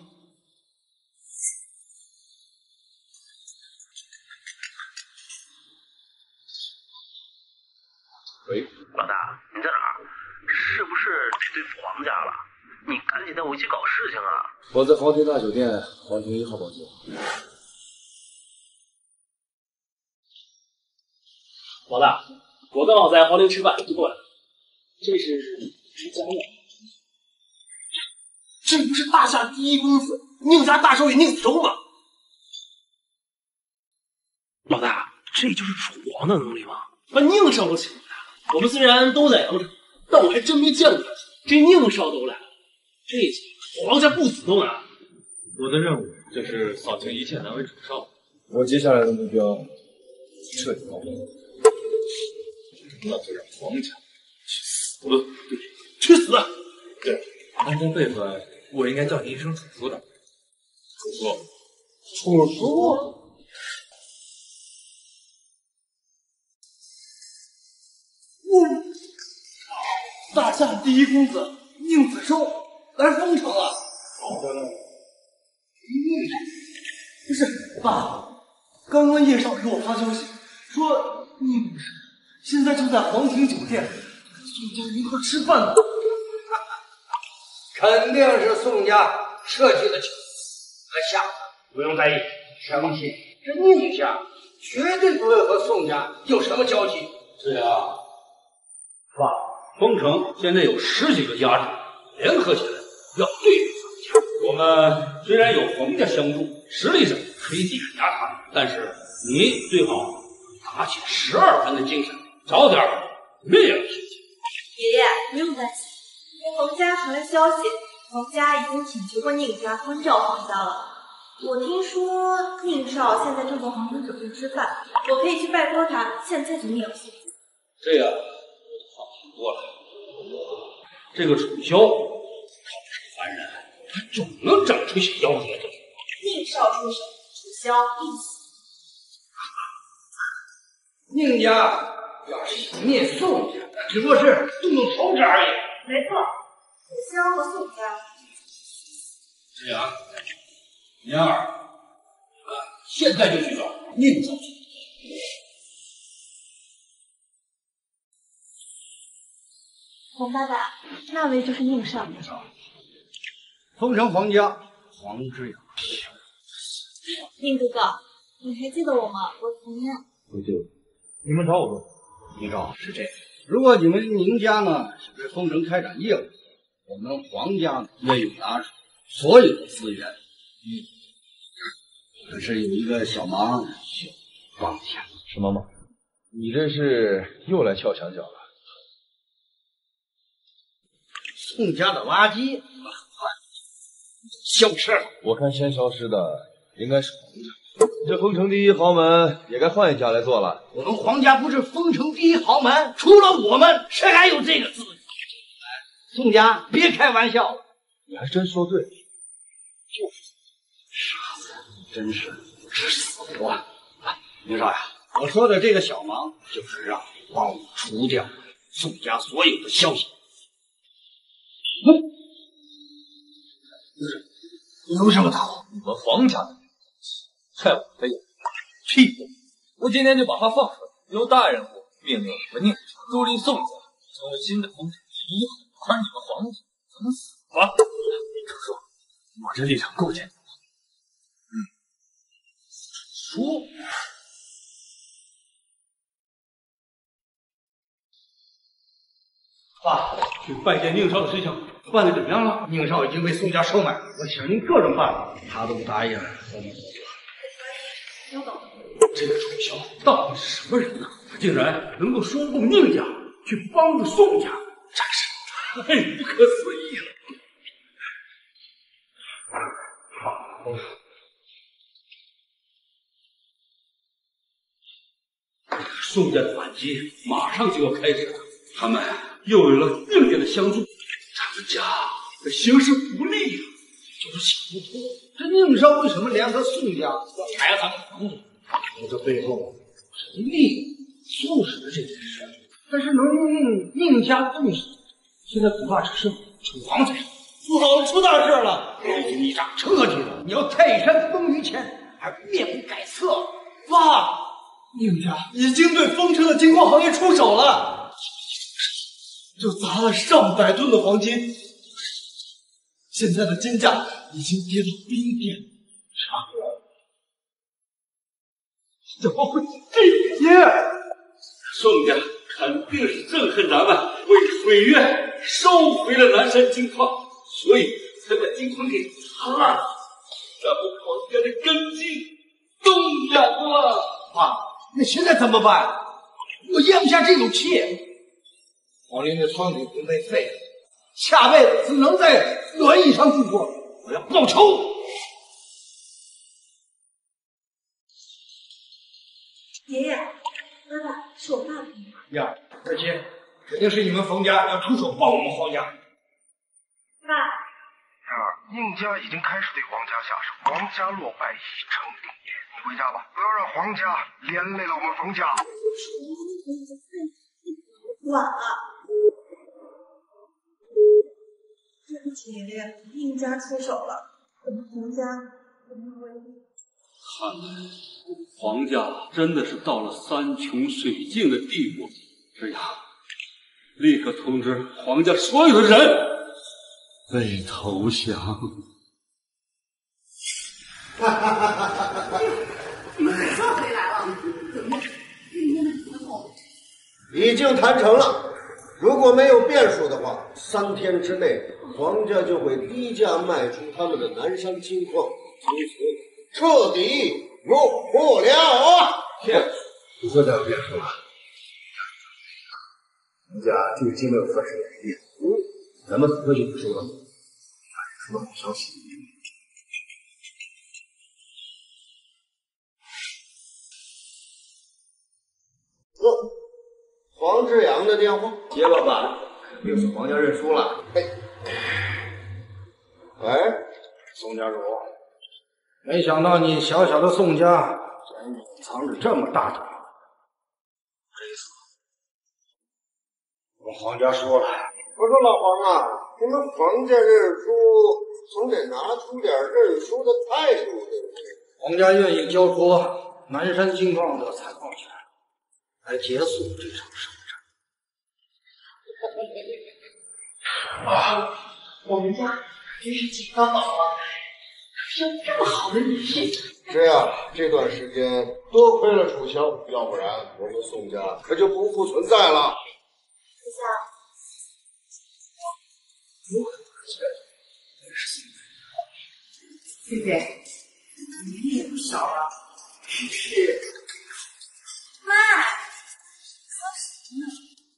喂，老大，你在哪儿？是不是得对付皇家了？你赶紧带我一起搞事情啊！ 我在皇庭大酒店皇庭一号包间。 老大，我刚好在皇庭吃饭，就过来了。这是之家呀，这不是大夏第一公子宁家大少爷宁子舟吗？老大，这就是楚皇的能力吗？把宁少都请过来了。我们虽然都在阳城，但我还真没见过他。这宁少都来了，这下皇家不死动啊！ 我的任务就是扫清一切难为楚少。我接下来的目标，彻底搞定。那就让皇家去死了！对， 去死！ 对，按照辈分，我应该叫你一声楚叔的。楚叔， 楚叔。嗯，大夏第一公子宁子舟来封城了。不是，爸，刚刚叶少给我发消息说宁博士现在就在皇庭酒店跟宋家一块吃饭呢。 肯定是宋家设计的巧思。来下，不用在意，相信这宁家绝对不会和宋家有什么交集。 是呀，爸，封城现在有十几个家主联合起来要对付宋家。我们虽然有皇家相助，实力上可以碾压他们，但是你最好打起十二分的精神，找点烈脾气。 爷爷不用担心，皇家传来消息，皇家已经请求过宁家关照皇家了。我听说宁少现在正在皇宫酒店吃饭，我可以去拜托他，现在就灭了宋家。 这样我就放心多了。这个楚萧他不是凡人，他总能整出些妖孽的。 宁少出手，楚萧必死。 宁家要是想灭宋家，只不过是动动手指而已。 没错，楚萧和宋家。 这样，年儿，现在就去找宁少。 皇爸爸，那位就是宁少。 封城皇家，皇之有宁哥哥，你还记得我吗？我是童燕。 不记得。你们找我做什么？宁少，是这样，如果你们宁家呢想在封城开展业务，我们皇家呢愿意拿出所有的资源。嗯，可是有一个小忙需要帮一下。 什么忙？你这是又来撬墙角了？ 宋家的垃圾很快消失了。 我看先消失的应该是皇家。这封城第一豪门也该换一家来做了。 我们皇家不是封城第一豪门，除了我们，谁还有这个资格？宋家，别开玩笑了。 你还真说对， 就是傻子，真是吃死不完。啊，宁少呀，我说的这个小忙，就是让你帮我除掉宋家所有的消息。嗯，你为什么打我？ 你们皇家的在我的眼里，屁！我今天就把他放出来，由大人物命令你们宁家租赁宋家成为新的封城第一号，而你们皇家怎么死吧？楚叔，我这立场够坚定。嗯， 说。爸，去拜见宁少的事情办的怎么样了？宁少已经被宋家收买了，我想尽各种办法，他都不答应和我们合作。 稍等， 这个楚萧到底是什么人呢？他竟然能够说动宁家去帮助宋家，真是太不可思议了。宋家的反击马上就要开始了，他们又有了宁家的相助，咱们家这形势不利啊，就是想不通， 这宁少为什么联合宋家要打压咱们皇家？我这背后是宁促使的这件事，但是能令宁家动手，现在恐怕只剩楚皇在手。 不好，出大事了！ 北京一仗彻底了，你要泰山崩于前，还面不改色。 爸，宁家已经对丰城的金矿行业出手了，就砸了上百吨的黄金。现在的金价已经跌到冰点。傻哥，怎么会这样？ 宋家肯定是憎恨咱们为水源收回了南山金矿，所以才把金矿给砸了，咱们黄家的根基动摇了。 爸，那现在怎么办？我咽不下这口气。黄林的床已经被废了，下辈子只能在轮椅上度过。我要报仇！ 爷爷，爸爸，是我爸爸。 呀，二姐，肯定是你们冯家要出手帮我们黄家。 爸， 儿，宁家已经开始对黄家下手，黄家落败已成定局。你回家吧，不要让黄家连累了我们冯家。 晚了。对不起，爷爷，宁家出手了，我们洪家怎么会？ 看来黄家真的是到了山穷水尽的地步。这样，立刻通知黄家所有的人被投降。 哈哈哈哈哈！你们可算回来了，怎么今天的时候已经谈成了。如果没有变数的话，三天之内，黄家就会低价卖出他们的南山金矿，从此彻底落魄了啊！ 天，不会再有变数了。黄家就已经没有翻身的余地，嗯，咱们很快就会收到还有什么好消息？ 呃，黄志阳的电话， 接了吧，肯定是黄家认输了。 哎，喂， 宋家主，没想到你小小的宋家竟然隐藏着这么大的。这一次，我黄家说了， 我说老黄啊，你们黄家认输，总得拿出点认输的态度，对不对？ 黄家愿意交出南山金矿的采矿权，来结束这场商战。 啊，我们家真是捡到宝了，出生这么好的女婿。 是呀，这段时间多亏了楚萧，要不然我们宋家可就不复存在了。 楚萧。 如何对不对？年龄也不小了，只是妈，说什么呢？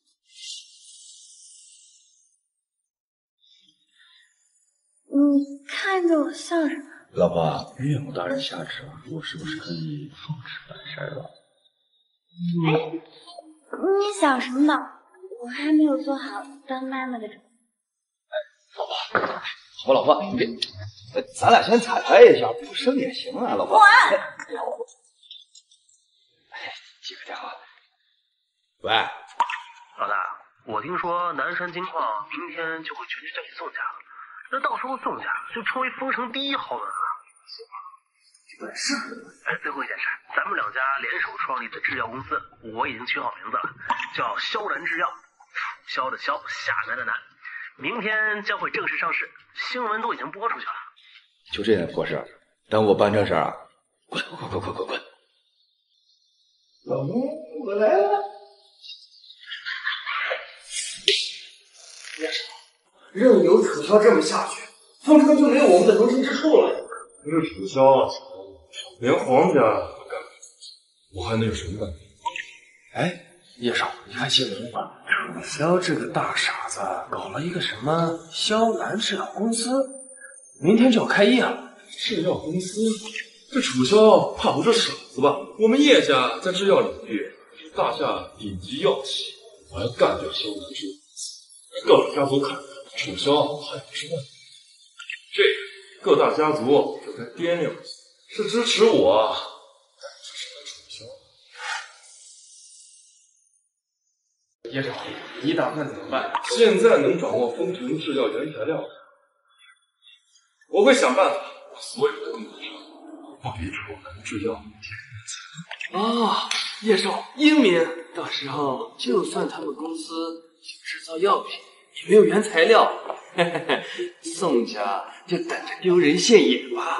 你看着我笑什么？ 老婆，岳母大人下旨了，我是不是可以奉旨办事了？ 哎，你想什么呢？我还没有做好当妈妈的准备。 老婆，好吧，老婆，你别，咱俩先彩排一下，不生也行啊，老婆。 滚！ 接个电话。 喂，老大，我听说南山金矿明天就会全去占领宋家了，那到时候宋家就成为丰城第一豪门了。 对，是。 哎，最后一件事，咱们两家联手创立的制药公司，我已经取好名字了，叫萧然制药，楚萧的萧，下南的南。明天将会正式上市，新闻都已经播出去了。 就这点破事，等我办正事啊！滚滚滚滚滚滚！老公，我来了。叶少，任由楚萧这么下去，丰城就没有我们的容身之处了。 不是楚萧啊，连黄家都干，我还能有什么办法？ 哎，叶少，你看新闻吗？楚萧这个大傻子搞了一个什么萧南制药公司，明天就要开业了。 制药公司？这楚萧怕不是傻子吧？我们叶家在制药领域是大夏顶级药企，我要干掉萧南制药公司，各大家族看楚萧还不是问题。这各大家族就该掂量一下，是支持我，还是支持楚萧？ 叶少，你打算怎么办？ 现在能掌握丰城制药原材料， 我会想办法把所有的供应商往离楚南制药啊，叶少英明，到时候就算他们公司制造药品也没有原材料，嘿嘿嘿，宋家就等着丢人现眼吧。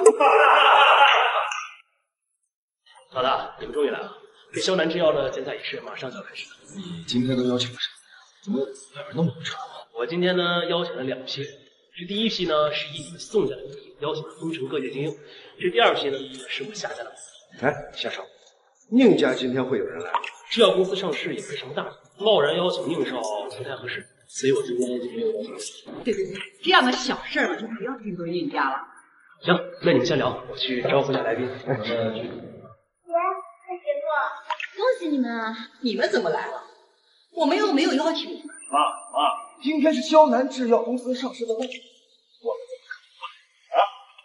老大，你们终于来了。这萧南制药的检采仪式马上就要开始了。 你今天都邀请了谁？怎么外边那么多车？ 我今天呢邀请了两批人，这第一批呢是以你们宋家的名义邀请了丰城各界精英，这第二批呢是我夏家的。 哎，夏少，宁家今天会有人来吗？ 制药公司上市也不是什么大事，贸然邀请宁少不太合适，所以我今天就没有邀请。 对对对，这样的小事儿嘛，就不要听从宁家了。 行，那你们先聊，我去招呼一下来宾。我们去。 爷，快写作，恭喜你们啊！ 你们怎么来了？我们又没有邀请你们。 妈妈，今天是萧南制药公司上市的大日，我们怎么可能不来啊？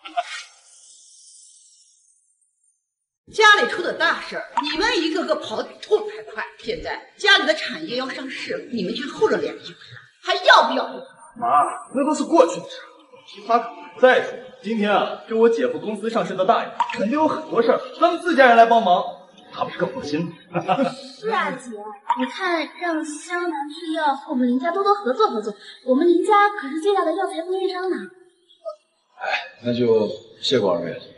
家里出的大事儿，你们一个个跑得比兔子还快。现在家里的产业要上市，你们却厚着脸皮还要不要命？ 妈，那都是过去的事，其他可再说，今天啊，是我姐夫公司上市的大日，肯定有很多事儿，咱们自家人来帮忙，他不是更放心吗？ 是啊，姐，你看让湘南制药和我们林家多多合作合作，我们林家可是最大的药材供应商呢。 哎，那就谢过二位了。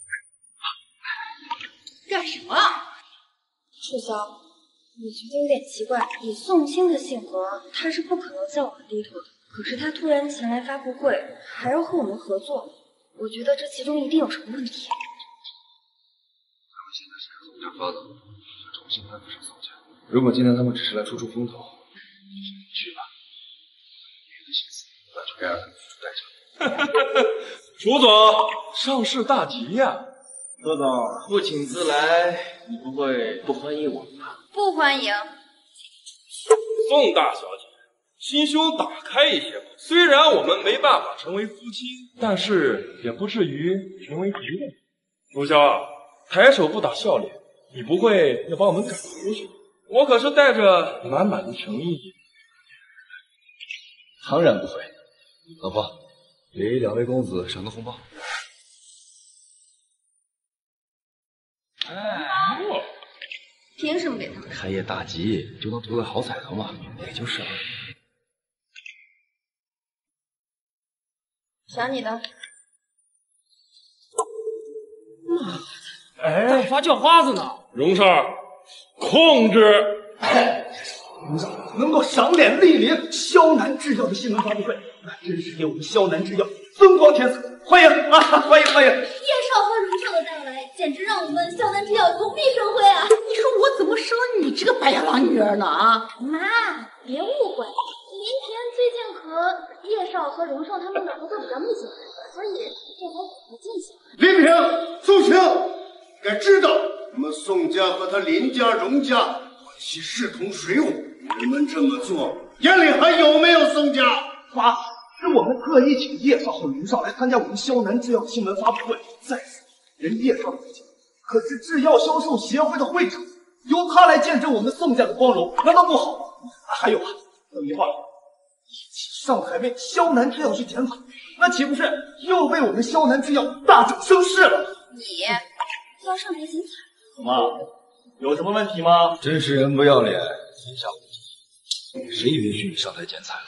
干什么？ 楚萧，我觉得有点奇怪。以宋清的性格，他是不可能向我们低头的。可是他突然前来发布会，还要和我们合作，我觉得这其中一定有什么问题。 他们现在是宋家发的，重新攀附上宋家。如果今天他们只是来出出风头，去吧，别的心思那就该让他们付出代价。 楚总，上市大吉呀！ 周总，不请自来，你不会不欢迎我们吧？ 不欢迎。 宋大小姐，心胸打开一些吧。虽然我们没办法成为夫妻，但是也不至于成为敌人。楚萧，抬手不打笑脸，你不会要把我们赶出去？我可是带着满满的诚意。 当然不会。老婆，给两位公子赏个红包。 哎，凭什么给他们？ 开业大吉，就当图个好彩头嘛，也就是了。 想你的。 妈， 哎， 大发叫花子呢！ 荣少，控制！ 荣少能够赏脸莅临萧南制药的新闻发布会，那真是给我们萧南制药增光添彩。欢迎啊，欢迎欢迎！ 叶少和荣少的到来，简直让我们萧南制药蓬荜生辉啊！ 你说我怎么生你这个白眼狼女儿呢？啊， 妈，别误会，林田最近和叶少和荣少他们的合作比较密切，所以这才给他进行。 林平、宋清，该知道我们宋家和他林家、荣家关系势同水火，你们这么做，眼里还有没有宋家？ 妈，是我们特意请叶少和荣少来参加我们萧南制药新闻发布会。再说，人叶少自己可是制药销售协会的会长，由他来见证我们宋家的光荣，难道不好吗？还有啊，等一会儿一起上台为萧南制药去检讨，那岂不是又为我们萧南制药大整声势了？ 你要上台检讨？ 妈，有什么问题吗？ 真是人不要脸，心下无敌。谁允许你上台剪彩了？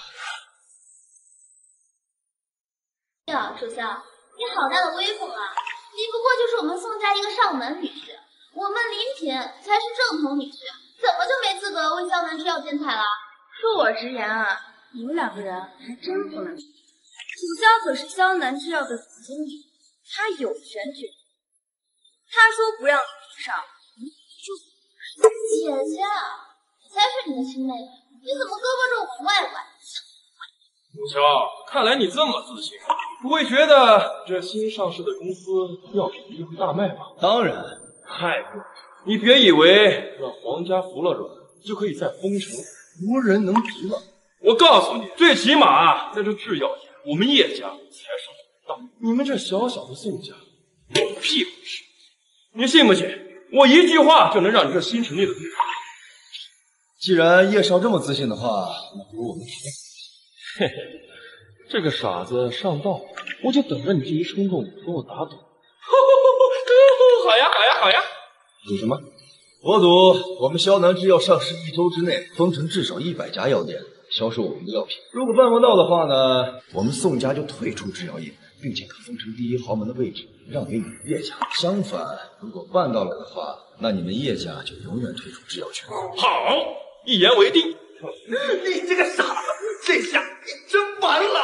呀，楚萧，你好大的威风啊！你不过就是我们宋家一个上门女婿，我们林品才是正统女婿，怎么就没资格为萧南制药剪彩了？ 恕我直言啊，你们两个人还真不能比。楚萧可是萧南制药的总经理，他有权决定。他说不让你上，你就姐姐，我才是你的亲妹妹，你怎么胳膊肘往外拐？ 楚萧，看来你这么自信，不会觉得这新上市的公司药品一定会大卖吧？ 当然， 太过分！你别以为让皇家服了软，就可以在丰城无人能敌了。我告诉你，最起码在这制药界，我们叶家才是老大，你们这小小的宋家，有屁本事！你信不信？我一句话就能让你这新成立的工厂。 既然叶少这么自信的话，那不如我们提。 嘿嘿，这个傻子上当， 我就等着你这一冲动跟我打赌。 好呀，好呀，好呀！ 赌什么？ 我赌我们萧南制药上市一周之内，丰城至少一百家药店销售我们的药品。如果办不到的话呢，我们宋家就退出制药业，并且把丰城第一豪门的位置让给你们叶家。相反，如果办到了的话，那你们叶家就永远退出制药圈。 好，一言为定。你这个傻子，这下你真完了！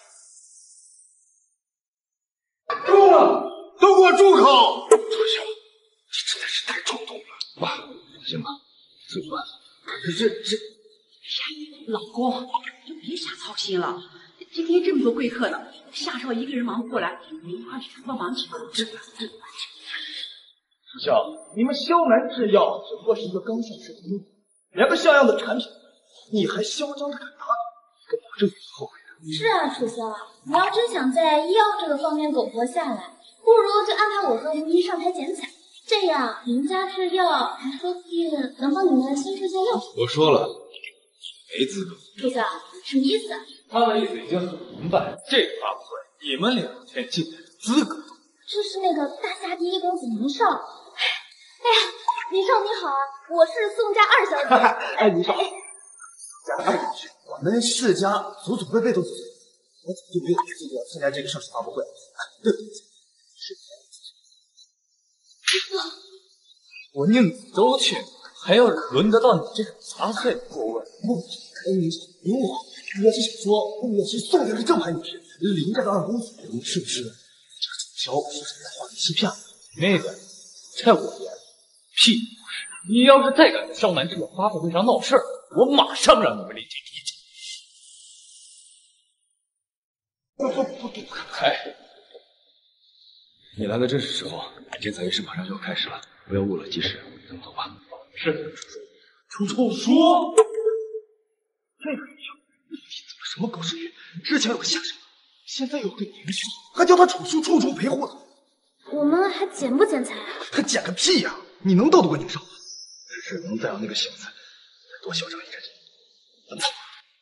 住了，都给我住口！ 楚萧，你实在是太冲动了。爸，行吧，这算了。 这这，老公，就别瞎操心了。今天这么多贵客呢，夏少一个人忙不过来，你一块去帮忙去吧。这这。 楚萧，你们萧南制药只不过是一个刚上市的公司，连个像样的产品，你还嚣张的敢拿，我保证你后悔的。 是啊，楚萧，你要真想在医药这个方面苟活下来，不如就安排我和吴一上台剪彩，这样您家制药还说不定能帮你们先出现药品。 我说了，没资格。 楚萧，什么意思啊？ 他的意思已经很明白，这个发布会你们两天进来的资格。 这是那个大夏第一公子宁少。哎呀，宁少你好啊，我是宋家二小姐。 哎，宁少，我们世家祖祖辈辈都走，我怎么就没有资格参加这个上市发布会？对不起，是我宁子周全，还要轮得到你这种杂碎的过问？ 不，哎，宁少，您我我是想说，我是宋家的正牌女婿，林家的二公子，您是不是这个楚萧是在画你欺骗？ 那个，在我眼里，屁不是！你要是再敢在萧南制药发布会上闹事儿，我马上让你们林家提起。 不不不不！ 哎，你来的正是时候，剪彩仪式马上就要开始了，不要误了计时，咱们走吧。 是。 楚楚楚！这个女校，你怎么什么狗屎运？之前有个夏少，现在有个宁少，还叫他楚叔处处陪护呢。 我们还剪不剪彩啊？ 还剪个屁呀！你能斗得过宁少吗？只能再让那个小子再多嚣张一阵。咱们走。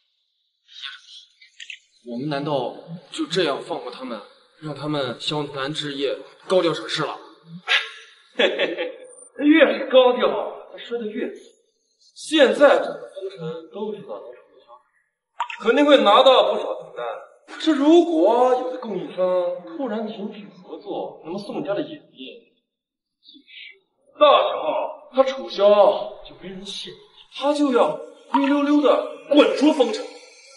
我们难道就这样放过他们，让他们萧南制业高调上市了？ 嘿嘿嘿，越是高调，他摔得越死。现在整个丰城都知道他是楚萧，肯定会拿到不少订单。这如果有的供应商突然停止合作，那么宋家的颜面到时候他楚萧就没人信，他就要灰溜溜的滚出丰城。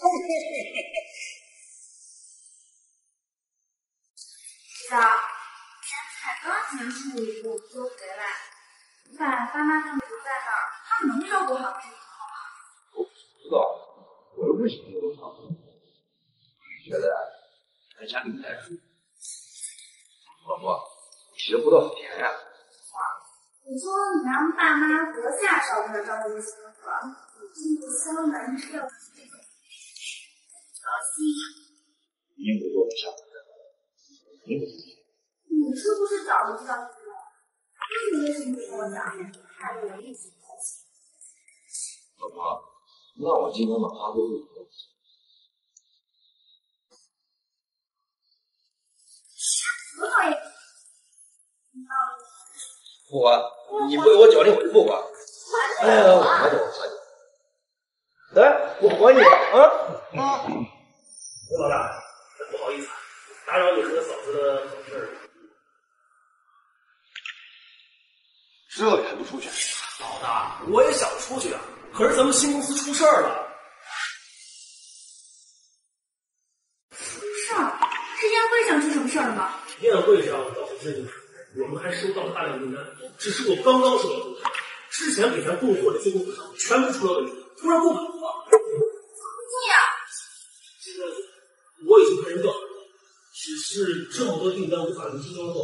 早，剪彩刚结束，我们就回来。你把爸妈他们留在那儿，他们能照顾好自己吗？ 我不知道，我又不喜欢多长。觉得在家里待书，宝宝，学葡萄好甜呀、啊。 你说你让爸妈和夏少为了照顾媳妇，你进入萧南制药这个可惜。 你不给我下你不你是不是早就知道这个？那你为什么不跟我讲？害得我一起操心。 宝宝，那我今天把发布会给多讨厌！ 不管，你不给我脚令我就不管。哎呀，我还得我还得。来，我还你啊！啊！ 吴老大，不好意思，打扰你和嫂子的好事儿。 这里还不出去？ 老大，我也想出去啊，可是咱们新公司出事儿了。 出事儿？是宴会上出什么事儿了吗？ 宴会上倒是真有事，我们还收到了大量订单，只是我刚刚收到订单，之前给咱供货的些供货商全部出了问题，突然不买了。怎么这样？ 现在我已经派人调查了，只是这么多订单无法如期交货。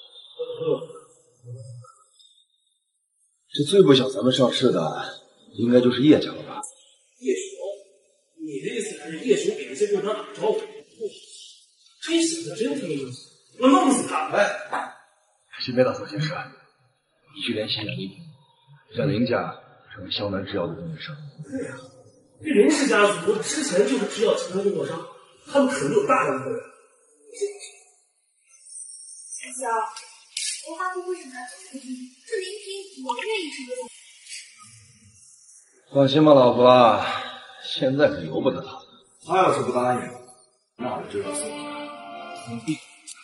这最不想咱们上市的，应该就是叶家了吧？ 叶雄，你的意思是叶雄给那些供商打招呼？这小子真他妈有死，我弄死他！ 哎，先别打草惊蛇，你去联系杨林，让林家成为萧南制药的供应商。 对呀、啊，这林氏家族之前就是制药其他供货商，他们肯定有大量的货源。 小肖，我发布会审查总部，是林平，我愿意成为。 放心吧，老婆，现在可由不得他。 他要是不答应，那我就让宋家封闭。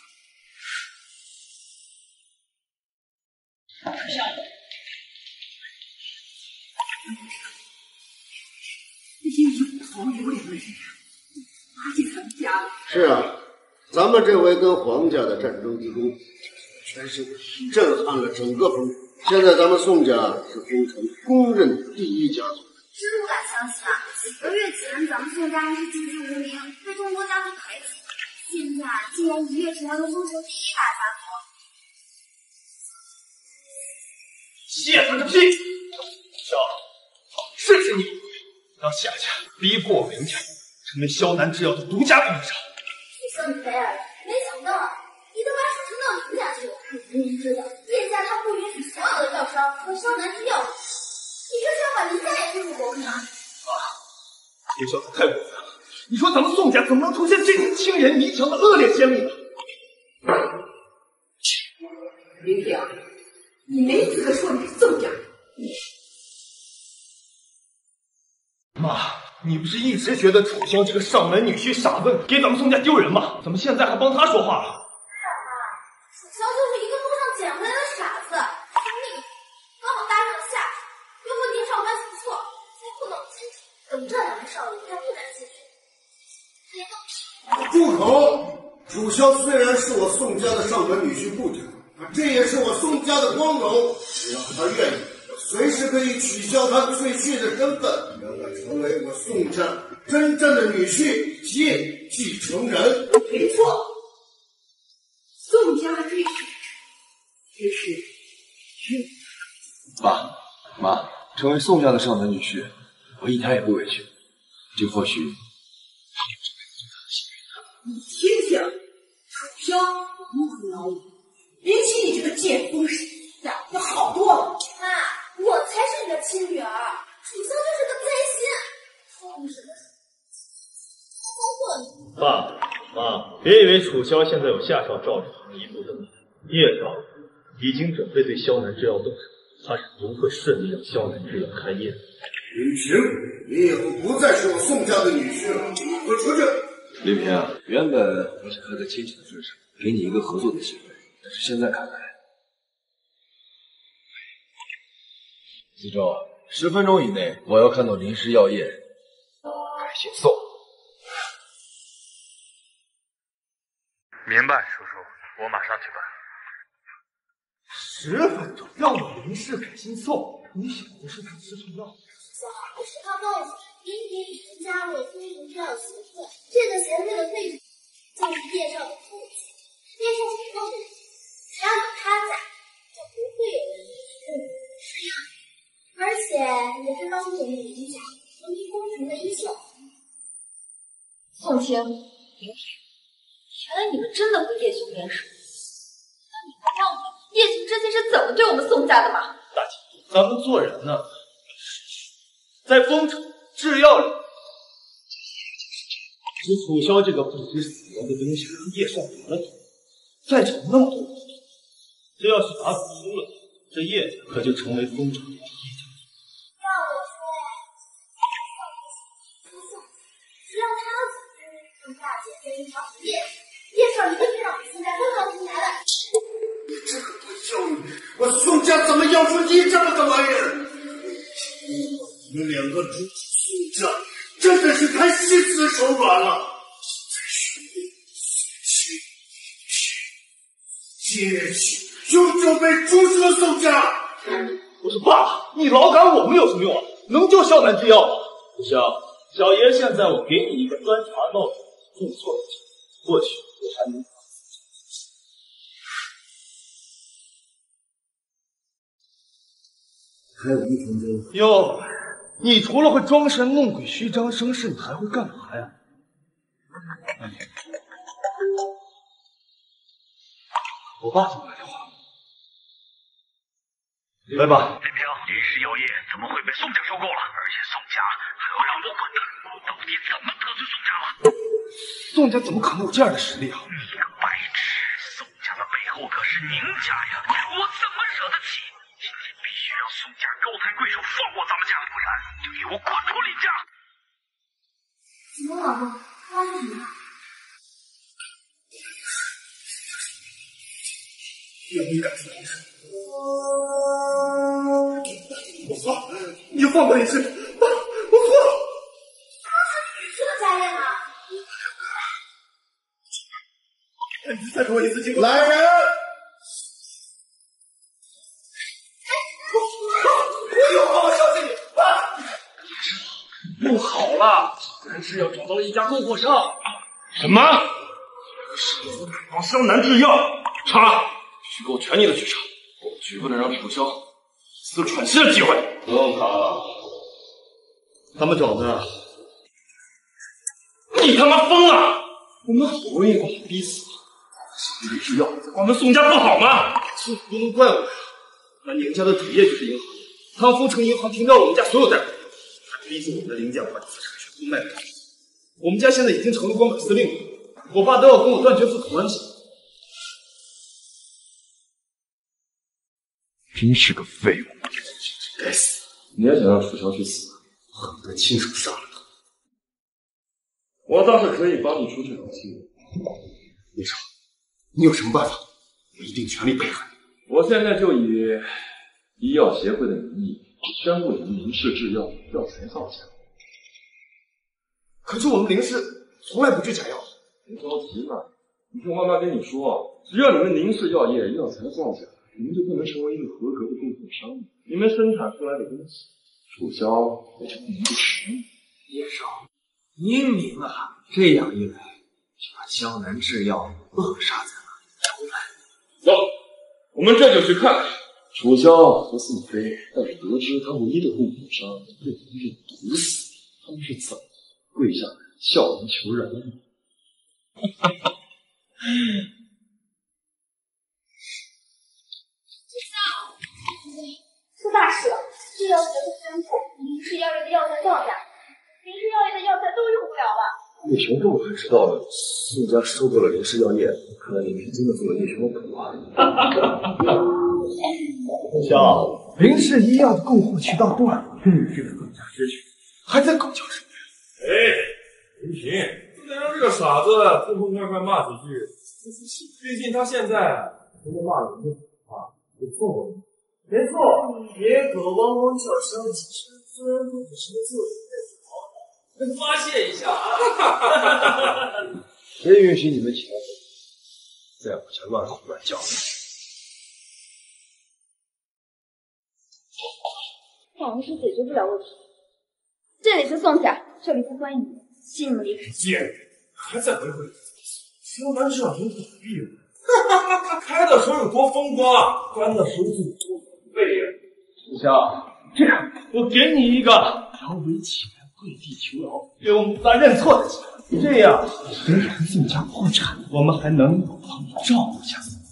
这些有头有脸的人，哪里参加了？ 是啊，咱们这回跟皇家的战争地宫，全是震撼了整个封城。现在咱们宋家是封城公认第一家族。 真不敢相信啊！几个月前咱们宋家还是籍籍无名，被众多家族排挤，现在竟然一跃成为了封城第一大家族。 谢他个屁！小，是不是你让夏家逼迫我们家成为萧南制药的独家供应商？ 谢谢你菲儿，没想到你都把手伸到林家去了。你明知道叶家他不允许所有的药商和萧南制药，你这是要把林家也推入国门啊！ 啊，叶小子太过分了！你说咱们宋家怎么能出现这种轻人迷强的恶劣先例呢？ 林平，你没资格说你是宋家。 妈，你不是一直觉得楚萧这个上门女婿傻笨，给咱们宋家丢人吗？怎么现在还帮他说话了？ 楚萧就是一个路上捡回来的傻子，聪明，刚好搭上了夏家，又和年少关系不错，才不能清楚。等这两个少爷还不敢进去，别动手。 住口！楚萧虽然是我宋家的上门女婿不假，这也是我宋家的光荣。只要他愿意，我随时可以取消他赘婿的身份，让他成为我宋家真正的女婿及继承人。 没错，宋家赘婿只是去。 爸妈，成为宋家的上门女婿，我一点也不委屈。这或许你听听，楚萧如何恼我，比起你这个贱疯使呀，要好多了。 妈，我才是你的亲女儿，楚萧就是个灾星，说你什么事？包括你。 爸妈，别以为楚萧现在有夏少罩着，一步登天，叶少已经准备对萧南制药动手，他是不会顺利让萧南制药开业的。 林平，你以后不再是我宋家的女婿了，滚出去！ 林平，原本我想看在亲戚的份上，给你一个合作的机会，但是现在看来，子舟，十分钟以内我要看到林氏药业改姓宋。 明白，叔叔，我马上去办。 十分钟让我林氏改姓宋，你想的是他吃错药？ 我实话告诉你，林平已经加入了丰城制药协会，这个协会的会长就是叶少的父亲。叶少是高会长，只要有他在，就不会有人认为是药，而且也是当年的林家成立工程的一秀。 宋清、林平，原来你们真的和叶兄联手。那你们忘了叶兄之前是怎么对我们宋家的吗？ 大姐，咱们做人呢，在丰城制药里，只楚萧这个不知死活的东西和叶少得了头，再找那么多人，这要是打死输了，这叶家可就成为丰城的第一家族。 要我说呀，出宋，只要他走，让大姐变成条死叶子，叶少一定会让我们宋家更上平台的。 你这个混小女，我宋家怎么养出你这么个玩意儿？你们两个主宋家真的是太心慈手软了。在兄弟接去，久久被逐出了宋家。 我说爸，你老赶我们有什么用啊？能救萧南制药吗？不行，小爷现在我给你一个端茶倒水种错的机会，或许我还能。 还有一分钟。 哟，你除了会装神弄鬼、虚张声势，你还会干嘛呀？哎，我爸怎么打电话？喂，爸。 林平，林氏药业怎么会被宋家收购了？而且宋家还要让我滚蛋，到底怎么得罪宋家了？ 宋家怎么可能有这样的实力啊？ 你呀， 我可是宁家呀，我怎么惹得起？今天必须让宋家高抬贵手放过咱们家，不然就给我滚出林家！ 怎么，老公，发生什么了？ 要你敢死林氏，我错，你就放过林氏，我我错了。 他是女士的家宴呢。 你再给我一次机会。 来人！ 我有好好相信你。 不好了，南制药找到了一家供货商。 什么？帮湘南制药查，必须给我全力的去查，我绝不能让楚萧一次喘息的机会。 不用查了，他们找的。 你他妈疯了！我们好不容易把他逼死了，湘南制药在关门宋家不好吗？ 这不能怪我呀，那宁家的主业就是银行，他让丰城银行停掉了我们家所有贷款，还逼着我们的林家把资产全部卖了。我们家现在已经成了光杆司令了，我爸都要跟我断绝父子关系。 真是个废物！ 该死！ 你也想让楚萧去死？ 恨不得亲手杀了他。 我倒是可以帮你出这口气。 林少，你有什么办法？我一定全力配合你。 我现在就以医药协会的名义宣布你们林氏制药药材造假。 可是我们林氏从来不制假药。 别着急嘛，你听我妈妈跟你说，只要你们林氏药业药材造假，你们就不能成为一个合格的供货商，你们生产出来的东西，楚萧也就不能吃。 叶少，英明啊！这样一来，就把湘南制药扼杀在了摇篮。 走，我们这就去看看。楚萧和宋飞要是得知他唯一的供货商被敌人毒死，他们是怎么跪下来笑人求人的呢？哈哈哈！ 出大事了！制药协会宣布，林氏药业的药材造假，林氏药业的药材都用不了了。 叶璇这么快知道了宋家收购了林氏药业，看来林氏真的做了叶璇的苦啊！ 萧，林氏医药的供货渠道断了，嗯，这个更加之权还在狗叫什么呀？ 哎，林平，不能让这个傻子痛痛快快骂几句。毕竟他现在除了骂人啊，有错误。 没错，野狗汪汪叫声几声，虽然不只是个作用，但是好发泄一下。 谁允许你们其他人在我家乱吼乱叫？ 好像是解决不了问题。这里是宋家，这里不欢迎你们，请你们离开。 贱人，还在回回。湘南制药已经倒闭了，哈哈，开的时候有多风光，关的时候就多废呀！ 楚萧，这样， 我给你一个摇尾起来，跪地求饶，给我们仨认错的机会。这样，虽然宋家破产，我们还能帮你照顾下去。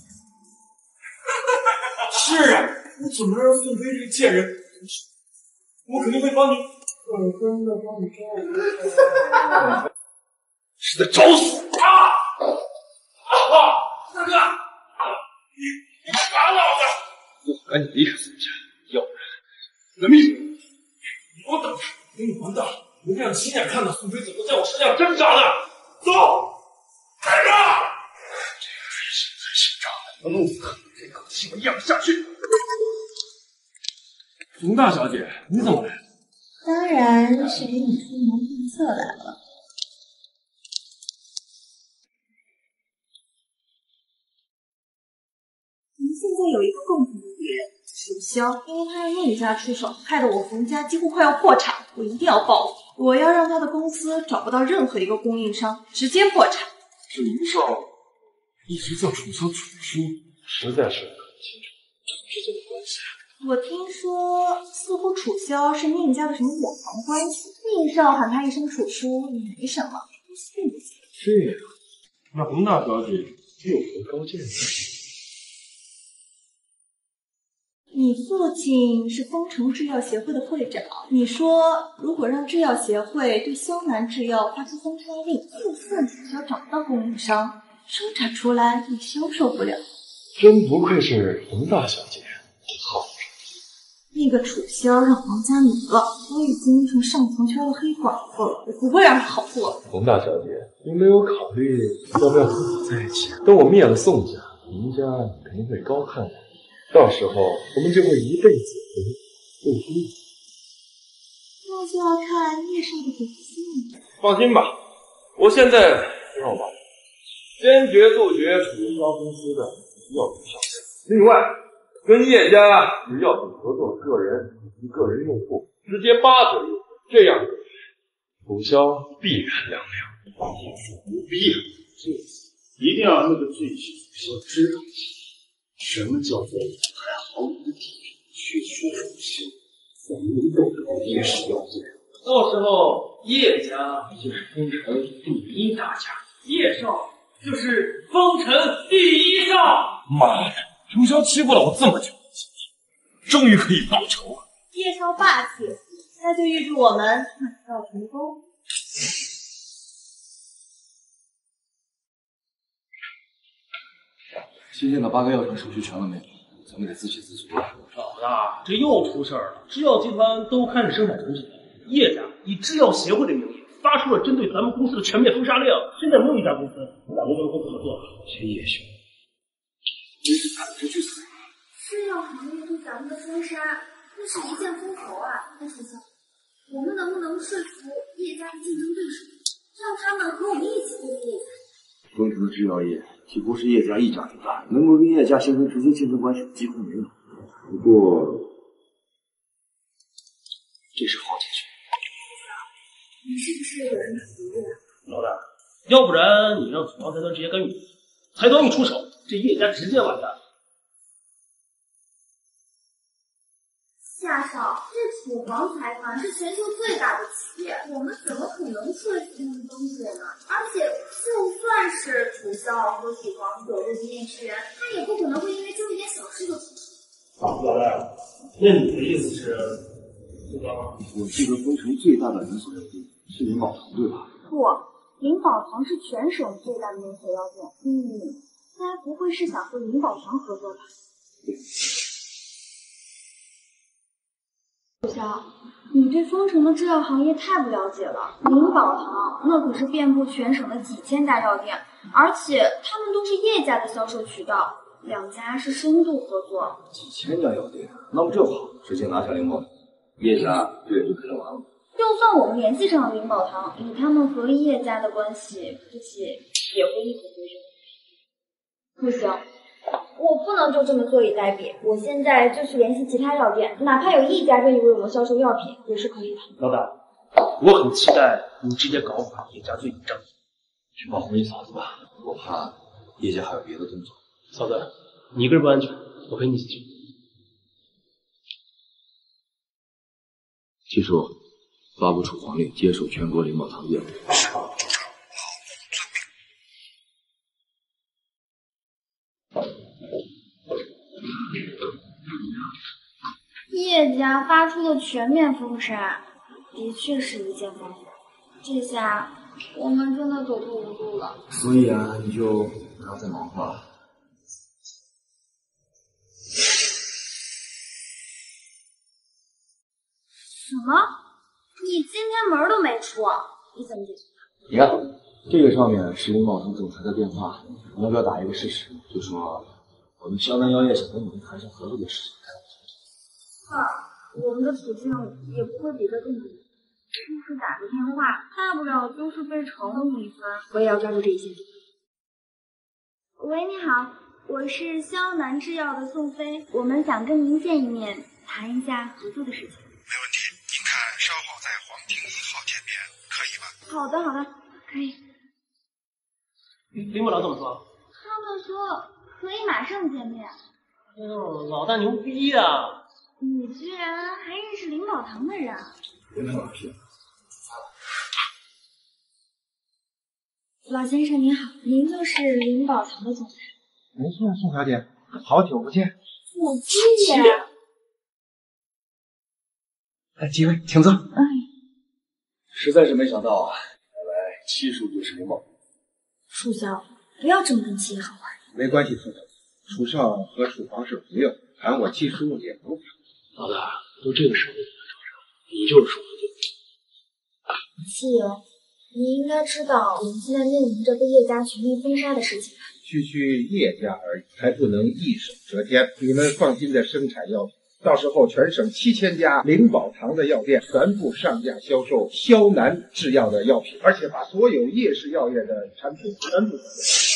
是啊，我怎么让宋飞这个贱人？我肯定会帮你，认真的帮你照顾。是在找死啊！啊！大哥，你你打老子！我赶紧离开宋家，要不然我的命！你给我等着！等你完蛋了，我让你亲眼看到宋飞怎么在我身上挣扎的。走，开着！这个人现在姓张的，我弄死他，这口气我咽不下去。冯大小姐，你怎么来了？ 当然是给你出谋划策来了。我们现在有一个共同的敌人楚萧，因为他让宁家出手，害得我冯家几乎快要破产，我一定要报复。我要让他的公司找不到任何一个供应商，直接破产。 这林少一直叫楚萧楚叔，实在是搞不清楚这之间的关系。 我听说，似乎楚萧是宁家的什么远房关系，宁少喊他一声楚叔也没什么，信不信？ 这样，那冯大小姐有何高见呢？ 你父亲是丰城制药协会的会长，你说如果让制药协会对湘南制药发出封杀令，就算楚萧找不到供应商，生产出来也销售不了， 真不愧是冯大小姐，好。 那个楚萧让皇家明了，我已经成上层圈的黑寡妇了，我不会让他好过。 冯大小姐，您没有考虑要不要和我在一起？等我灭了宋家，您家肯定会高看我，到时候我们就会一辈子不归。 那就要看叶少的本性了。 放心吧，我现在就让我把坚决杜绝楚萧公司的药品销售。另外，跟叶家与药品合作个人以及个人用户直接八折优惠，这样楚萧必然凉凉。 不必了，这次一定要让那个醉酒楚萧知道什么叫做还毫无底蕴去说楚萧在明斗的夜市药店。 到时候叶家就是风城第一大家，叶少就是风城第一少。 妈的，楚萧欺负了我这么久，终于可以报仇了。 叶少霸气，那就预祝我们买到成功。 新建的八个药厂手续全了没有？咱们得自给自足了。 老大，这又出事儿了！制药集团都开始生产成品，叶家以制药协会的名义发出了针对咱们公司的全面封杀令，现在没有一家公司敢跟咱们公司合作。 这叶兄，真是胆子去死！ 制药行业对咱们的封杀，那是一剑封喉啊！但是想，我们能不能说服叶家的竞争对手，让他们和我们一起对付叶家？ 丰城的制药业几乎是叶家一家独大，能够跟叶家形成直接竞争关系的几乎没有。不过，这是好解决。 你是不是有人服务啊？ 老大，要不然你让楚王财团直接干预，财团一出手，这叶家直接完蛋。 夏少，这楚皇财团是全球最大的企业，我们怎么可能说服他们东西呢？而且，就算是楚萧和楚皇有着经验支援，他也不可能会因为就一点小事就出手。 老大，那你的意思是，楚王？ 我记得丰城最大的连锁药店是灵宝堂，对吧？ 不，灵宝堂是全省最大的连锁药店。嗯，该不会是想和灵宝堂合作吧？楚萧，你对丰城的制药行业太不了解了。灵宝堂那可是遍布全省的几千家药店，而且他们都是叶家的销售渠道，两家是深度合作。 几千家药店，那么正好，直接拿下灵宝堂，叶家这也就可能完了。 就算我们联系上了灵宝堂，以他们和叶家的关系，估计也会一口回绝。不行，我不能就这么坐以待毙。我现在就去联系其他药店，哪怕有一家愿意为我们销售药品，也是可以的。 老大，我很期待你直接搞垮叶家最顶仗义。 去保护你嫂子吧，我怕叶家还有别的动作。 嫂子，你一个人不安全，我陪你一起去。 记住，发布处皇令，接手全国灵宝堂业务。 叶家发出的全面封杀，的确是一剑封喉。这下我们真的走投无路了。 所以啊，你就不要再忙活了。 什么？你今天门都没出，你怎么解决？ 你看，这个上面是灵宝堂总裁的电话，你要不要打一个试试？就说我们萧南药业想跟你们谈上合作的事情。 啊，我们的处境也不会比这更苦，就是打个电话，大不了就是被嘲弄一番。我也要抓住这一线。喂，你好，我是萧南制药的宋飞，我们想跟您见一面，谈一下合作的事情。 没问题，您看稍后在黄庭一号见面，可以吗？ 好的，好的，可以。 林部长怎么说？ 他们说可以马上见面。 哎呦，老大牛逼呀、啊！ 你居然还认识灵宝堂的人？ 别拍马屁了。 老先生您好，您就是灵宝堂的总裁。 没错，宋小姐，好久不见。 我记呀。 哎，几位请坐。 哎， 实在是没想到啊，原来七叔就是灵宝堂。 楚萧，不要这么跟七爷好玩。 没关系，宋小姐， 楚少和楚皇是朋友，喊我七叔也不怕。 老大，都这个时候了，你就是楚皇弟。 七爷，你应该知道我们现在面临着被叶家全面封杀的事情吧？ 区区叶家而已，还不能一手遮天。你们放心的生产药品，到时候全省七千家灵宝堂的药店全部上架销售萧南制药的药品，而且把所有叶氏药业的产品全部。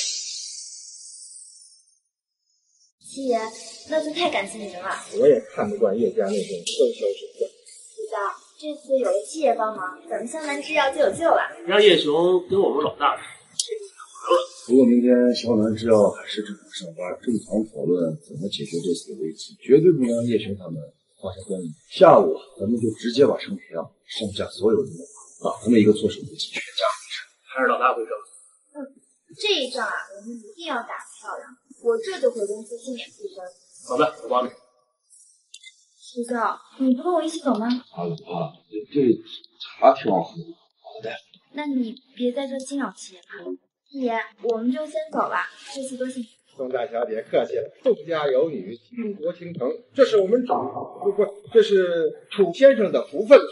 七爷，那就太感谢您了。 我也看不惯叶家那种销销手段。 知道，这次有了七爷帮忙，咱们湘南制药就有救了。 让叶雄跟我们老大不过明天湘南制药还是正常上班，正常讨论怎么解决这次危机，绝对不能让叶雄他们放下关系。下午咱们就直接把生铁药上架所有人的，把他们一个措手不及，全家没事。 还是老大会胜。 嗯，这一仗啊，我们一定要打得漂亮。我这就回公司清点负分。 好的，我帮你。 楚教，你不跟我一起走吗？ 啊啊，这茶挺好喝的。好的。 那你别在这惊扰七爷了。七爷，我们就先走了，这次多谢你。 宋大小姐客气了，宋家有女，倾国倾城，这是我们楚不不，这是楚先生的福分。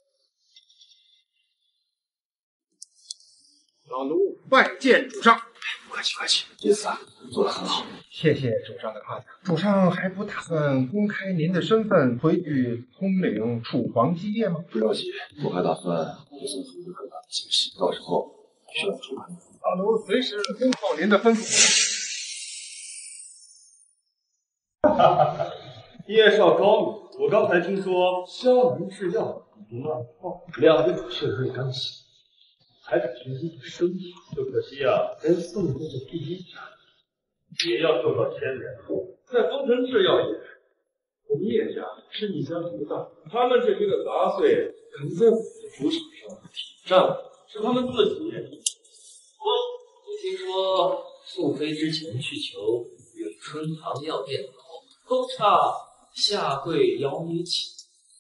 老奴拜见主上。 不客气，客气，这次啊做得很好。 谢谢主上的夸奖。主上还不打算公开您的身份，回去统领楚皇基业吗？ 不着急，我还打算给宋府一个更大的惊喜，到时候需要出版。 老奴随时遵候您的吩咐。 哈哈哈，叶少高明，我刚才听说萧南制药已经乱套，两个血锐刚起，才敢决定生意。就可惜啊，连宋家的第一家也要受到牵连。在丰城制药业，我们叶家是一家独大，他们这些个杂碎肯在我的主场上挑战，是他们自己。 我听说宋飞之前去求永春堂药店后，都差下跪邀你起。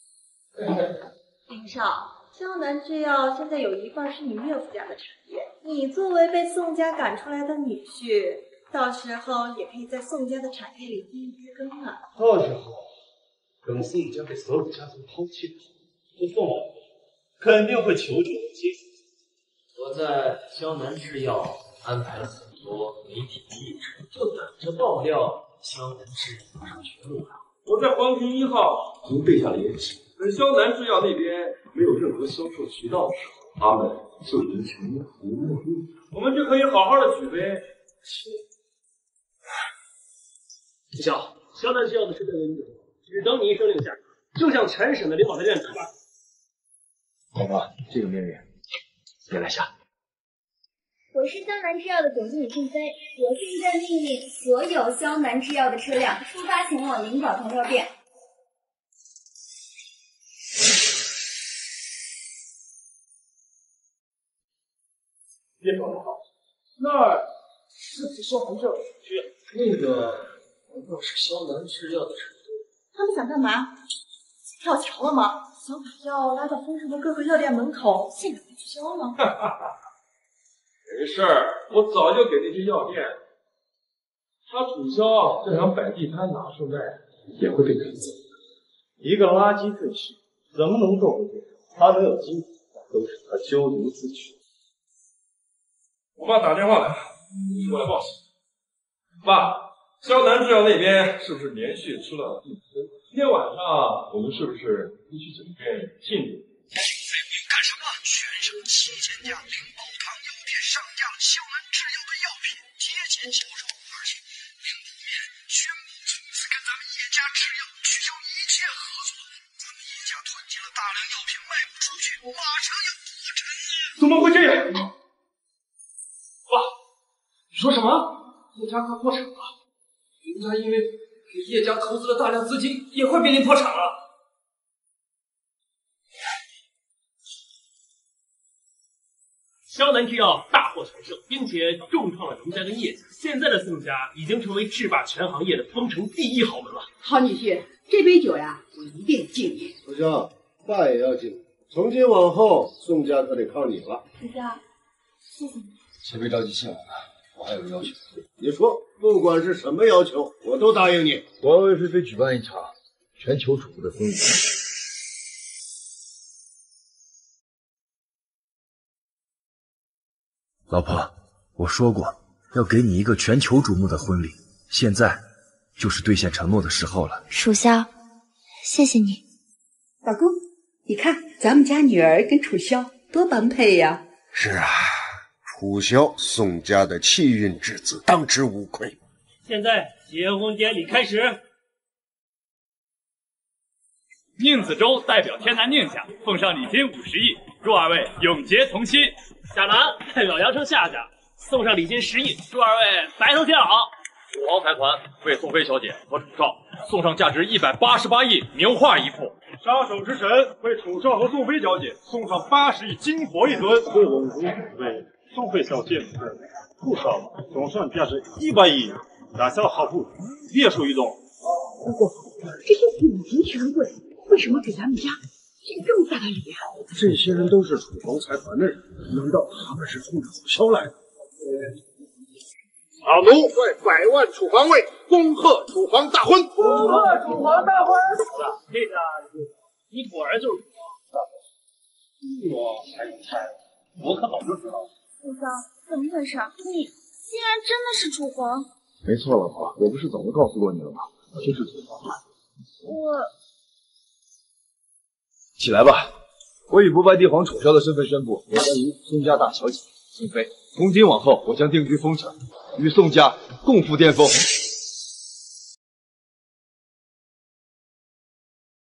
林少，江南制药现在有一半是你岳父家的产业，你作为被宋家赶出来的女婿，到时候也可以在宋家的产业里一一耕啊。 到时候等宋家被所有家族抛弃后，我宋老爷肯定会求助我接手。 我在江南制药安排了很多媒体记者，就等着爆料江南制药上全路了。 我在黄庭一号已经备下了野史，等湘南制药那边没有任何销售渠道的时候，他们就已经全面服务了。我们就可以好好的举杯。 不孝，湘南制药的事交给你就好，只等你一声令下，就像全省的领导在练打吧。 老婆，这个命令你来下。 我是湘南制药的总经理郑飞，我现在命令所有湘南制药的车辆出发前往灵宝堂药店。 叶少好，那儿是不是消防证需要？那个难道是湘南制药的成都？ 他们想干嘛？跳桥了吗？想把药拉到丰城的各个药店门口，现场取消吗？ 哈哈哈。没事儿，我早就给那些药店，他取消这场摆地摊拿出卖，也会被赶走。 一个垃圾赘婿怎么能够被这种？他能有今天，都是他咎由自取。 我爸打电话来了，过来报喜。爸，湘南制药那边是不是连续出了订单？今天晚上我们是不是必须准备庆祝？ 干什么？全省七千家灵宝堂药店上架了湘南制药的药品，节前销售，而且灵宝面宣布从此跟咱们叶家制药取消一切合作。咱们叶家囤积了大量药品卖不出去，马上要破产了。 怎么会这样？ 爸，你说什么？叶家快破产了？林家因为给叶家投资了大量资金，也快濒临破产了。湘南制药大获全胜，并且重创了林家跟叶家。现在的宋家已经成为制霸全行业的丰城第一豪门了。 好女婿，这杯酒呀，我一定敬你。 楚萧，爸也要敬。从今往后，宋家可得靠你了。 楚家，谢谢你。 先别着急谢我了，我还有个要求。 你说，不管是什么要求，我都答应你。 我要为菲菲举办一场全球瞩目的婚礼。 老婆，我说过要给你一个全球瞩目的婚礼，现在就是兑现承诺的时候了。 楚萧，谢谢你。 老公，你看咱们家女儿跟楚萧多般配呀！ 是啊，楚萧宋家的气运之子，当之无愧。 现在结婚典礼开始。 宁子舟代表天南宁家奉上礼金五十亿，祝二位永结同心。 夏兰代表阳城夏家送上礼金十亿，祝二位白头偕老。 土豪财团为宋飞小姐和楚少送上价值一百八十八亿名画一幅。 杀手之神为楚少和宋飞小姐送上八十亿金佛一尊。郭文珠为宋飞小姐和楚少送上价值一百亿大小好布别墅一栋。 不过这些顶级权贵为什么给咱们家这个这么大的礼啊？ 这些人都是楚豪财团的人，难道他们是冲着楚萧来的？ 老奴率百万楚皇卫恭贺楚皇大婚！ 恭贺楚皇大婚！这个你果然就是楚皇。我还有猜，我可早就知道了。 楚萧，怎么回事？你竟然真的是楚皇？ 没错，老婆，我不是早就告诉过你了吗？我就是楚皇。 我起来吧！我以不败帝皇楚萧的身份宣布，我将与宋家大小姐宋飞，从今往后，我将定居风城，与宋家共赴巅峰。